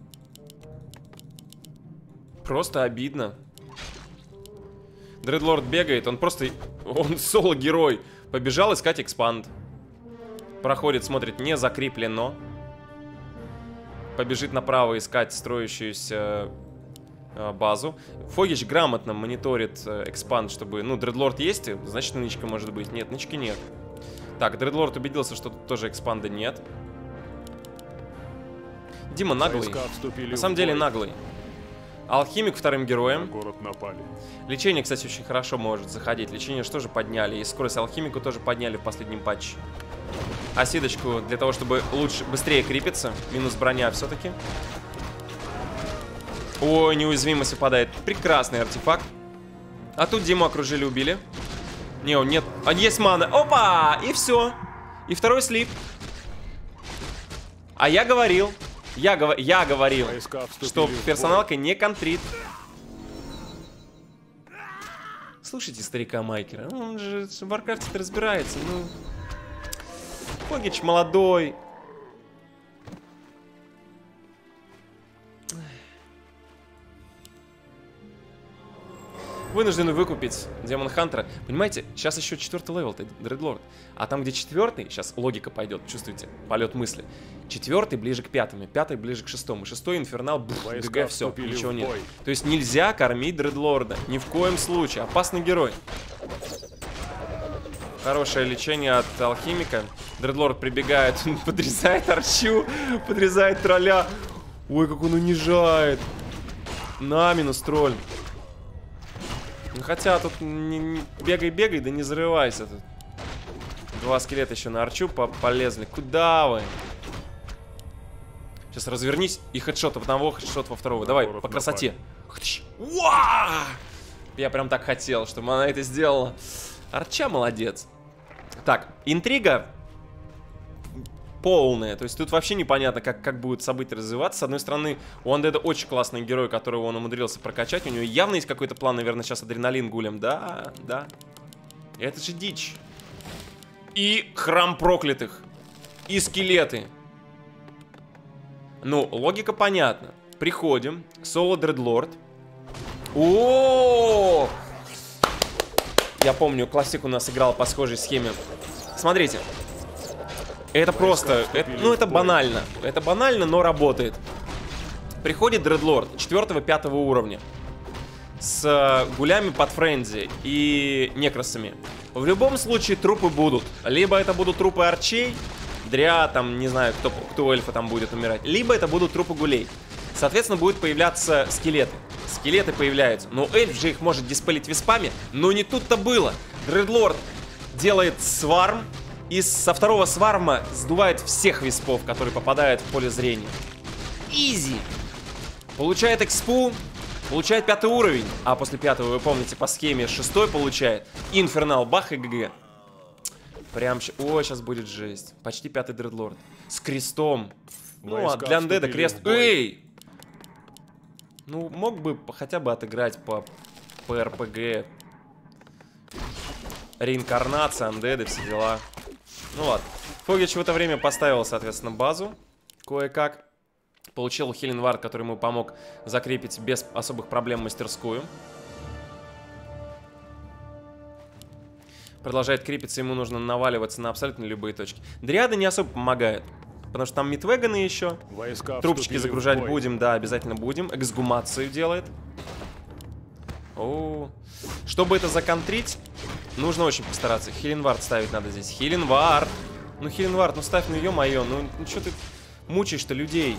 Просто обидно. Дредлорд бегает. Он просто... Он соло-герой. Побежал искать экспанд. Проходит, смотрит, не закреплено. Побежит направо искать строящуюся э, базу. Фогич грамотно мониторит э, экспанд, чтобы... Ну, Дредлорд есть, значит, нычка может быть. Нет, нычки нет. Так, Дредлорд убедился, что тут тоже экспанда нет. Дима наглый. На самом деле наглый. Алхимик вторым героем. Город напали. Лечение, кстати, очень хорошо может заходить. Лечение что же подняли. И скорость алхимику тоже подняли в последнем патче. Осидочку для того, чтобы лучше, быстрее крепиться. Минус броня все-таки. Ой, неуязвимость выпадает. Прекрасный артефакт. А тут Диму окружили, убили. Не, он нет. А есть мана. Опа! И все. И второй слип. А я говорил. Я, гов... я говорил, что персоналка не контрит. Слушайте старика Майкера. Он же в Варкрафте разбирается. Ну... Фогич молодой. Вынуждены выкупить Демон Хантера. Понимаете, сейчас еще четвертый левел, Дредлорд. А там, где четвертый, сейчас логика пойдет, чувствуете, полет мысли. Четвертый ближе к пятому, пятый ближе к шестому. Шестой инфернал, бух, ГГ, все, ничего нет. То есть нельзя кормить Дредлорда. Ни в коем случае. Опасный герой. Хорошее лечение от алхимика. Дредлорд прибегает, подрезает арчу, подрезает тролля. Ой, как он унижает. На минус тролль. Ну, хотя тут бегай-бегай, да не зарывайся тут. Два скелета еще на арчу по полезли. Куда вы? Сейчас развернись и хедшот в одного, хедшот во второго. Давай, по красоте. Уа! Я прям так хотел, чтобы она это сделала. Арча молодец. Так, интрига полная. То есть тут вообще непонятно, как, как будут события развиваться. С одной стороны, у Undead очень классный герой, которого он умудрился прокачать. У него явно есть какой-то план, наверное, сейчас адреналин гулем. Да, да. Это же дичь. И храм проклятых. И скелеты. Ну, логика понятна. Приходим. Соло Дредлорд. О! Я помню, классик у нас играл по схожей схеме. Смотрите. Это просто, это, ну это банально. Это банально, но работает. Приходит Дредлорд четвёртого-пятого уровня. С э, гулями под френзи и некросами. В любом случае трупы будут. Либо это будут трупы арчей, дря, там, не знаю, кто, кто эльфа там будет умирать. Либо это будут трупы гулей. Соответственно, будут появляться скелеты. Скелеты появляются. Но эльф же их может диспелить виспами. Но не тут-то было. Дредлорд делает сварм. И со второго сварма сдувает всех виспов, которые попадают в поле зрения. Изи. Получает экспу. Получает пятый уровень. А после пятого, вы помните, по схеме шестой получает. Инфернал, бах и ГГ. Прям, о, сейчас будет жесть. Почти пятый Дредлорд. С крестом. Ну, а для Undead крест. Эй! Ну, мог бы хотя бы отыграть по, по эр пэ гэ. Реинкарнация, Undead, все дела. Ну ладно. Фогич в это время поставил, соответственно, базу. Кое-как. Получил Healing Ward, который ему помог закрепить без особых проблем мастерскую. Продолжает крепиться, ему нужно наваливаться на абсолютно любые точки. Дриады не особо помогают. Потому что там мидвеганы еще. Войска трубочки загружать будем, да, обязательно будем. Эксгумацию делает. О, чтобы это законтрить, нужно очень постараться. Хиленвард ставить надо здесь. Хиленвард. Ну, Хиленвард, ну ставь, ну ё-моё. Ну, ну что ты мучаешь-то людей?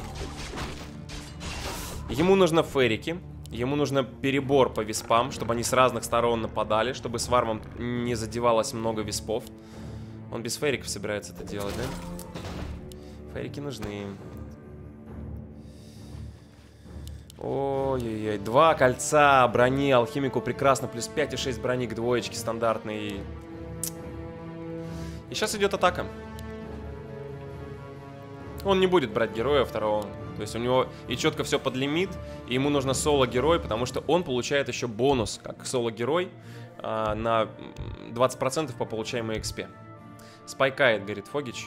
Ему нужно ферики. Ему нужно перебор по виспам, чтобы они с разных сторон нападали, чтобы с вармом не задевалось много виспов. Он без фериков собирается это делать, да? Ферики нужны. Ой-ой-ой. Два кольца брони алхимику прекрасно. Плюс пять и шесть брони к двоечке стандартный. И сейчас идет атака. Он не будет брать героя второго. То есть у него и четко все под лимит. И ему нужно соло-герой, потому что он получает еще бонус, как соло-герой, на двадцать процентов по получаемой экспе. Спайкает, говорит Фогич.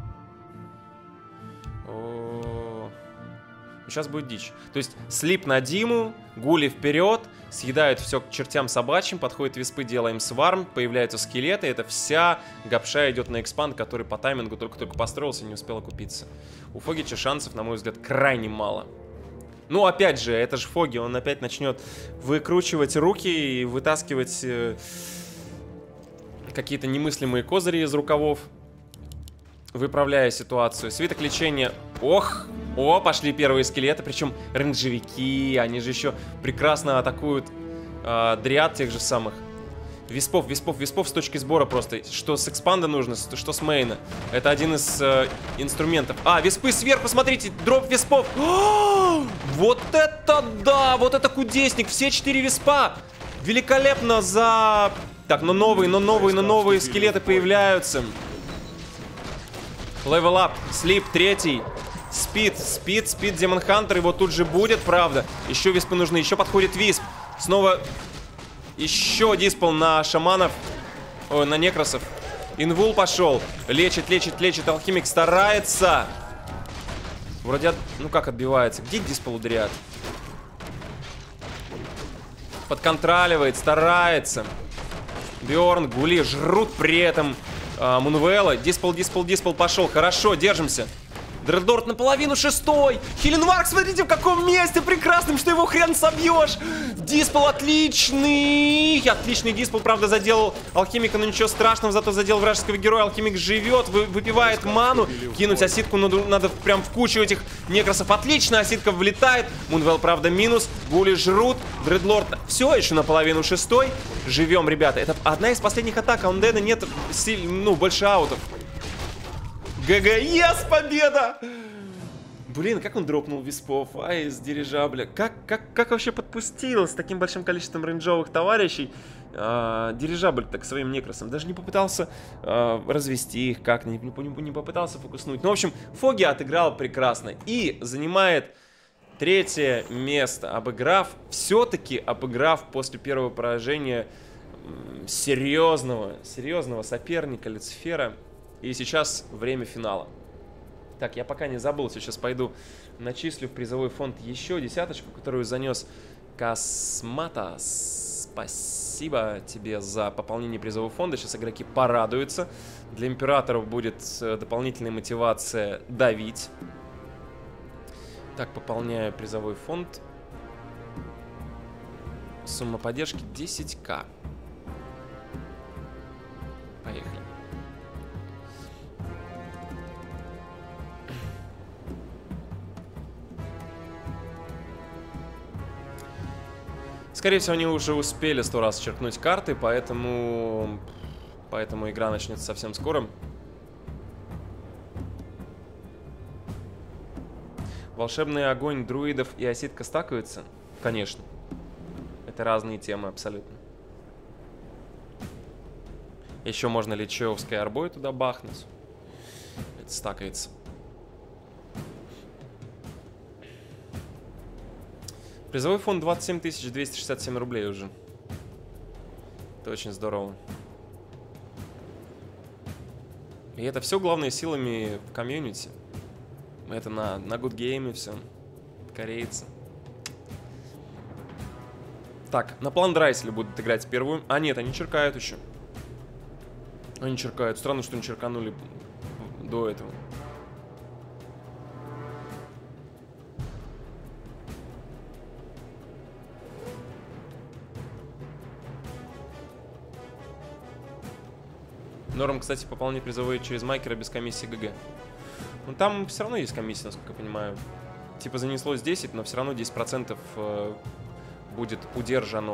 Сейчас будет дичь. То есть слип на Диму, гули вперед, съедают все к чертям собачьим, подходит виспы, делаем сварм, появляются скелеты. Это вся гапша идет на экспанд, который по таймингу только-только построился и не успел окупиться. У Фогича шансов, на мой взгляд, крайне мало. Ну, опять же, это же Фоги, он опять начнет выкручивать руки и вытаскивать э, какие-то немыслимые козыри из рукавов, выправляя ситуацию. Свиток лечения. Ох! О, пошли первые скелеты. Причем рейнджевики. Они же еще прекрасно атакуют э, дриад тех же самых. Виспов, виспов, виспов с точки сбора просто. Что с экспанда нужно, что с мейна. Это один из э, инструментов. А, виспы сверху, смотрите. Дроп виспов. О, вот это да! Вот это кудесник. Все четыре виспа. Великолепно за... Так, но новые, но новые, но новые скелеты появляются. Левел ап, слип, третий. Спид, спид, спид, Демон Хантер. Его тут же будет, правда. Еще виспы нужны, еще подходит висп. Снова еще диспел на шаманов. Ой, на некросов. Инвул пошел. Лечит, лечит, лечит. Алхимик старается. Вроде, от... ну как отбивается. Где диспел у дриад? Подконтроливает, старается. Бьорн, Гули жрут при этом э, Мунвелла. Диспел, диспел, диспел пошел. Хорошо, держимся. Дредорт наполовину шестой. Хиленварк, смотрите, в каком месте прекрасном, что его хрен собьешь. Диспел отличный. Отличный диспел, правда, заделал алхимика, но ничего страшного, зато задел вражеского героя. Алхимик живет, вы, выпивает ману. Кинуть оситку надо, надо прям в кучу этих некросов. Отлично, оситка влетает. Мунвелл, правда, минус. Гули жрут. Дредлорд все еще наполовину шестой. Живем, ребята. Это одна из последних атак. А у Undead нет силь, ну, больше аутов. ГГ, ес, победа! Блин, как он дропнул виспов, а из дирижабля. Как, как, как вообще подпустил с таким большим количеством рейнджовых товарищей э, дирижабль так своим некросом. Даже не попытался э, развести их как, не, не, не попытался фокуснуть. Ну, в общем, Фоги отыграл прекрасно и занимает третье место, обыграв, все-таки обыграв после первого поражения э, серьезного, серьезного соперника Люцифера. И сейчас время финала. Так, я пока не забыл, сейчас пойду начислю в призовой фонд еще десяточку, которую занес Космата. Спасибо тебе за пополнение призового фонда. Сейчас игроки порадуются. Для императоров будет дополнительная мотивация давить. Так, пополняю призовой фонд. Сумма поддержки десять ка. Поехали. Скорее всего, они уже успели сто раз черкнуть карты, поэтому... Поэтому игра начнется совсем скоро. Волшебный огонь друидов и оситка стакаются? Конечно. Это разные темы абсолютно. Еще можно личевской арбой туда бахнуть. Это стакается. Призовой фонд двадцать семь тысяч двести шестьдесят семь рублей уже. Это очень здорово. И это все, главное, силами комьюнити. Это на, на Good Game и все. Корейцы. Так, на Пландрайселе будут играть первую. А нет, они черкают еще. Они черкают. Странно, что не черканули до этого. Норм, кстати, пополнить призовые через майкера без комиссии ГГ. Но там все равно есть комиссия, насколько я понимаю. Типа занеслось десять, но все равно десять процентов будет удержано.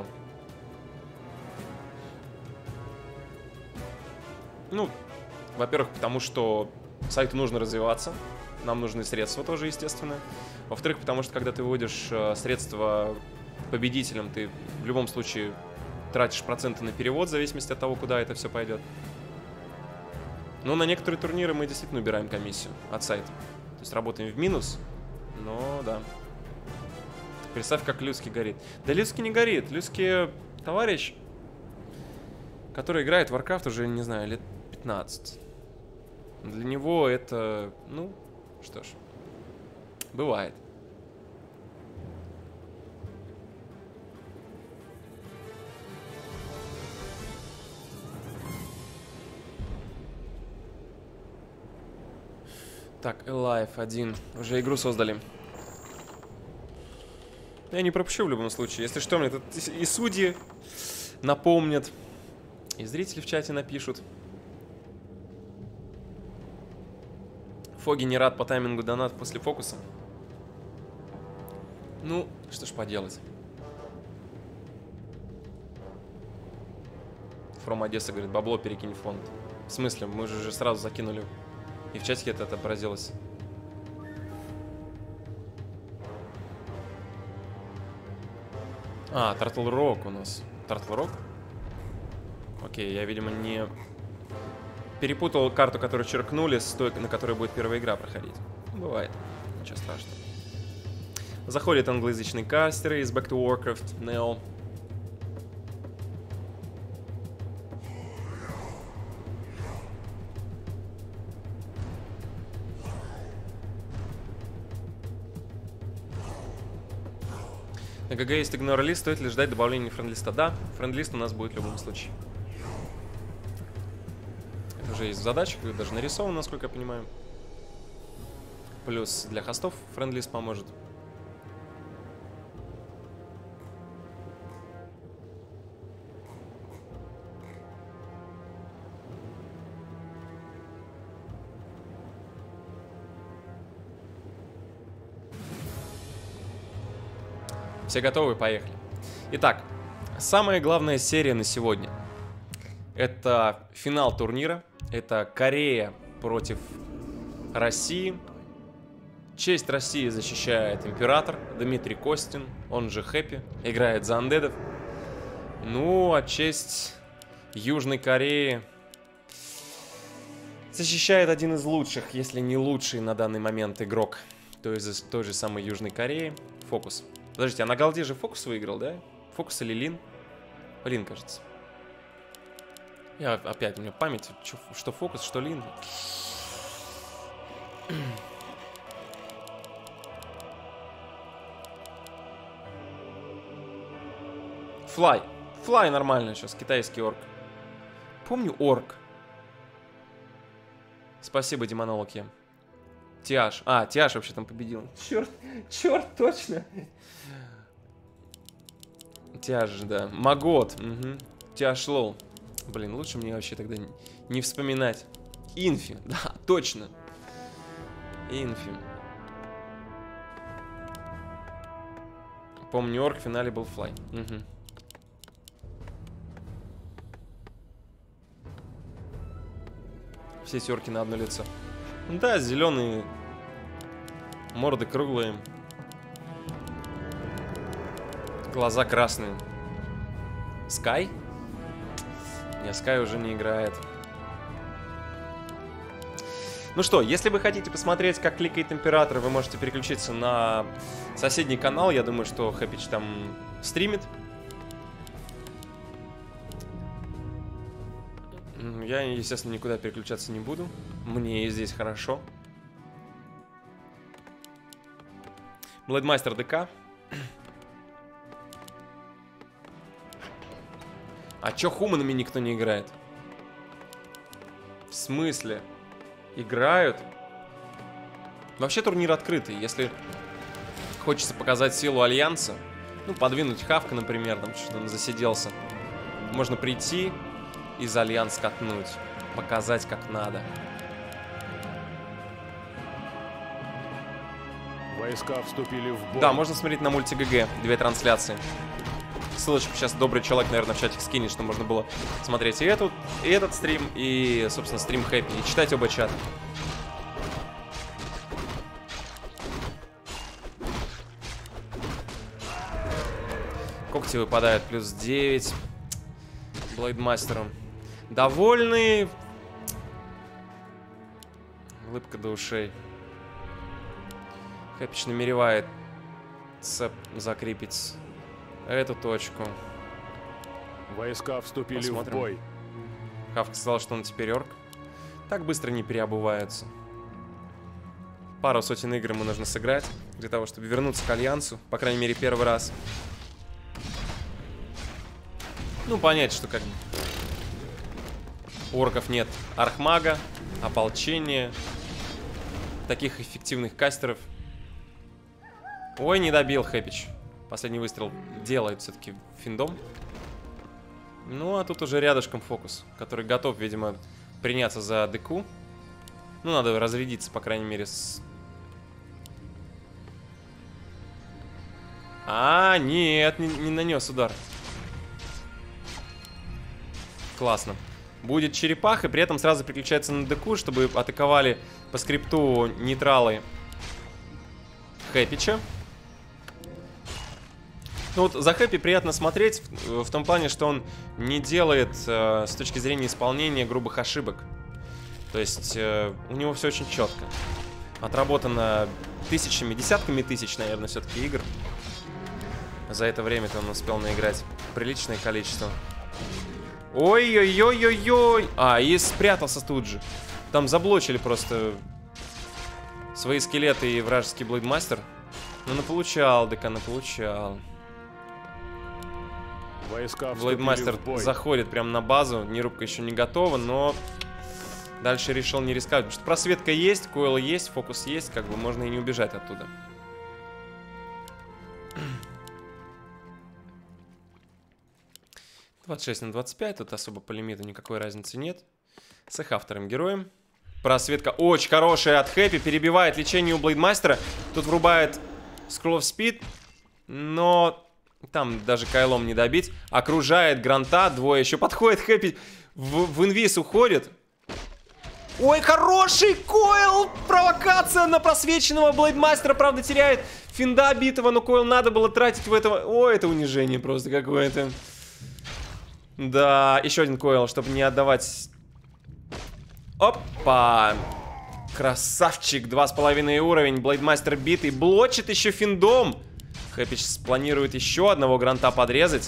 Ну, во-первых, потому что сайту нужно развиваться. Нам нужны средства тоже, естественно. Во-вторых, потому что когда ты выводишь средства победителям, ты в любом случае тратишь проценты на перевод, в зависимости от того, куда это все пойдет. Но на некоторые турниры мы действительно убираем комиссию от сайта. То есть работаем в минус, но да. Представь, как Людский горит. Да Людский не горит. Людский товарищ, который играет в Warcraft уже, не знаю, лет пятнадцать. Для него это, ну, что ж, бывает. Так, Alive один. Уже игру создали. Я не пропущу в любом случае. Если что, мне тут и судьи напомнят, и зрители в чате напишут. Фоги не рад по таймингу донат после фокуса. Ну, что ж поделать. From Одесса говорит, бабло перекинь в фонд. В смысле? Мы же сразу закинули. И в чатике это отобразилось. А, Turtle Rock у нас. Turtle Rock? Окей, я, видимо, не... перепутал карту, которую черкнули, с той, на которой будет первая игра проходить. Бывает. Ничего страшного. Заходят англоязычные кастеры из Back to Warcraft, Neo. На ГГ есть игнор-лист, стоит ли ждать добавления френд-листа? Да, френд-лист у нас будет в любом случае. Это уже есть задача, даже нарисовано, насколько я понимаю. Плюс для хостов френд-лист поможет. Все готовы? Поехали. Итак, самая главная серия на сегодня. Это финал турнира. Это Корея против России. Честь России защищает император Дмитрий Костин, он же Хэппи, играет за андедов. Ну, а честь Южной Кореи защищает один из лучших, если не лучший на данный момент игрок. То есть той же самой Южной Кореи. Фокус. Подождите, а на голде же Фокус выиграл, да? Фокус или Лин? Лин, кажется. Я опять, у меня память, что Фокус, что Лин. Флай. Флай нормально сейчас, китайский орк. Помню орк. Спасибо, демонолог я. Тиаш. А, Тиаш вообще там победил. Черт, черт, точно. Тиаш, да. Магот. Угу. Тиаш лол. Блин, лучше мне вообще тогда не, не вспоминать. Инфи. Да, точно. Инфи. Помню, орк в финале был Флай. Угу. Все эти орки на одно лицо. Да, зеленые. Морды круглые. Глаза красные. Скай? Не, Скай уже не играет. Ну что, если вы хотите посмотреть, как кликает император, вы можете переключиться на соседний канал. Я думаю, что Хэппич там стримит. Я, естественно, никуда переключаться не буду. Мне и здесь хорошо. Блэдмастер ДК. А чё хуманами никто не играет? В смысле? Играют? Вообще турнир открытый. Если хочется показать силу Альянса, ну, подвинуть Хавка, например, там что-то он засиделся, можно прийти и за Альянс катнуть. Показать как надо. Войска вступили в бой. Да, можно смотреть на мульти ГГ. Две трансляции. Ссылочку сейчас добрый человек, наверное, в чатик скинет, что можно было смотреть и, эту, и этот стрим, и, собственно, стрим Хэппи. И читать оба чата. Когти выпадают плюс девять. Блейдмастером. Довольный. Улыбка до ушей. Хэппич намеревается закрепить эту точку. Войска вступили Посмотрим. в бой. Хавка сказал, что он теперь орк. Так быстро не переобуваются. Пару сотен игр ему нужно сыграть для того, чтобы вернуться к Альянсу. По крайней мере, первый раз. Ну, понять, что как бы у орков нет архмага, ополчения, таких эффективных кастеров. Ой, не добил Хэппич. Последний выстрел делает все-таки финдом. Ну, а тут уже рядышком Фокус, который готов, видимо, приняться за ДК. Ну, надо разрядиться, по крайней мере, с... А, нет, не, не нанес удар. Классно. Будет черепах, и при этом сразу переключается на ДК, чтобы атаковали по скрипту нейтралы Хэппича. Ну вот за Хэппи приятно смотреть в, в том плане, что он не делает э, с точки зрения исполнения грубых ошибок. То есть э, у него все очень четко. Отработано тысячами, десятками тысяч, наверное, все-таки игр. За это время-то он успел наиграть приличное количество. Ой-ой-ой-ой-ой! А, и спрятался тут же. Там заблочили просто свои скелеты и вражеский Блейдмастер. Ну, наполучал, ДК, наполучал. Войска Блейдмастер заходит прямо на базу. Нерубка еще не готова, но дальше решил не рисковать. Потому что просветка есть, койл есть, фокус есть. Как бы можно и не убежать оттуда. двадцать шесть на двадцать пять. Тут особо по лимиту никакой разницы нет. СХ вторым героем. Просветка очень хорошая от Хэппи. Перебивает лечение у Блейдмастера. Тут врубает Scroll of Speed. Но там даже кайлом не добить. Окружает Гранта. Двое еще подходит. Хэппи в, в инвиз уходит. Ой, хороший койл! Провокация на просвеченного Блейдмастера. Правда, теряет финда битого. Но койл надо было тратить в этого. Ой, это унижение просто какое-то. Да, еще один койл, чтобы не отдавать. Опа! Красавчик, два с половиной уровень. Блейдмастер битый, блочит еще финдом. Хэппич планирует еще одного Гранта подрезать.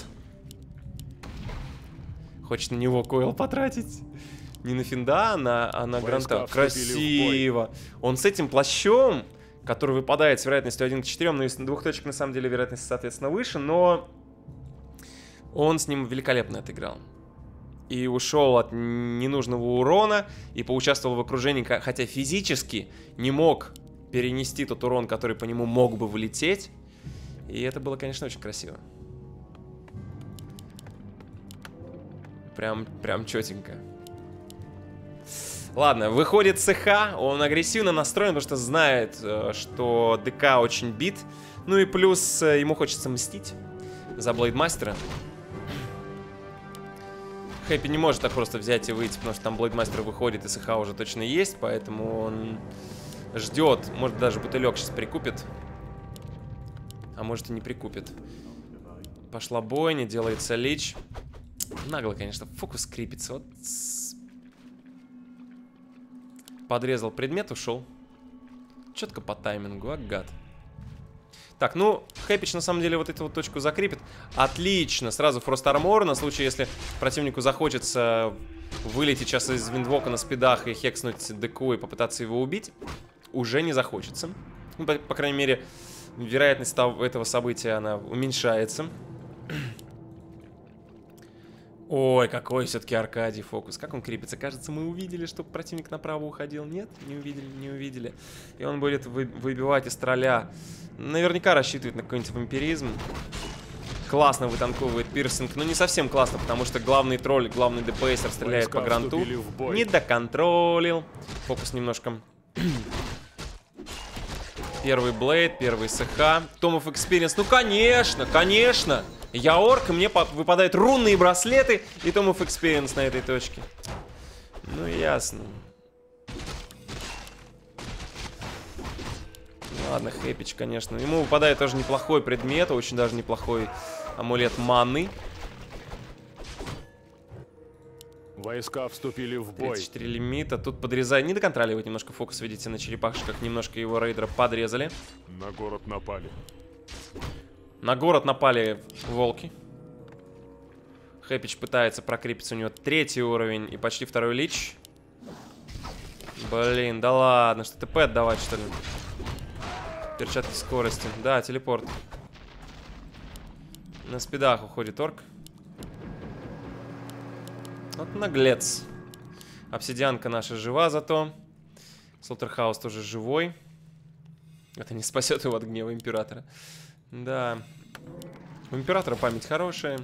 Хочет на него койл потратить. Не на финда, а на, а на Гранта. Красиво. Он с этим плащом, который выпадает с вероятностью один к четырем, но из двух точек на самом деле вероятность соответственно выше, но он с ним великолепно отыграл. И ушел от ненужного урона, и поучаствовал в окружении, хотя физически не мог перенести тот урон, который по нему мог бы влететь. И это было, конечно, очень красиво. Прям, прям четенько. Ладно, выходит СХ, он агрессивно настроен, потому что знает, что ДК очень бит. Ну и плюс ему хочется мстить за Блейдмастера. Хэппи не может так просто взять и выйти, потому что там Блейдмастер выходит, и СХ уже точно есть, поэтому он ждет. Может, даже бутылек сейчас прикупит. А может, и не прикупит. Пошла бойня, делается лич. Нагло, конечно, фокус крепится. Вот. Подрезал предмет, ушел. Четко по таймингу, а гад. Так, ну, Хэппич на самом деле вот эту вот точку закрепит. Отлично, сразу Фрост Армор. На случай, если противнику захочется вылететь сейчас из виндвока на спидах и хекснуть ДК и попытаться его убить, уже не захочется. Ну, по, по крайней мере, вероятность того, этого события, она уменьшается. Ой, какой все-таки Аркадий фокус. Как он крепится? Кажется, мы увидели, что противник направо уходил. Нет, не увидели, не увидели. И он будет вы, выбивать из тролля. Наверняка рассчитывает на какой-нибудь вампиризм. Классно вытанковывает пирсинг. Но не совсем классно, потому что главный тролль, главный ДПСер стреляет Войска по Гранту. Не доконтролил. Фокус немножко... Первый Блейд, первый СХ. Том of Experience. Ну, конечно, конечно. Я орк, и мне выпадают рунные браслеты и Tom of Experience на этой точке. Ну, ясно. Ладно, Хэппич, конечно. Ему выпадает тоже неплохой предмет, очень даже неплохой амулет маны. Войска вступили в бой. тридцать четыре лимита. Тут подрезает. Не доконтроливает немножко фокус, видите, на черепашках. Немножко его рейдера подрезали. На город напали. На город напали волки. Хэппич пытается прокрепиться. У него третий уровень и почти второй лич. Блин, да ладно. Что ТП отдавать, что ли? Перчатки скорости. Да, телепорт. На спидах уходит орк. Вот наглец. Обсидианка наша жива зато. Слоутерхаус тоже живой. Это не спасет его от гнева императора. Да. У императора память хорошая.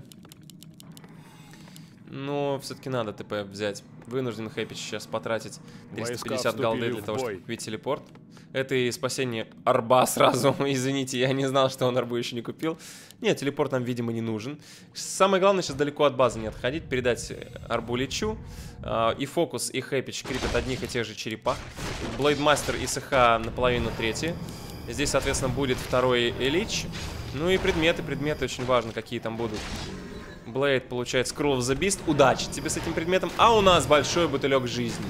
Но все-таки надо ТП взять. Вынужден Хэппич сейчас потратить триста пятьдесят голды для того, чтобы купить телепорт. Это и спасение арба сразу. Извините, я не знал, что он арбу еще не купил. Нет, телепорт нам, видимо, не нужен. Самое главное сейчас далеко от базы не отходить. Передать арбу личу. И фокус, и Хэппич крепят одних и тех же черепах. Блейдмастер и СХ наполовину третий. Здесь, соответственно, будет второй лич. Ну и предметы. Предметы очень важно, какие там будут. Блейд получает Scroll of the Beast. Удачи тебе с этим предметом. А у нас большой бутылек жизни.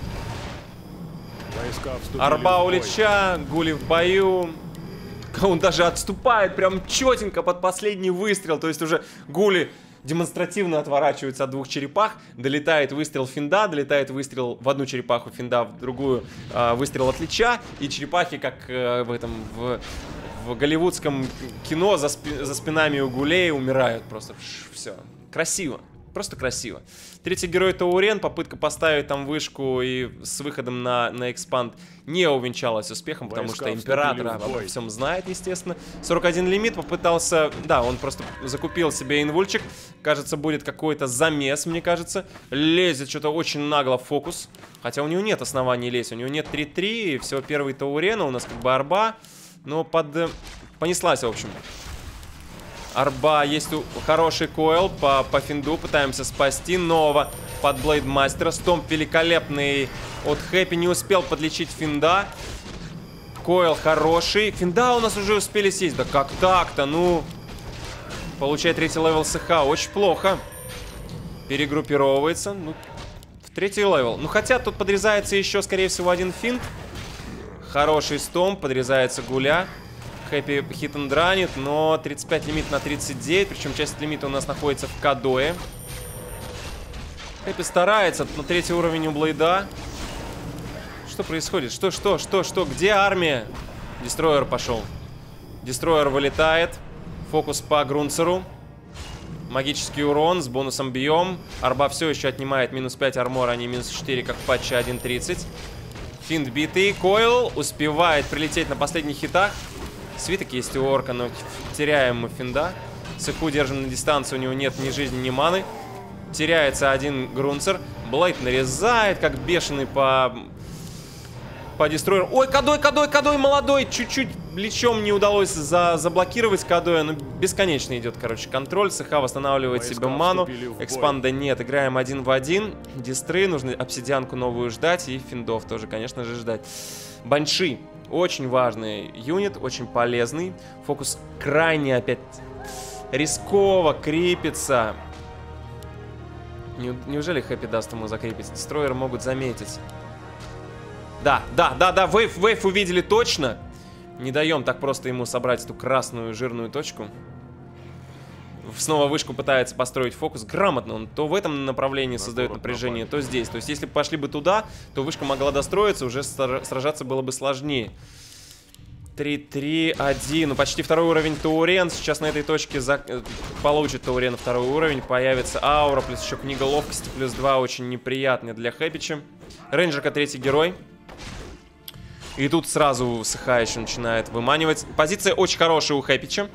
Арба у лича, Гули в бою. Он даже отступает прям четенько под последний выстрел. То есть уже Гули демонстративно отворачивается от двух черепах. Долетает выстрел финда, долетает выстрел в одну черепаху финда, в другую э, выстрел от лича. И черепахи, как э, в этом в, в голливудском кино, за, спи за спинами у гулей умирают. Просто все. Красиво. Просто красиво. Третий герой Таурен. Попытка поставить там вышку и с выходом на, на экспанд не увенчалась успехом, потому Войска что император обо всем знает, естественно. сорок один лимит. Попытался... Да, он просто закупил себе инвульчик. Кажется, будет какой-то замес, мне кажется. Лезет что-то очень нагло в фокус. Хотя у него нет оснований лезть. У него нет три-три. Всего первый Таурена. У нас как бы арба. Но под... Понеслась, в общем. Арба, есть у... хороший койл по, по финду, пытаемся спасти. Нова под Блейдмастера. Стомп великолепный от Хэппи, не успел подлечить финда. Койл хороший. Финда у нас уже успели сесть. Да как так-то, ну... Получает третий левел СХ, очень плохо. Перегруппировывается, ну... В третий левел. Ну хотя тут подрезается еще, скорее всего, один финт. Хороший стомп, подрезается Гуля. Хэппи хит-энд-ранит, но тридцать пять лимит на тридцать девять, причем часть лимита у нас находится в Кадое. Хэппи старается, но третий уровень у Блейда. Что происходит? Что, что, что, что? Где армия? Дестройер пошел. Дестройер вылетает. Фокус по Грунцеру. Магический урон с бонусом бьем. Арба все еще отнимает минус пять армора, а не минус четыре, как в патче один тридцать. Финт битый. Койл успевает прилететь на последних хитах. Свиток есть у орка, но теряем мы финда. Сыху держим на дистанции, у него нет ни жизни, ни маны. Теряется один Грунцер. Блейд нарезает, как бешеный по... По дестройеру. Ой, Кадой, Кадой, Кадой молодой. Чуть-чуть лечом не удалось за... заблокировать Кадоя. Но бесконечно идет, короче, контроль. Сыха восстанавливает Войска себе ману. Экспанда нет. Играем один в один. Дистры. Нужно обсидианку новую ждать. И финдов тоже, конечно же, ждать. Банши. Очень важный юнит, очень полезный. Фокус крайне опять рисково крипится. Не, неужели Хэппи даст ему закрепить? Дестройеры могут заметить. Да, да, да, да, вейв, вейв увидели точно. Не даем так просто ему собрать эту красную жирную точку. Снова вышку пытается построить фокус. Грамотно он то в этом направлении создает напряжение, то здесь. То есть если бы пошли бы туда, то вышка могла достроиться, уже сражаться было бы сложнее. три три-один. Ну, почти второй уровень Таурен. Сейчас на этой точке за... получит Таурен второй уровень. Появится аура, плюс еще книга ловкости, плюс два. Очень неприятный для Хэппича. Рейнджерка третий герой. И тут сразу Сыха еще начинает выманивать. Позиция очень хорошая у Хэппича.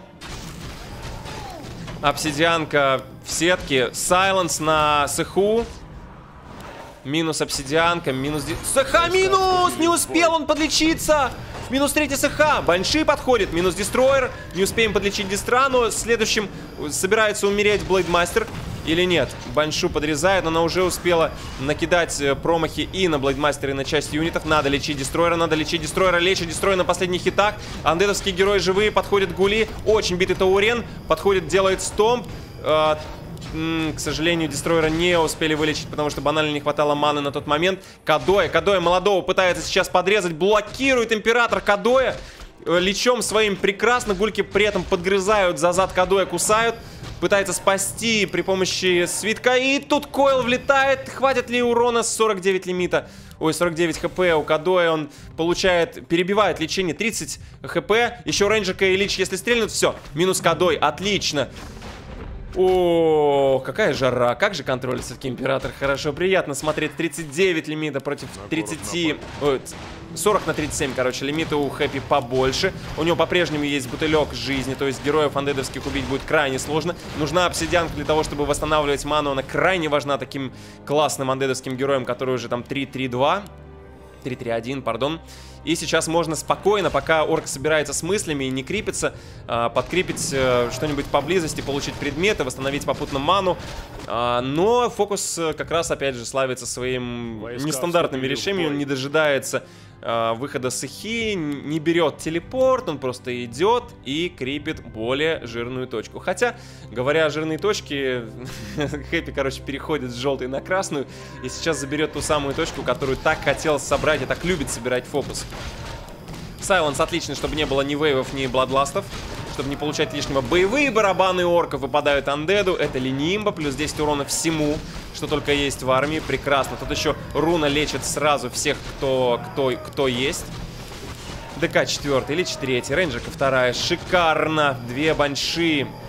Обсидианка в сетке. Сайленс на Сыху. Минус обсидианка. Минус... Сыха минус! Не успел он подлечиться! Минус третий Сыха. Банши подходит. Минус Дестройер. Не успеем подлечить Дестра, но следующим собирается умереть Блейдмастер. Или нет? Баншу подрезает, но она уже успела накидать промахи и на Блейдмастере, и на часть юнитов. Надо лечить Дестройера, надо лечить Дестройера. Лечит Дестройер на последних хитах. Андедовские герои живые. Подходит Гули. Очень битый Таурен. Подходит, делает стомп. К сожалению, Дестройера не успели вылечить, потому что банально не хватало маны на тот момент. Кадоя, Кадоя молодого пытается сейчас подрезать. Блокирует Император Кадоя. Лечом своим прекрасно. Гульки при этом подгрызают за зад Кадоя, кусают. Пытается спасти при помощи свитка. И тут Койл влетает. Хватит ли урона с сорок девять лимита? Ой, сорок девять хп у Кадоя. Он получает, перебивает лечение тридцать хп. Еще рейнджерка и лич, если стрельнут, все. Минус Кадой, отлично. О, какая жара. Как же контролит все-таки Император. Хорошо, приятно смотреть. тридцать девять лимита против тридцати... Ой, сорок на тридцать семь, короче. Лимита у Хэппи побольше. У него по-прежнему есть бутылек жизни. То есть героев андедовских убить будет крайне сложно. Нужна обсидианка для того, чтобы восстанавливать ману. Она крайне важна таким классным андедовским героям, который уже там три три два. три три один, пардон. И сейчас можно спокойно, пока орк собирается с мыслями и не крипится, подкрепить что-нибудь поблизости, получить предметы, восстановить попутно ману. Но фокус как раз, опять же, славится своим Войска нестандартными решениями. Он не дожидается выхода Сыхи, не берет телепорт, он просто идет и крипит более жирную точку. Хотя, говоря о жирной точке, Хэппи, короче, переходит с желтой на красную и сейчас заберет ту самую точку, которую так хотел собрать и так любит собирать фокус. Сайленс отличный, чтобы не было ни вейвов, ни бладластов, чтобы не получать лишнего. Боевые барабаны орков выпадают андеду. Это линимба, плюс десять урона всему, что только есть в армии. Прекрасно. Тут еще руна лечит сразу всех, кто, кто, кто есть. ДК четвертый, Лич третий, Рейнджерка вторая. Шикарно. Две банши.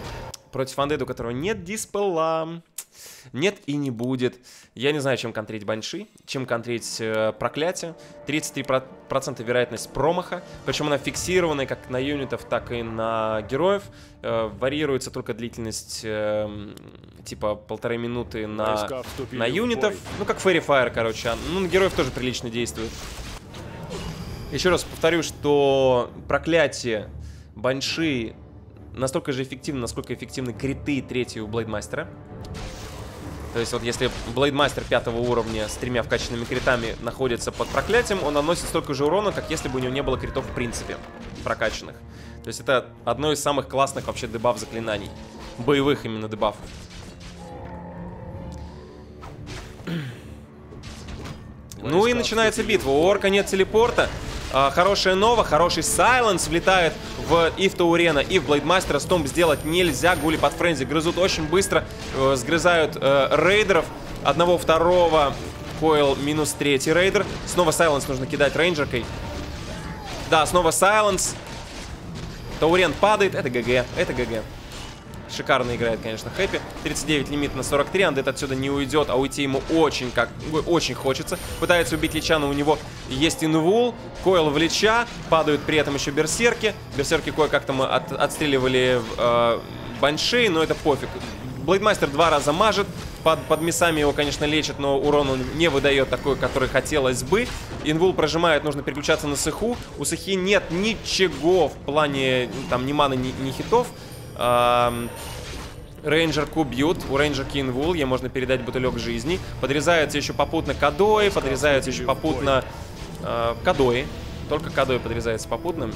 Против Undead, у которого нет диспела. Нет и не будет. Я не знаю, чем контрить банши, чем контрить э, проклятие. тридцать три процента вероятность промаха. Причем она фиксированная как на юнитов, так и на героев. Э, варьируется только длительность э, типа полторы минуты на, на юнитов. Ну, как Fairy Fire, короче. Ну, на героев тоже прилично действует. Еще раз повторю, что проклятие банши настолько же эффективно, насколько эффективны криты третьего Блейдмастера. То есть вот если Блейдмастер пятого уровня с тремя вкачанными критами находится под проклятием, он наносит столько же урона, как если бы у него не было критов в принципе прокачанных. То есть это одно из самых классных вообще дебаф заклинаний. Боевых именно дебафов. Ну и начинается битва. У орка нет телепорта. А, хорошая нова, хороший сайленс влетает в и в Таурена, и в Блейдмастера. Стомп сделать нельзя. Гули под френзи грызут очень быстро. Э, сгрызают э, рейдеров. Одного, второго. Койл минус третий рейдер. Снова сайленс нужно кидать рейнджеркой. Да, снова сайленс. Таурен падает. Это ГГ. Это ГГ. Шикарно играет, конечно, Хэппи. тридцать девять лимит на сорок три. Андет отсюда не уйдет, а уйти ему очень как очень хочется. Пытается убить Лича, но у него есть инвул. Койл в Лича. Падают при этом еще берсерки. Берсерки кое-как там от, отстреливали э, баншей, но это пофиг. Блейдмастер два раза мажет. Под, под мясами его, конечно, лечит, но урон он не выдает такой, который хотелось бы. Инвул прожимает, нужно переключаться на Сыху. У Сыхи нет ничего в плане там ни маны, ни, ни хитов. Рейнджерку бьют, у рейнджерки инвул, ей можно передать бутылек жизни. Подрезаются еще попутно кадои, подрезаются еще попутно э, кадои. Только кадои подрезается попутно.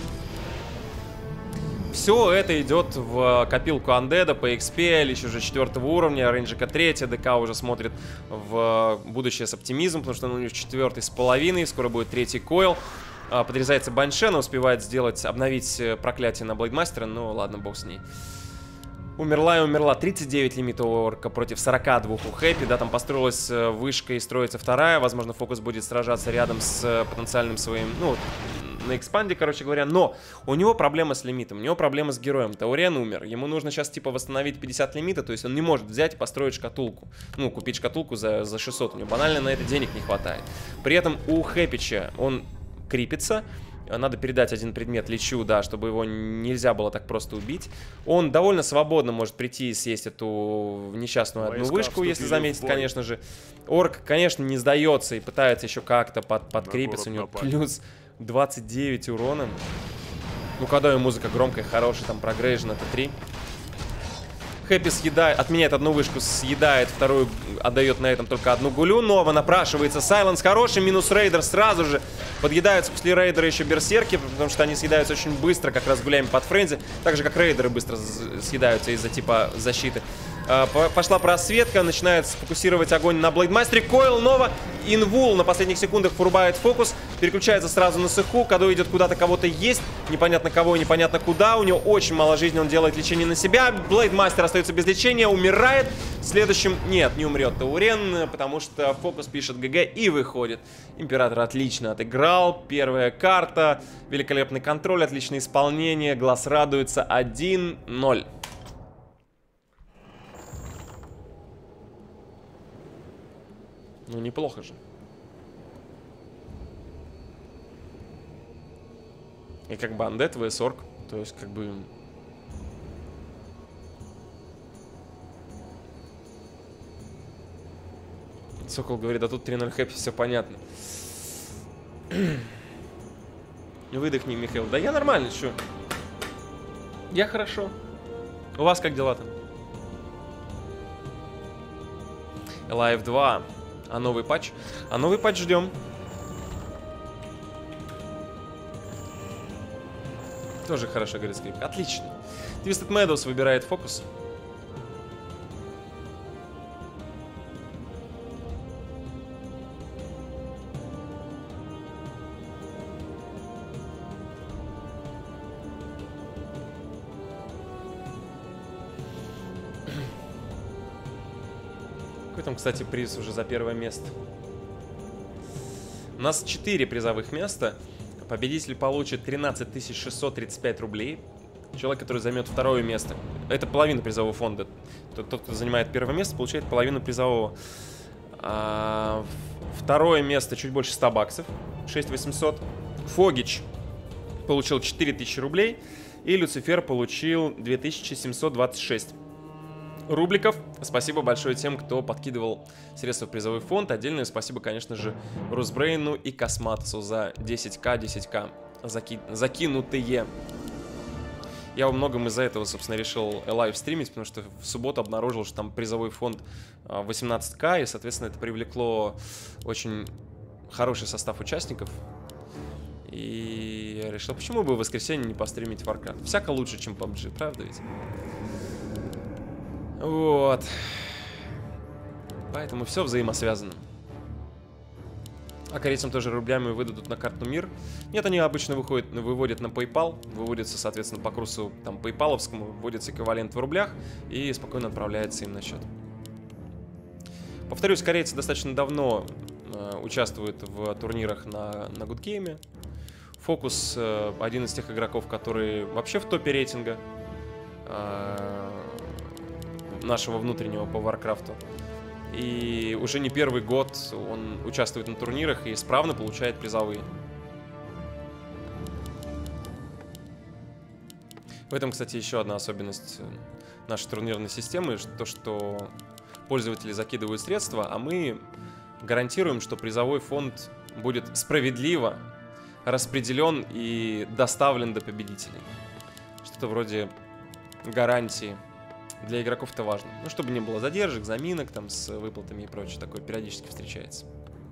Все это идет в копилку андеда по икс пи, еще уже четвертого уровня. Рейнджерка третья, ДК уже смотрит в будущее с оптимизмом, потому что он у него четвертый с половиной, скоро будет третий койл. Подрезается банши, она успевает сделать, обновить проклятие на Блейдмастера, но ладно, бог с ней. Умерла и умерла. тридцать девять лимитов у орка против сорока двух у Хэппи. Да, там построилась вышка и строится вторая. Возможно, фокус будет сражаться рядом с потенциальным своим, ну, на экспанде, короче говоря. Но у него проблема с лимитом, у него проблема с героем. Таурен умер. Ему нужно сейчас, типа, восстановить пятьдесят лимита. То есть он не может взять и построить шкатулку. Ну, купить шкатулку за, за шестьсот. У него банально на это денег не хватает. При этом у Хэппича он крипится. Надо передать один предмет Личу, да, чтобы его нельзя было так просто убить. Он довольно свободно может прийти и съесть эту несчастную одну вышку, если заметить, конечно же. Орк, конечно, не сдается и пытается еще как-то под, подкрепиться. У него плюс двадцать девять урона. Ну, когда музыка громкая, хорошая, там прогрейжен, это три. Хэппи съедает, отменяет одну вышку, съедает вторую, отдает на этом только одну гулю. Нова напрашивается, сайленс хороший, минус рейдер сразу же. Подъедаются после рейдера еще берсерки, потому что они съедаются очень быстро, как раз гуляем под френзи. Так же, как рейдеры быстро съедаются из-за типа защиты. Пошла просветка, начинает сфокусировать огонь на Блейдмастере. Койл, Нова, инвул на последних секундах вырубает фокус. Переключается сразу на Сыху. Кадо идет куда-то кого-то есть. Непонятно кого и непонятно куда. У него очень мало жизни, он делает лечение на себя. Блейдмастер остается без лечения, умирает. Следующим, нет, не умрет Таурен, потому что фокус пишет ГГ и выходит. Император отлично отыграл. Первая карта, великолепный контроль, отличное исполнение. Глаз радуется. один ноль. Ну, неплохо же. И как бы андет vs орк. То есть, как бы... Сокол говорит, да тут три ноль Хэппи, все понятно. Выдохни, Михаил. Да я нормально, что? Я хорошо. У вас как дела-то? Live два. А новый патч? А новый патч ждем. Тоже хорошо, говорит скрипка. Отлично. Twisted Meadows выбирает фокус. Какой там, кстати, приз уже за первое место? У нас четыре призовых места. Победитель получит тринадцать тысяч шестьсот тридцать пять рублей. Человек, который займет второе место. Это половина призового фонда. Тот, тот кто занимает первое место, получает половину призового. А, второе место чуть больше ста баксов. шесть тысяч восемьсот. Фогич получил четыре тысячи рублей. И Люцифер получил две тысячи семьсот двадцать шесть рубликов. Спасибо большое тем, кто подкидывал средства в призовой фонд. Отдельное спасибо, конечно же, Русбрейну и Косматусу за десять ка, десять ка заки... закинутые. Я во многом из-за этого, собственно, решил лайв стримить, потому что в субботу обнаружил, что там призовой фонд восемнадцать ка, и, соответственно, это привлекло очень хороший состав участников. И я решил, почему бы в воскресенье не постримить Warcraft? Всяко лучше, чем пабг, правда ведь? Вот. Поэтому все взаимосвязано. А корейцам тоже рублями выдадут на карту мир. Нет, они обычно выходят, выводят на PayPal. Выводится, соответственно, по курсу там PayPal-овскому. Вводится эквивалент в рублях. И спокойно отправляется им на счет. Повторюсь, корейцы достаточно давно э, участвуют в турнирах на, на Good Game. Фокус э, один из тех игроков, которые вообще в топе рейтинга э, нашего внутреннего по Варкрафту. И уже не первый год он участвует на турнирах и исправно получает призовые. В этом, кстати, еще одна особенность нашей турнирной системы, то, что пользователи закидывают средства, а мы гарантируем, что призовой фонд будет справедливо распределен и доставлен до победителей. Что-то вроде гарантии. Для игроков это важно. Ну, чтобы не было задержек, заминок там с выплатами и прочее. Такое периодически встречается.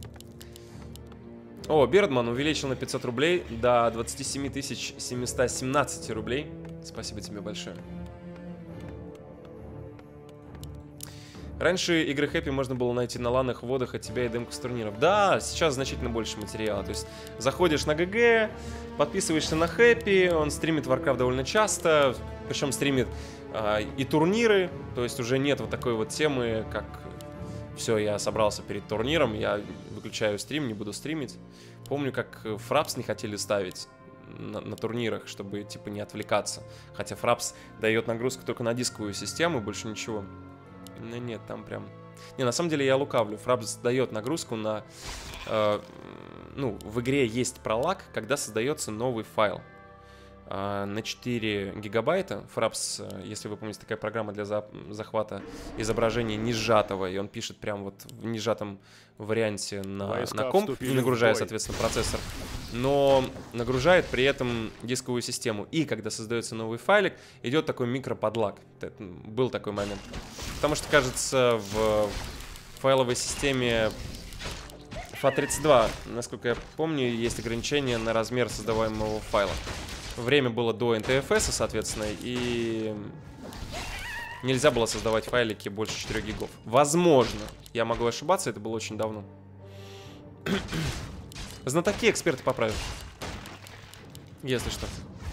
О, Бердман увеличил на пятьсот рублей до двадцати семи тысяч семисот семнадцати рублей. Спасибо тебе большое. Раньше игры Хэппи можно было найти на ланах, водах от тебя и демку с турниров. Да, сейчас значительно больше материала. То есть заходишь на ГГ, подписываешься на Хэппи, он стримит Warcraft довольно часто. Причем стримит а, и турниры. То есть уже нет вот такой вот темы, как все, я собрался перед турниром, я выключаю стрим, не буду стримить. Помню, как Фрапс не хотели ставить на, на турнирах, чтобы типа не отвлекаться. Хотя Фрапс дает нагрузку только на дисковую систему, больше ничего. Ну, нет, там прям... Не, на самом деле я лукавлю. Фрапс дает нагрузку на... Э, ну, в игре есть пролаг, когда создается новый файл. Э, на четыре гигабайта. Фрапс, если вы помните, такая программа для за захвата изображения не сжатого. И он пишет прям вот в несжатом варианте на, на комп, не нагружая, соответственно, процессор. Но нагружает при этом дисковую систему. И когда создается новый файлик, идет такой микроподлаг. Был такой момент. Потому что, кажется, в файловой системе эф эй тридцать два, насколько я помню, есть ограничение на размер создаваемого файла. Время было до эн ти эф эс, соответственно, и нельзя было создавать файлики больше четырёх гигов. Возможно, я могу ошибаться, это было очень давно. Знатоки, эксперты поправят. Если что.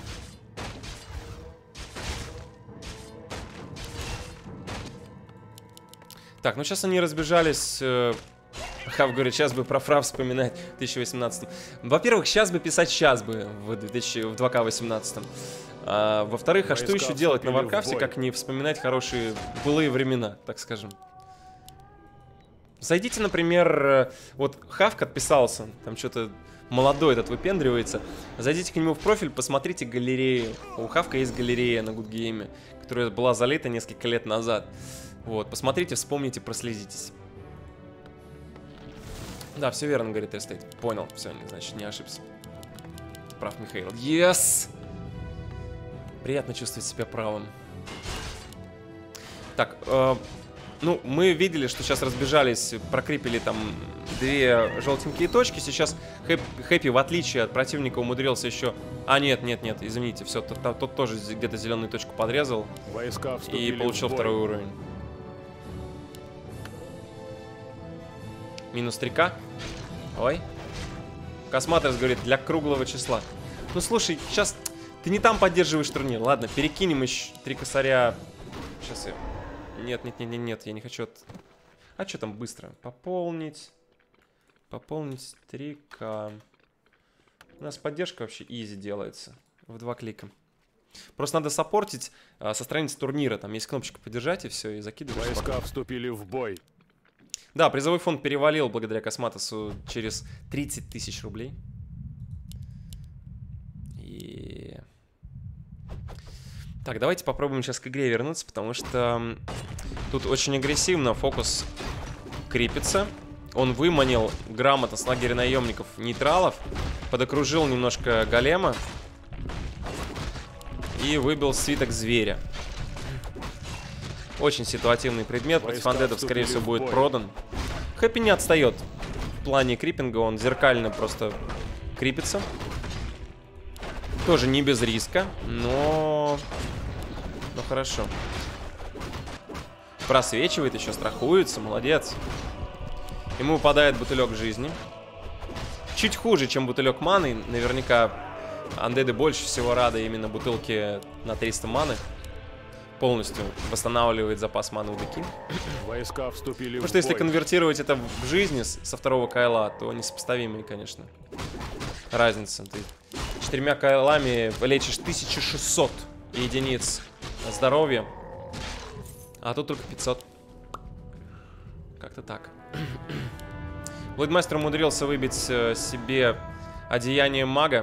Так, ну сейчас они разбежались. Хав говорит, сейчас бы про Фрап вспоминать в две тысячи восемнадцатом. Во-первых, сейчас бы писать сейчас бы в, две тысячи, в два ка восемнадцатом. А, во-вторых, а что еще делать на Варкрафте, как не вспоминать хорошие былые времена, так скажем. Зайдите, например, вот Хавк отписался, там что-то молодой этот выпендривается. Зайдите к нему в профиль, посмотрите галерею. У Хавка есть галерея на Good Game, которая была залита несколько лет назад. Вот, посмотрите, вспомните, проследитесь. Да, все верно, говорит Эстейт. Понял, все, значит, не ошибся. Прав, Михаил. Yes! Приятно чувствовать себя правым. Так, э, ну, мы видели, что сейчас разбежались, прокрепили там две желтенькие точки. Сейчас Хэп, Хэппи, в отличие от противника, умудрился еще... А, нет, нет, нет, извините, все, тот, тот тоже где-то зеленую точку подрезал. Войска и получил второй уровень. Минус три ка. Ой. Косматос говорит, для круглого числа. Ну, слушай, сейчас ты не там поддерживаешь турнир. Ладно, перекинем еще три косаря. Сейчас я... Нет, нет, нет, нет, нет, я не хочу... От... А что там быстро? Пополнить. Пополнить три ка. У нас поддержка вообще изи делается. В два клика. Просто надо саппортить а, со страницы турнира. Там есть кнопочка «Поддержать» и все, и закидываешь. Войска потом. вступили в бой. Да, призовой фонд перевалил благодаря Косматосу через тридцать тысяч рублей. И... Так, давайте попробуем сейчас к игре вернуться, потому что тут очень агрессивно фокус крепится. Он выманил грамотно с лагеря наемников нейтралов, подокружил немножко голема и выбил свиток зверя. Очень ситуативный предмет, против андедов, скорее всего, будет продан. Хэппи не отстает в плане крипинга, он зеркально просто крипится. Тоже не без риска, но... Ну хорошо. Просвечивает, еще страхуется, молодец. Ему выпадает бутылек жизни. Чуть хуже, чем бутылек маны. Наверняка андеды больше всего рады именно бутылке на триста маны. Полностью восстанавливает запас маны у Деки. Войска вступили Потому в что если бой. конвертировать это в жизни со второго кайла, то несопоставимые, конечно, разница. Ты четырьмя кайлами лечишь тысячу шестьсот единиц здоровья, а тут только пятьсот. Как-то так. Блэйдмастер умудрился выбить себе одеяние мага.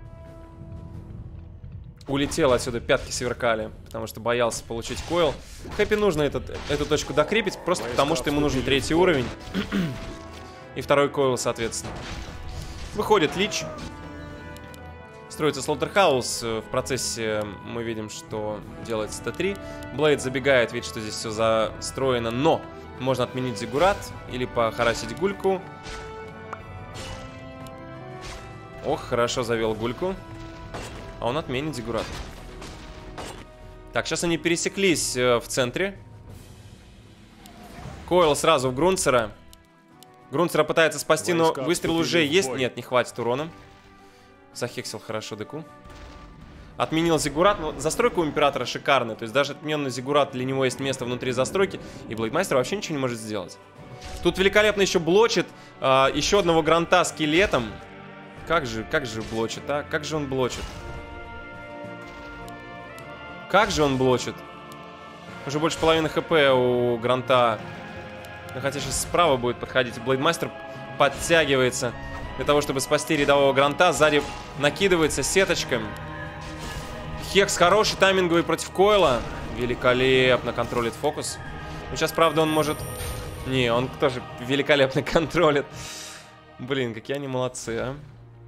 Улетел отсюда, пятки сверкали, потому что боялся получить койл. Хэппи нужно этот, эту точку докрепить, просто Войска потому что ему нужен третий уровень. И второй койл, соответственно. Выходит Лич. Строится Слаутерхаус. В процессе мы видим, что делается Т три. Блейд забегает, видит, что здесь все застроено, но можно отменить Зиггурат или похарасить Гульку. Ох, хорошо завел Гульку. А он отменит Зиггурат. Так, сейчас они пересеклись э, в центре. Койл сразу в Грунцера. Грунцера пытается спасти, но Войска выстрел уже вступили в есть. бой. Нет, не хватит урона. Захексил хорошо Деку. Отменил Зиггурат. Но застройка у Императора шикарная. То есть даже отмененный Зиггурат, для него есть место внутри застройки. И Блэйдмастер вообще ничего не может сделать. Тут великолепно еще блочит э, еще одного гранта скелетом. Как же, как же блочит, а? Как же он блочит? Как же он блочит? Уже больше половины хп у гранта. Ну, хотя сейчас справа будет подходить. Блэйдмастер подтягивается для того, чтобы спасти рядового гранта. Сзади накидывается сеточка. Хекс хороший, тайминговый против Койла. Великолепно контролит фокус. Ну, сейчас, правда, он может... Не, он тоже великолепно контролит. Блин, какие они молодцы, а.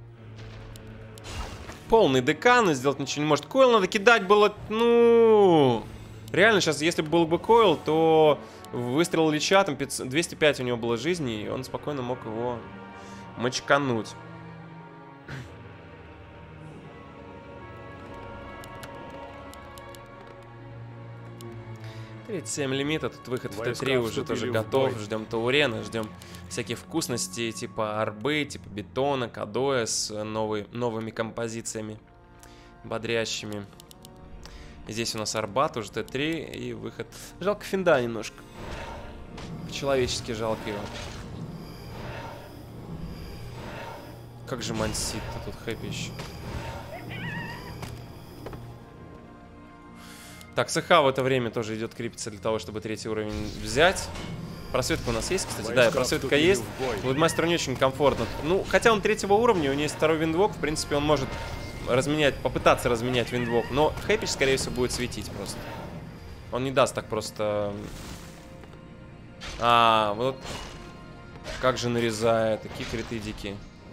Полный ДК, но сделать ничего не может. Койл надо кидать было, ну... Реально, сейчас, если бы был бы Койл, то выстрел Лича, там двести пять у него было жизни, и он спокойно мог его мочкануть. тридцать семь лимита, тут выход в Т три уже тоже готов. Ждем Таурена, ждем всяких вкусностей типа арбы, типа бетона, кадоя с новый, новыми композициями бодрящими. Здесь у нас арбат, уже Т три и выход. Жалко финда немножко. По-человечески жалко его. Как же мансит-то тут хэппи еще. Так, СХ в это время тоже идет крепиться для того, чтобы третий уровень взять. Просветка у нас есть, кстати? Войска да, просветка есть. Блэйдмастеру не очень комфортно. Ну, хотя он третьего уровня, у него есть второй виндвок. В принципе, он может разменять, попытаться разменять виндвок. Но Хэппич, скорее всего, будет светить просто. Он не даст так просто... А, вот. Как же нарезает. Такие криты дикие.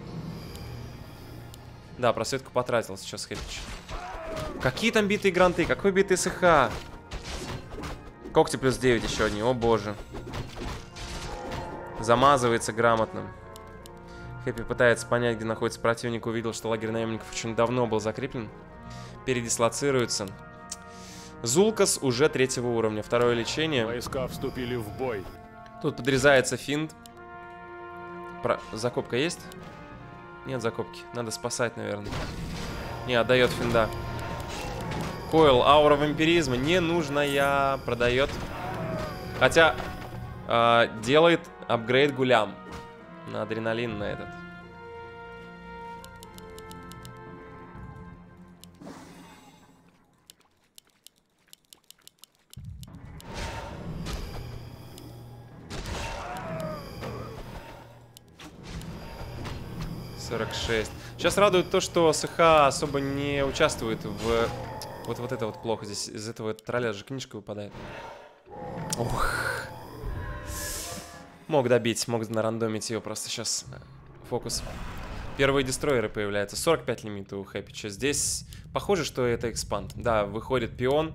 Да, просветку потратил сейчас Хэппич. Какие там битые гранты? Какой битый СХ? Когти плюс девять еще одни. О боже. Замазывается грамотно. Хэппи пытается понять, где находится противник. Увидел, что лагерь наемников очень давно был закреплен. Передислоцируется. Зулкас уже третьего уровня. Второе лечение. Войска вступили в бой. Тут подрезается финт. Про... Закопка есть? Нет закопки. Надо спасать, наверное. Не, отдает финда. Койл, аура вампиризма ненужная. Продает. Хотя э, делает апгрейд гулям. На адреналин на этот. сорок шесть. Сейчас радует то, что СХ особо не участвует в... Вот, вот это вот плохо. Здесь из этого тролля же книжка выпадает. Ох. Мог добить, мог нарандомить ее просто сейчас. Фокус. Первые дестройеры появляются. сорок пять лимита у Хэпича. Здесь похоже, что это экспанд. Да, выходит пион.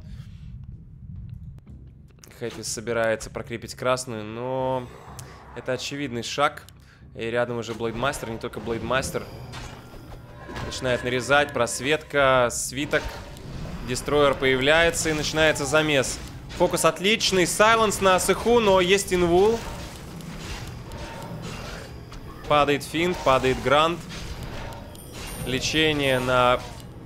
Хэппи собирается прокрепить красную, но это очевидный шаг. И рядом уже Блейдмастер, не только Блейдмастер. Начинает нарезать, просветка, свиток. Дестройер появляется и начинается замес. Фокус отличный, сайленс на Сыху, но есть инвул. Падает финт, падает грант. Лечение на...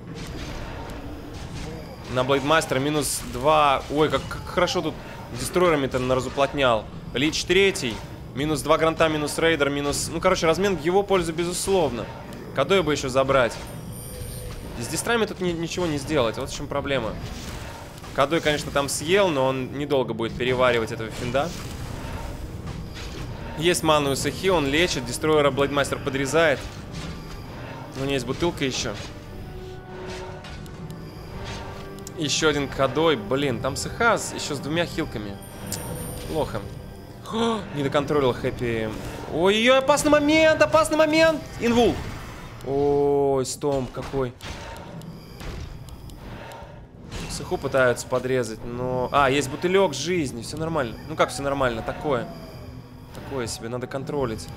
На Блейдмастера минус два. Ой, как, как хорошо тут дестройерами-то наразуплотнял. Лич третий. Минус два гранта, минус рейдер, минус... Ну, короче, размен в его пользу, безусловно. Кадой бы еще забрать. С дестрами тут ни, ничего не сделать. Вот в чем проблема. Кадой, конечно, там съел, но он недолго будет переваривать этого финда. Есть ману у Сахи, он лечит. Дестройера Блейдмастер подрезает. У него есть бутылка еще. Еще один Кадой. Блин, там Саха еще с двумя хилками. Плохо. О, не доконтролил Хэппи. Ой-ой, опасный момент, опасный момент. Инвул. Ой, стомп какой. Саху пытаются подрезать, но... А, есть бутылек жизни, все нормально. Ну как все нормально? Такое. Такое себе, надо контролить.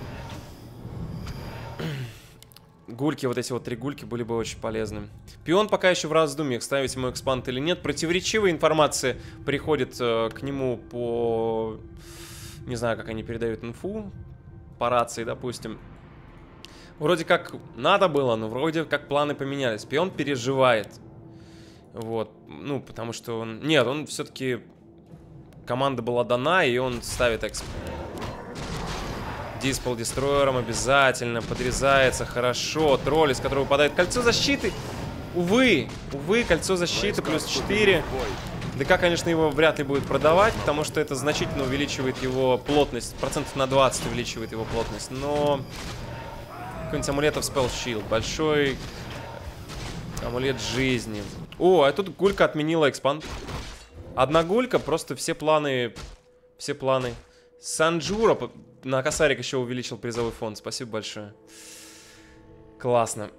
Гульки, вот эти вот три гульки были бы очень полезны. Пион пока еще в раздумьях, ставить ему экспанд или нет. Противоречивая информация приходит э, к нему по... Не знаю, как они передают инфу. По рации, допустим. Вроде как надо было, но вроде как планы поменялись. Пион переживает. Вот. Ну, потому что он... Нет, он все-таки... Команда была дана, и он ставит экспанд. Диспел дестройером обязательно. Подрезается хорошо. Тролль, из которого выпадает кольцо защиты. Увы. Увы, кольцо защиты плюс четыре. ДК, конечно, его вряд ли будет продавать, потому что это значительно увеличивает его плотность. Процентов на двадцать увеличивает его плотность. Но... Какой-нибудь амулетов Spell Shield. Большой амулет жизни. О, а тут гулька отменила экспанд. Одна гулька, просто все планы... Все планы. Санджура на косарик еще увеличил призовой фонд. Спасибо большое. Классно.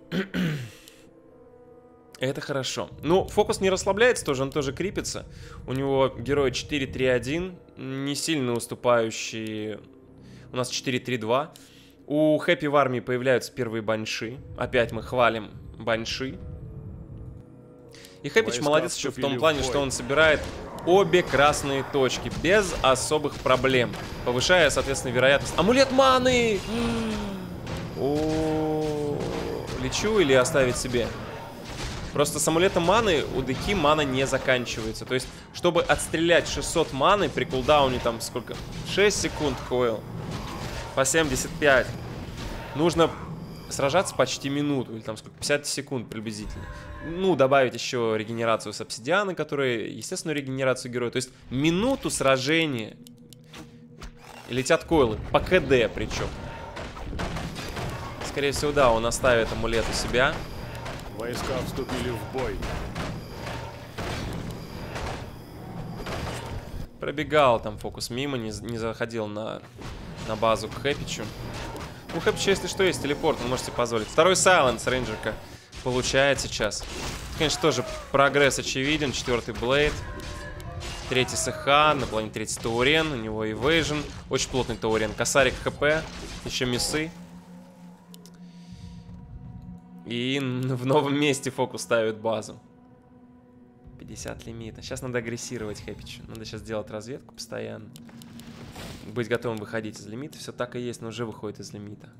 Это хорошо. Ну, фокус не расслабляется тоже, он тоже крипится. У него герой четыре три один, не сильно уступающий. У нас четыре три два. У Хэппи в армии появляются первые банши. Опять мы хвалим банши. И Хэппич молодец еще в том плане, что он собирает обе красные точки без особых проблем, повышая, соответственно, вероятность. Амулет маны! О, лечу или оставить себе? Просто с амулетом маны у ДК мана не заканчивается. То есть, чтобы отстрелять шестьсот маны при кулдауне там сколько? шесть секунд койл. По семьдесят пять. Нужно сражаться почти минуту. Или там сколько? пятьдесят секунд приблизительно. Ну, добавить еще регенерацию с обсидиана, которая, естественно, регенерацию героя. То есть, минуту сражения. И летят койлы. По КД причем. Скорее всего, да, он оставит амулет у себя. Войска вступили в бой. Пробегал там фокус мимо, не, не заходил на, на базу к Хэпичу. У Хэпича, если что, есть телепорт, вы можете позволить. Второй сайленс рейнджерка получает сейчас. Конечно, тоже прогресс очевиден. Четвертый Блейд. Третий СХ, на плане третий Таурен. У него Evasion. Очень плотный Таурен. Косарик ХП. Еще миссы. И в новом месте фокус ставит базу. пятьдесят лимита. Сейчас надо агрессировать Хэпичу. Надо сейчас делать разведку постоянно. Быть готовым выходить из лимита. Все так и есть, но уже выходит из лимита.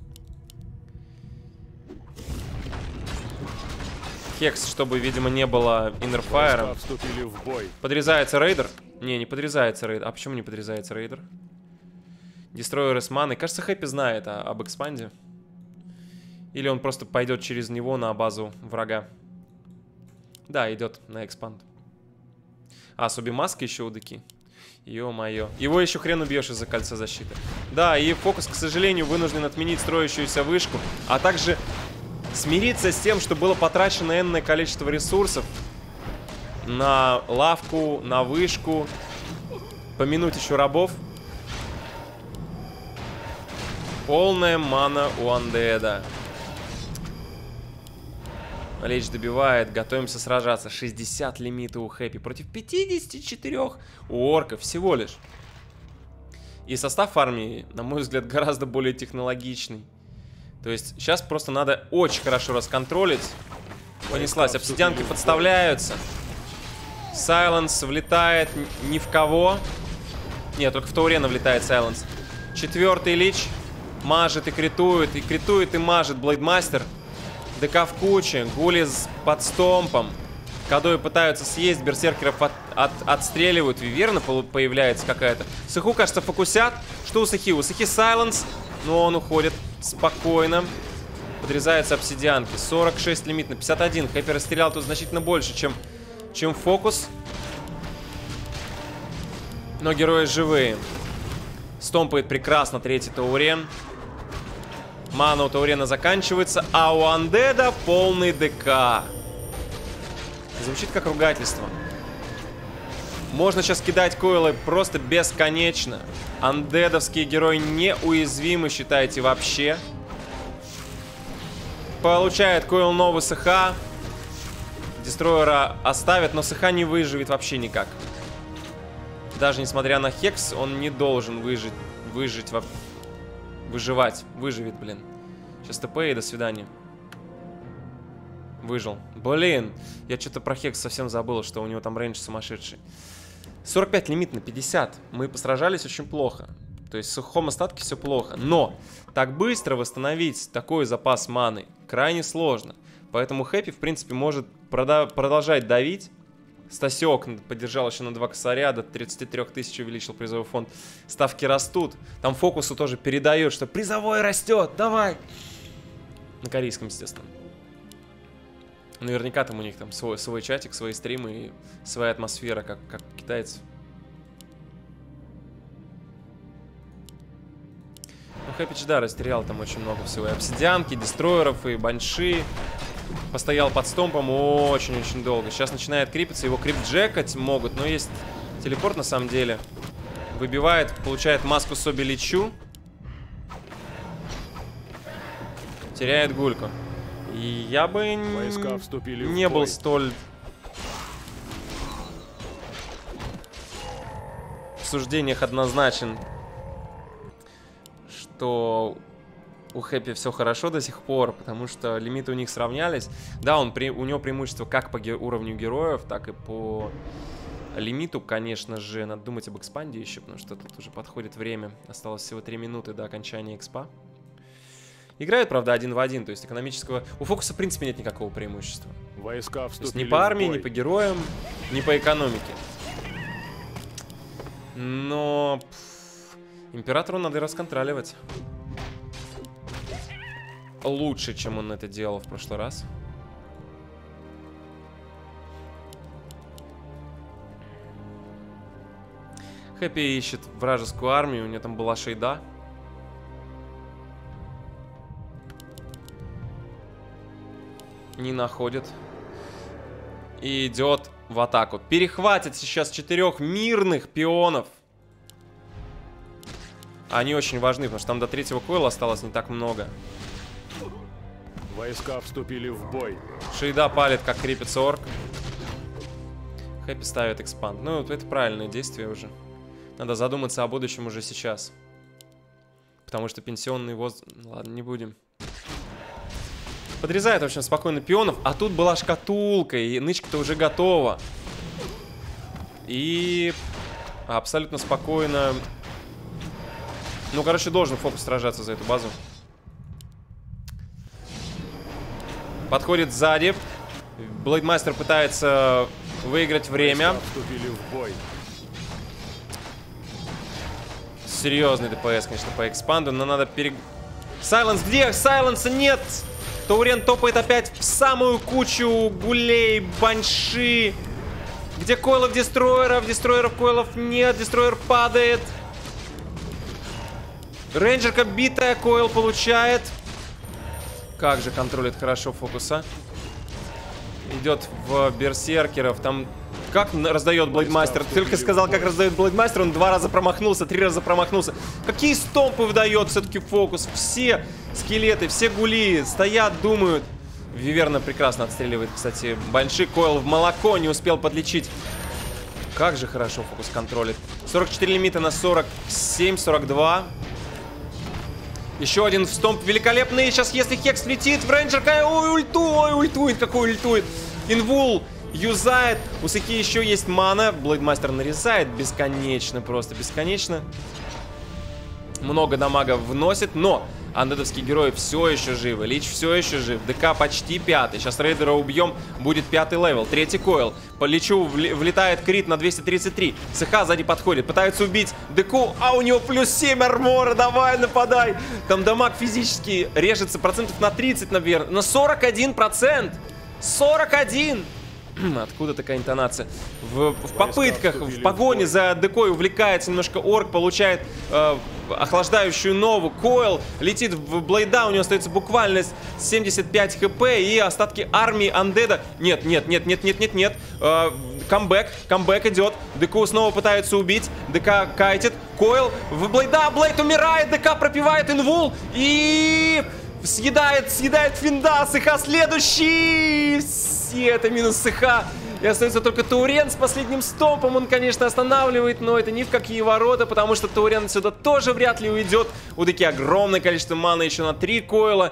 Хекс, чтобы, видимо, не было иннерфайра. Вступили в бой. Подрезается рейдер. Не, не подрезается рейдер. А почему не подрезается рейдер? Дестройер с маной. Кажется, Хэппи знает а, об экспанде. Или он просто пойдет через него на базу врага. Да, идет на экспанд. А, Суби маска еще у ДК. Ё-моё. Его еще хрен убьешь из-за кольца защиты. Да, и фокус, к сожалению, вынужден отменить строящуюся вышку, а также смириться с тем, что было потрачено энное количество ресурсов на лавку, на вышку. Помянуть еще рабов. Полная мана у Андеда. Лич добивает, готовимся сражаться. шестьдесят лимита у Хэппи против пятидесяти четырёх у орков всего лишь. И состав армии, на мой взгляд, гораздо более технологичный. То есть сейчас просто надо очень хорошо расконтролить. Понеслась, обсидианки подставляются. Сайленс влетает ни в кого. Нет, только в Таурена влетает Сайленс. Четвертый лич мажет и критует, и критует и мажет Блейдмастер. ДК в куче, гули под стомпом. Кадои пытаются съесть, берсеркеров от, от, отстреливают. Виверна появляется какая-то. Сыху, кажется, фокусят. Что у Сыхи? У Сыхи Сайленс, но он уходит спокойно. Подрезаются обсидианки. сорок шесть лимит на пятьдесят один. Хэппи расстрелял тут значительно больше, чем, чем фокус. Но герои живые. Стомпает прекрасно третий Таурен. Мана у Таурена заканчивается, а у Андеда полный ДК. Звучит как ругательство. Можно сейчас кидать койлы просто бесконечно. Андедовские герои неуязвимы, считаете, вообще. Получает койл новый Сыха. Дестройера оставят, но Сыха не выживет вообще никак. Даже несмотря на Хекс, он не должен выжить, выжить вообще. Выживать. Выживет, блин. Сейчас ТП и до свидания. Выжил. Блин. Я что-то про Хекс совсем забыл, что у него там рейндж сумасшедший. сорок пять лимит на пятьдесят. Мы посражались очень плохо. То есть в сухом остатке все плохо. Но так быстро восстановить такой запас маны крайне сложно. Поэтому Хэппи, в принципе, может прода- продолжать давить. Стасек поддержал еще на два косаря, до тридцати трёх тысяч увеличил призовой фонд. Ставки растут. Там фокусу тоже передает, что призовой растет, давай. На корейском, естественно. Наверняка там у них там свой, свой чатик, свои стримы и своя атмосфера, как, как у китайцев. Ну, Хэппич, да, растерял там очень много всего. И обсидианки, дестройеров, и банши. Постоял под стомпом очень-очень долго. Сейчас начинает крипиться. Его крип-джекать могут, но есть телепорт на самом деле. Выбивает, получает маску Соби Личу. Теряет гульку. И я бы не был столь в суждениях однозначен, что у Хэппи все хорошо до сих пор, потому что лимиты у них сравнялись. Да, он, у него преимущество как по уровню героев, так и по лимиту, конечно же. Надо думать об экспанде еще, потому что тут уже подходит время. Осталось всего три минуты до окончания экспа. Играют, правда, один в один, то есть экономического... У фокуса, в принципе, нет никакого преимущества. Войска то есть ни по армии, ни по героям, ни по экономике. Но... Пфф, императору надо расконтроливать. Лучше, чем он это делал в прошлый раз. Хэппи ищет вражескую армию. У него там была шейда. Не находит. И идет в атаку. Перехватит сейчас четырех мирных пионов. Они очень важны, потому что там до третьего койла осталось не так много. Войска вступили в бой. Шейда палит, как крепится орк. Хэппи ставит экспанд. Ну, это правильное действие уже. Надо задуматься о будущем уже сейчас. Потому что пенсионный возраст... Ладно, не будем. Подрезает, в общем, спокойно пионов. А тут была шкатулка, и нычка-то уже готова. И... абсолютно спокойно... Ну, короче, должен фокус сражаться за эту базу. Подходит сзади. Блейдмастер пытается выиграть время. Вступили в бой. Серьезный ДПС, конечно, по экспанду, но надо перег... Сайленс где? Сайленса нет! Таурен топает опять в самую кучу гулей, банши. Где койлов дестройеров? Дестройеров койлов нет. Дестройер падает. Рейнджерка битая. Койл получает. Как же контролит хорошо фокуса. Идет в берсеркеров. Там как раздает Блейдмастер. Только сказал, как раздает Блейдмастер. Он два раза промахнулся, три раза промахнулся. Какие стомпы выдает все-таки фокус. Все скелеты, все гули стоят, думают. Виверна прекрасно отстреливает, кстати. Большой койл в молоко, не успел подлечить. Как же хорошо фокус контролит. сорок четыре лимита на сорок семь, сорок два. Еще один стомп великолепный. Сейчас, если Хекс летит в рейнджерка, ой, ультует, ультует, какой ультует. Инвул юзает. У Сыки еще есть мана. Блейдмастер нарезает бесконечно, просто бесконечно. Много дамага вносит, но андедовские герои все еще живы. Лич все еще жив. ДК почти пятый. Сейчас рейдера убьем. Будет пятый левел. Третий койл. По Личу влетает крит на двести тридцать три. СХ сзади подходит. Пытается убить ДК. А у него плюс семь армора. Давай, нападай. Там дамаг физически режется процентов на тридцать, наверное. На сорок один процент. сорок один. Откуда такая интонация? В, в попытках, в погоне за декой увлекается немножко орк, получает э, охлаждающую нову. Койл летит в блейда, у него остается буквально семьдесят пять хп и остатки армии андеда. Нет, нет, нет, нет, нет, нет, нет. Э, камбэк, камбэк идет. ДК снова пытается убить. ДК кайтит. Койл в блейда, блейд умирает. ДК пропивает инвул и... Съедает, съедает финда, СХ следующий. Все, это минус СХ. И остается только Таурен с последним стомпом. Он, конечно, останавливает, но это ни в какие ворота, потому что Таурен сюда тоже вряд ли уйдет. У Деки огромное количество маны еще на три койла.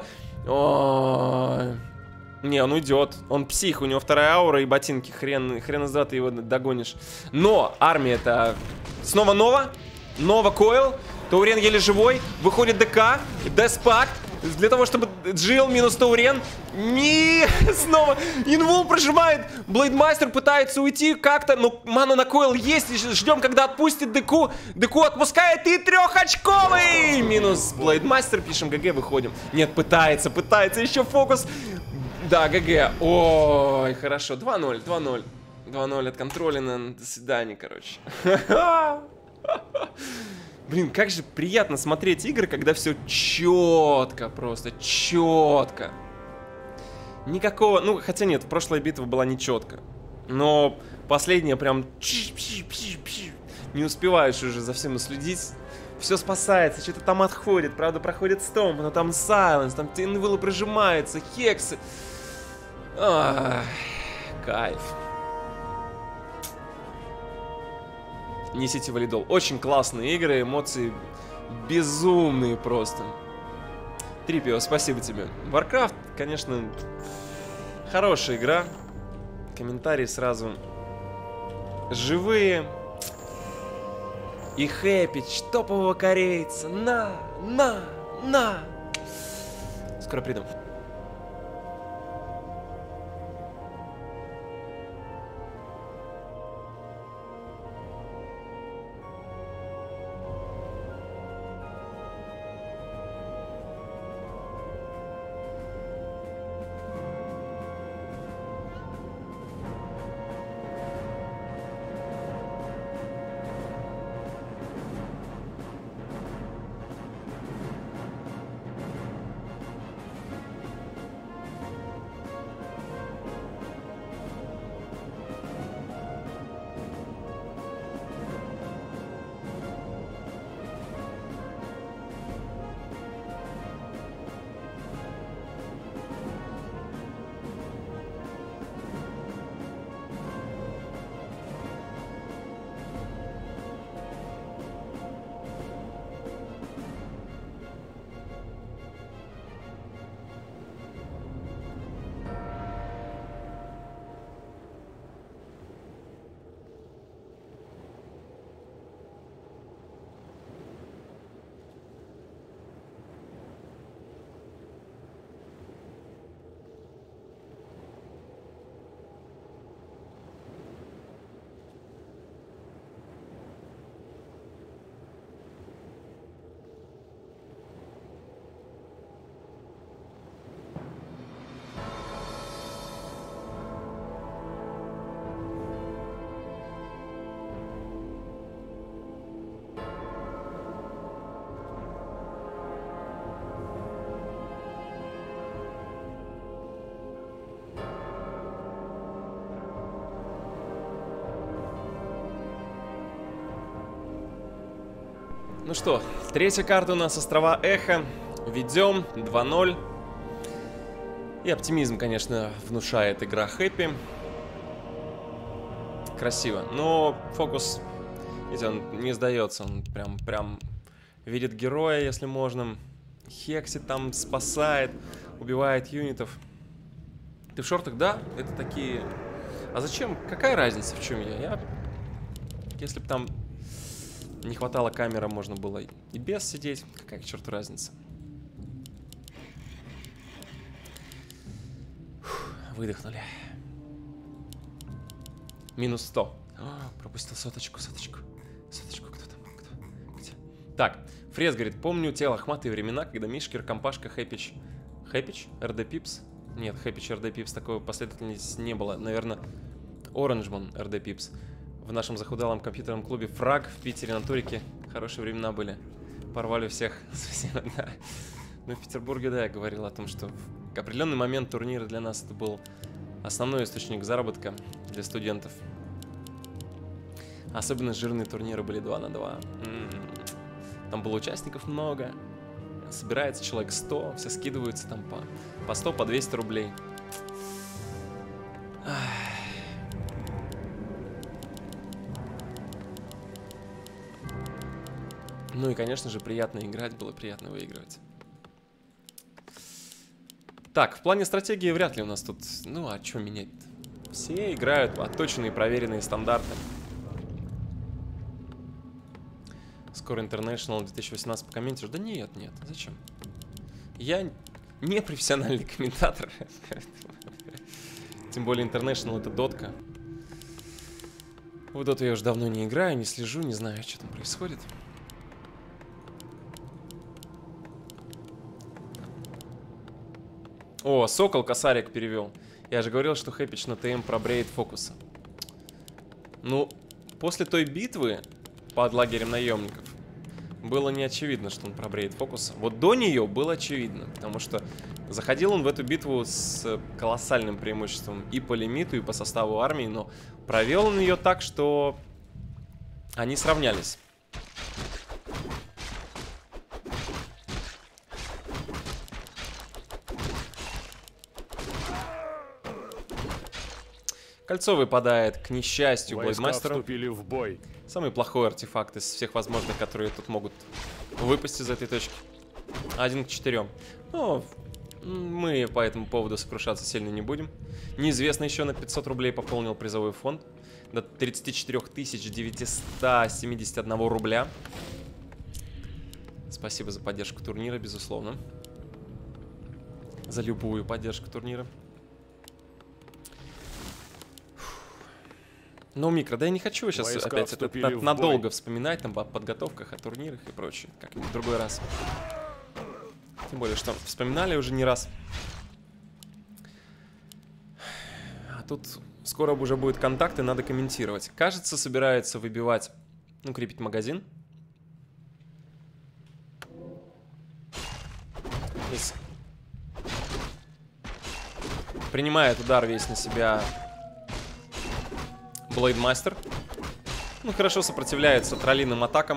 О-о-о. Не, он уйдет. Он псих, у него вторая аура и ботинки. Хрен, хрен из два ты его догонишь. Но армия-то снова Нова. Нова койл. Таурен еле живой. Выходит ДК. Деспакт. Для того, чтобы Джил минус Таурен. Не, снова инвул прожимает. Блейдмастер пытается уйти как-то. Но мана на койл есть. Ждем, когда отпустит ДК. ДК отпускает и трехочковый. Минус Блейдмастер. Пишем ГГ, выходим. Нет, пытается, пытается. Еще фокус. Да, ГГ. Ой, хорошо. два ноль, два ноль. два ноль от контролина. До свидания, короче. Блин, как же приятно смотреть игры, когда все четко, просто четко. Никакого, ну, хотя нет, прошлая битва была не четко. Но последняя прям... Не успеваешь уже за всем следить. Все спасается, что-то там отходит. Правда, проходит стомп, но там сайленс, там инвилы прожимаются, хексы. Ах, кайф. Несите валидол. Очень классные игры, эмоции безумные просто. Трипио, спасибо тебе. Warcraft, конечно, хорошая игра. Комментарии сразу живые. И хэппич, топового корейца. На, на, на. Скоро приду. Ну что, третья карта у нас острова Эхо. Ведем два ноль. И оптимизм, конечно, внушает игра Хэппи. Красиво. Но фокус, видите, он не сдается. Он прям, прям видит героя, если можно. Хексит там, спасает, убивает юнитов. Ты в шортах? Да, это такие... А зачем? Какая разница, в чем я? Я... Если бы там не хватало камеры, можно было и без сидеть. Какая к черту разница? Фух, выдохнули. Минус сто. О, пропустил соточку, соточку. Соточку, кто там? Кто? Где? Так, Фрез говорит, помню те лохматые времена, когда Мишкер, Компашка, Хэпич... Хэпич? эр дэ Пипс? Нет, Хэпич, эр дэ Пипс, такой последовательности не было. Наверное, Оранжман, эр дэ Пипс. В нашем захудалом компьютерном клубе Фраг в Питере на Турике. Хорошие времена были. Порвали всех. Да. Ну, в Петербурге, да, я говорил о том, что в определенный момент турнира для нас это был основной источник заработка для студентов. Особенно жирные турниры были два на два. Там было участников много. Собирается человек сто, все скидываются там по, по сто, по двести рублей. Ну и, конечно же, приятно играть, было приятно выигрывать. Так, в плане стратегии вряд ли у нас тут... Ну, а что менять-то? Все играют отточенные, проверенные стандарты. Скоро International две тысячи восемнадцать покомментируешь? Да нет, нет, зачем? Я не профессиональный комментатор. Тем более International это дотка. В доту я уже давно не играю, не слежу, не знаю, что там происходит. О, Сокол косарик перевел. Я же говорил, что Хэпич на ТМ пробреет фокуса. Ну, после той битвы под лагерем наемников было не очевидно, что он пробреет фокуса. Вот до нее было очевидно, потому что заходил он в эту битву с колоссальным преимуществом и по лимиту, и по составу армии, но провел он ее так, что они сравнялись. Кольцо выпадает, к несчастью, Блейдмастеру. Вступили в бой. Самый плохой артефакт из всех возможных, которые тут могут выпасть из этой точки. Один к четырем. Ну, мы по этому поводу сокрушаться сильно не будем. Неизвестно еще на пятьсот рублей пополнил призовой фонд. До тридцати четырёх тысяч девятисот семидесяти одного рубля. Спасибо за поддержку турнира, безусловно. За любую поддержку турнира. Ну, микро, да я не хочу сейчас Войска опять это на, надолго вспоминать там о подготовках, о турнирах и прочее. Как-нибудь в другой раз. Тем более, что вспоминали уже не раз. А тут скоро уже будут контакты, надо комментировать. Кажется, собирается выбивать, ну, крепить магазин. Здесь. Принимает удар весь на себя Блейдмастер. Ну, хорошо сопротивляется троллиным атакам.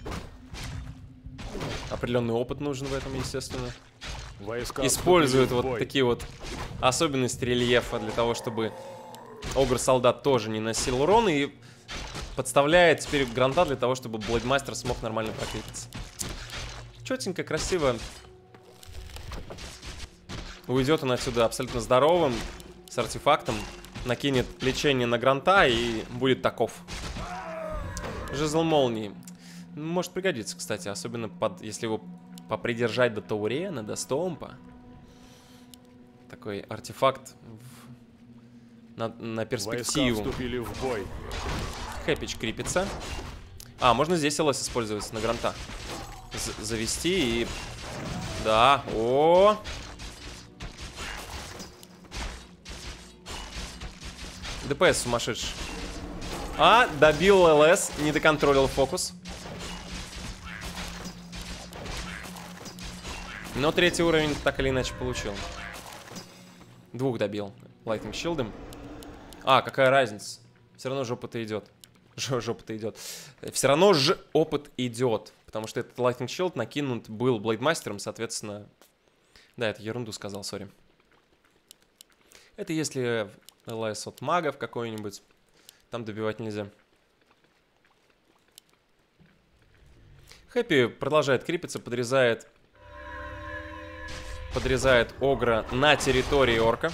Определенный опыт нужен в этом, естественно. Войска использует вот такие вот особенности рельефа для того, чтобы Огр-солдат тоже не носил урон. И подставляет теперь гранта для того, чтобы Блейдмастер смог нормально прокрепиться. Четенько, красиво. Уйдет он отсюда абсолютно здоровым, с артефактом. Накинет лечение на гранта и будет таков. Жезл молнии. Может пригодиться, кстати. Особенно под, если его попридержать до Таурена, до Стомпа. Такой артефакт в... на, на перспективу. Войска вступили в бой. Хэпич крепится. А, можно здесь ЛС использовать на гранта. З завести и... Да, о, ДПС сумасшедший. А, добил ЛС, не доконтролил фокус. Но третий уровень так или иначе получил. Двух добил Lightning Shield'ом. А, какая разница? Все равно жопа-то идет. Ж Жопа-то идет. Все равно ж опыт идет. Потому что этот Lightning Shield накинут был Блейдмастером, соответственно... Да, это ерунду сказал, сори. Это если ЛС от магов какой-нибудь, там добивать нельзя. Хэппи продолжает крипиться, подрезает... Подрезает Огра на территории орка.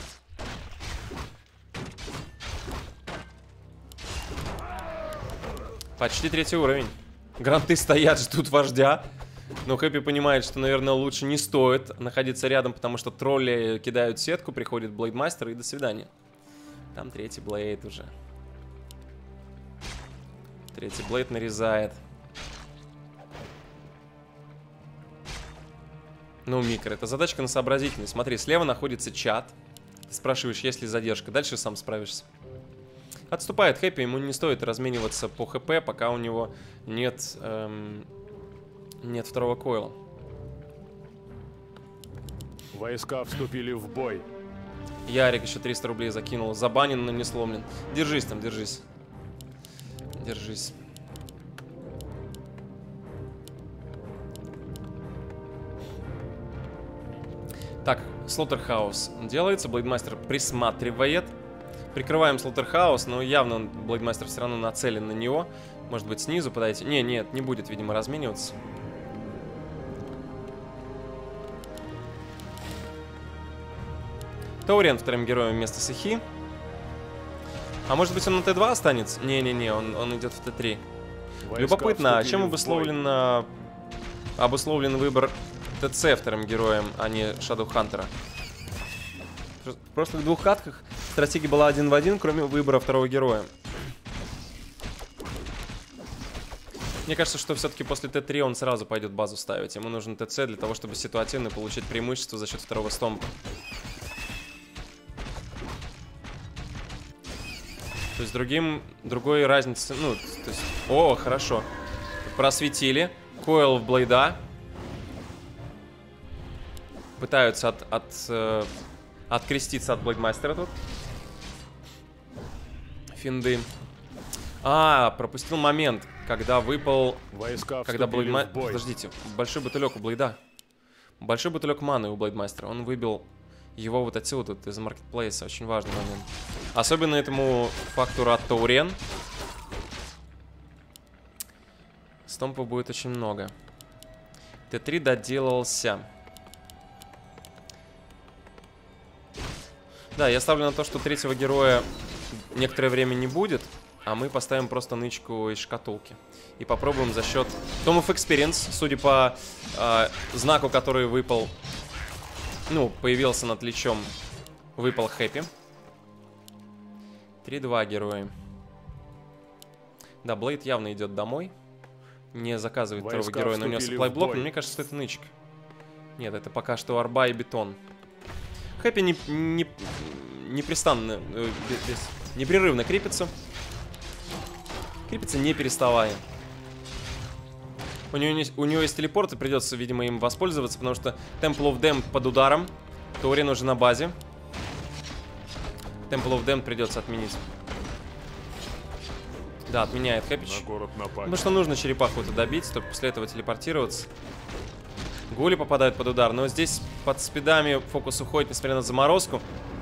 Почти третий уровень. Гранты стоят, ждут вождя. Но Хэппи понимает, что, наверное, лучше не стоит находиться рядом, потому что тролли кидают сетку, приходит Блейдмастер и до свидания. Там третий Блейд уже. Третий Блейд нарезает. Ну, микро, это задачка на сообразительность. Смотри, слева находится чат. Ты спрашиваешь, есть ли задержка. Дальше сам справишься. Отступает Хэппи, ему не стоит размениваться по ХП, пока у него нет, эм, нет второго койла. Войска вступили в бой. Ярик еще триста рублей закинул. Забанен, но не сломлен. Держись там, держись. Держись. Так, Слоттерхаус делается, Блейдмастер присматривает. Прикрываем Слоттерхаус, но явно Блейдмастер все равно нацелен на него. Может быть, снизу подойти? Не, нет, не будет, видимо, размениваться. Таурен вторым героем вместо Сахи. А может быть, он на Т два останется? Не-не-не, он, он идет в Т три. Войска Любопытно, а чем обусловлен, обусловлен выбор ТЦ вторым героем, а не Shadow Hunter? В прошлых двух катках стратегия была один в один, кроме выбора второго героя. Мне кажется, что все-таки после Т три он сразу пойдет базу ставить. Ему нужен ТЦ для того, чтобы ситуативно получить преимущество за счет второго стомпа. То есть другим, другой разницы, ну, то есть, о, хорошо. Просветили. Койл в Блейда. Пытаются от, от, э, откреститься от Блейдмастера тут. Финды. А, пропустил момент, когда выпал... Войска когда Блейдмастер... Подождите, большой бутылек у Блейда. Большой бутылек маны у Блейдмастера. Он выбил его вот отсюда, вот, из маркетплейса. Очень важный момент. Особенно этому факту рад Таурен. Стомпов будет очень много. Т три доделался. Да, я ставлю на то, что третьего героя некоторое время не будет, а мы поставим просто нычку из шкатулки. И попробуем за счет Tom of Experience, судя по э, знаку, который выпал, ну, появился над Личом, выпал Хэппи. три-два герои. Да, Блейд явно идет домой. Не заказывает Войска второго героя, но у него сапплай-блок, но мне кажется, что это нычка. Нет, это пока что арба и бетон. Хэппи не, не, непрестанно, э, без, непрерывно крепится. Крепится не переставая. У него, не, у него есть телепорт, и придется, видимо, им воспользоваться, потому что Temple of Damned под ударом. Таурен уже на базе. Temple of Damned придется отменить. Да, отменяет Хэппич. Потому что нужно черепаху-то добить, чтобы после этого телепортироваться. Гули попадают под удар, но здесь под спидами фокус уходит, несмотря на заморозку.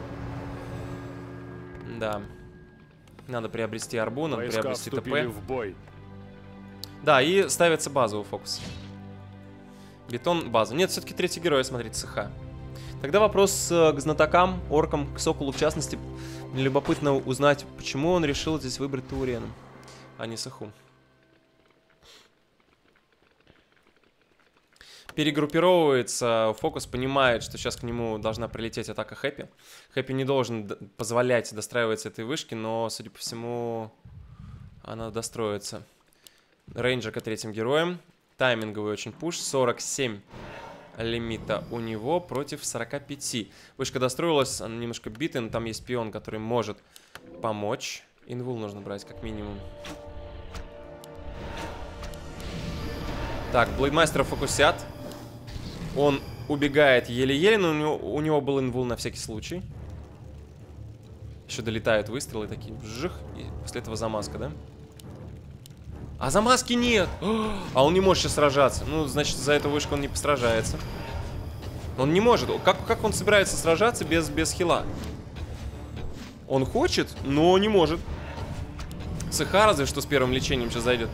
Да. Надо приобрести арбу, надо Войска приобрести ТП. в бой. Да, и ставится базовый фокус. Бетон, базу. Нет, все-таки третий герой, смотрите, СХ. Тогда вопрос к знатокам, оркам, к Соколу в частности. Мне любопытно узнать, почему он решил здесь выбрать Таурена, а не Саху. Перегруппировывается, фокус понимает, что сейчас к нему должна прилететь атака Хэппи. Хэппи не должен позволять достраиваться этой вышки, но, судя по всему, она достроится. Рейнджерка третьим героем. Тайминговый очень пуш. сорок семь лимита у него против сорока пяти. Вышка достроилась, она немножко битая, но там есть пион, который может помочь. Инвул нужно брать как минимум. Так, Блейдмастера фокусят. Он убегает еле-еле, но у него, у него был инвул на всякий случай. Еще долетают выстрелы такие, вжих, и после этого замазка, да? А замазки нет. А он не может сейчас сражаться. Ну, значит, за эту вышку он не посражается. Он не может. Как, как он собирается сражаться без, без хила? Он хочет, но не может. ЦХ разве что с первым лечением сейчас зайдет.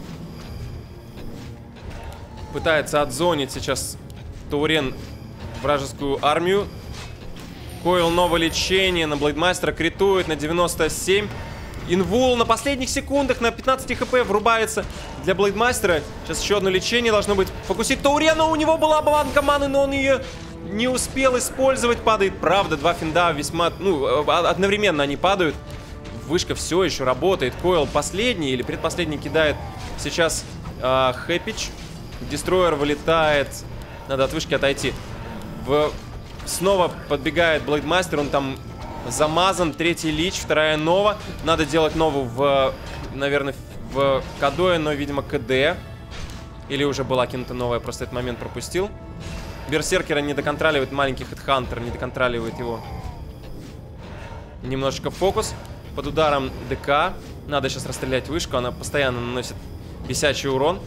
Пытается отзонить сейчас Таурен вражескую армию. Койл новое лечение на Блейдмастера. Критует на девяносто семь. Инвул на последних секундах на пятнадцать хп врубается для Блейдмастера. Сейчас еще одно лечение должно быть. Фокусить Таурена. У него была банка маны, но он ее не успел использовать. Падает, правда, два финда весьма... Ну, одновременно они падают. Вышка все еще работает. Койл последний или предпоследний кидает сейчас э, Хэпич. Дестройер вылетает. Надо от вышки отойти. В... Снова подбегает Блейдмастер. Он там замазан. Третий лич, вторая нова. Надо делать нову в, наверное, в Кадое, но, видимо, КД. Или уже была кинута новая, просто этот момент пропустил. Берсеркера не доконтроливает маленький Хедхантер, не доконтроливает его. Немножечко фокус. Под ударом ДК. Надо сейчас расстрелять вышку. Она постоянно наносит бесячий урон.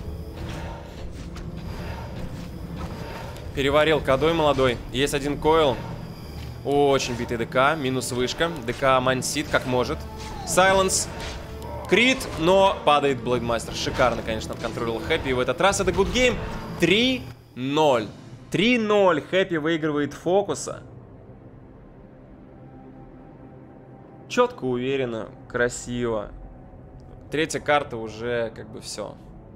Переварил Кадой молодой. Есть один койл. Очень битый ДК. Минус вышка. ДК мансит как может. Сайленс. Крит, но падает Блейдмастер. Шикарно, конечно, отконтролил Хэппи. И в этот раз это good game. три ноль. три ноль. Хэппи выигрывает фокуса. Четко, уверенно, красиво. Третья карта уже как бы все.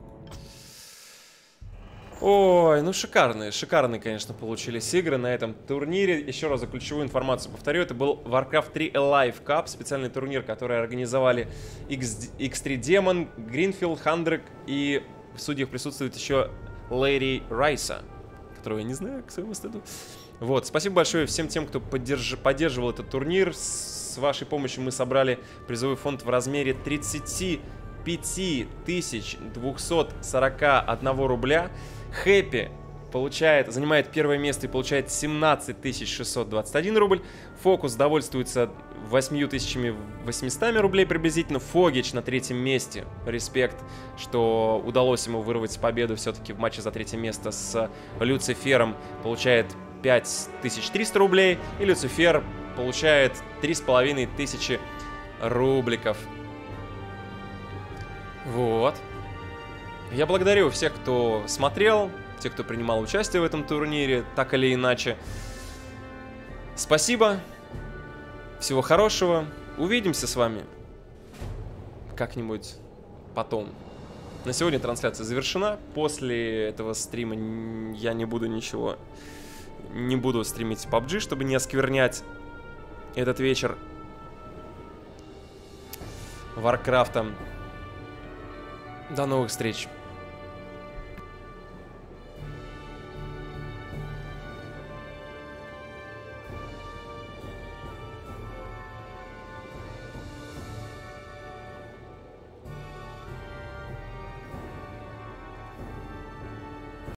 Ой, ну шикарные, шикарные, конечно, получились игры на этом турнире. Еще раз за ключевую информацию повторю. Это был Warcraft три Alive Cup, специальный турнир, который организовали икс три Demon, Greenfield, Хандрик, и в судьях присутствует еще Лэри Райса, которого я не знаю, к своему стыду. Вот, спасибо большое всем тем, кто поддерж... поддерживал этот турнир. С вашей помощью мы собрали призовой фонд в размере тридцать пять тысяч двести сорок один рубля. Хэппи получает, занимает первое место и получает семнадцать тысяч шестьсот двадцать один рубль. Фокус довольствуется восемь тысяч восемьсот рублей приблизительно. Фогич на третьем месте. Респект, что удалось ему вырвать победу все-таки в матче за третье место с Люцифером. Получает пять тысяч триста рублей. И Люцифер получает три с половиной тысячи рубликов. Вот. Я благодарю всех, кто смотрел, тех, кто принимал участие в этом турнире, так или иначе. Спасибо. Всего хорошего. Увидимся с вами как-нибудь потом. На сегодня трансляция завершена. После этого стрима я не буду ничего... Не буду стримить пабг, чтобы не осквернять этот вечер Варкрафтом. До новых встреч.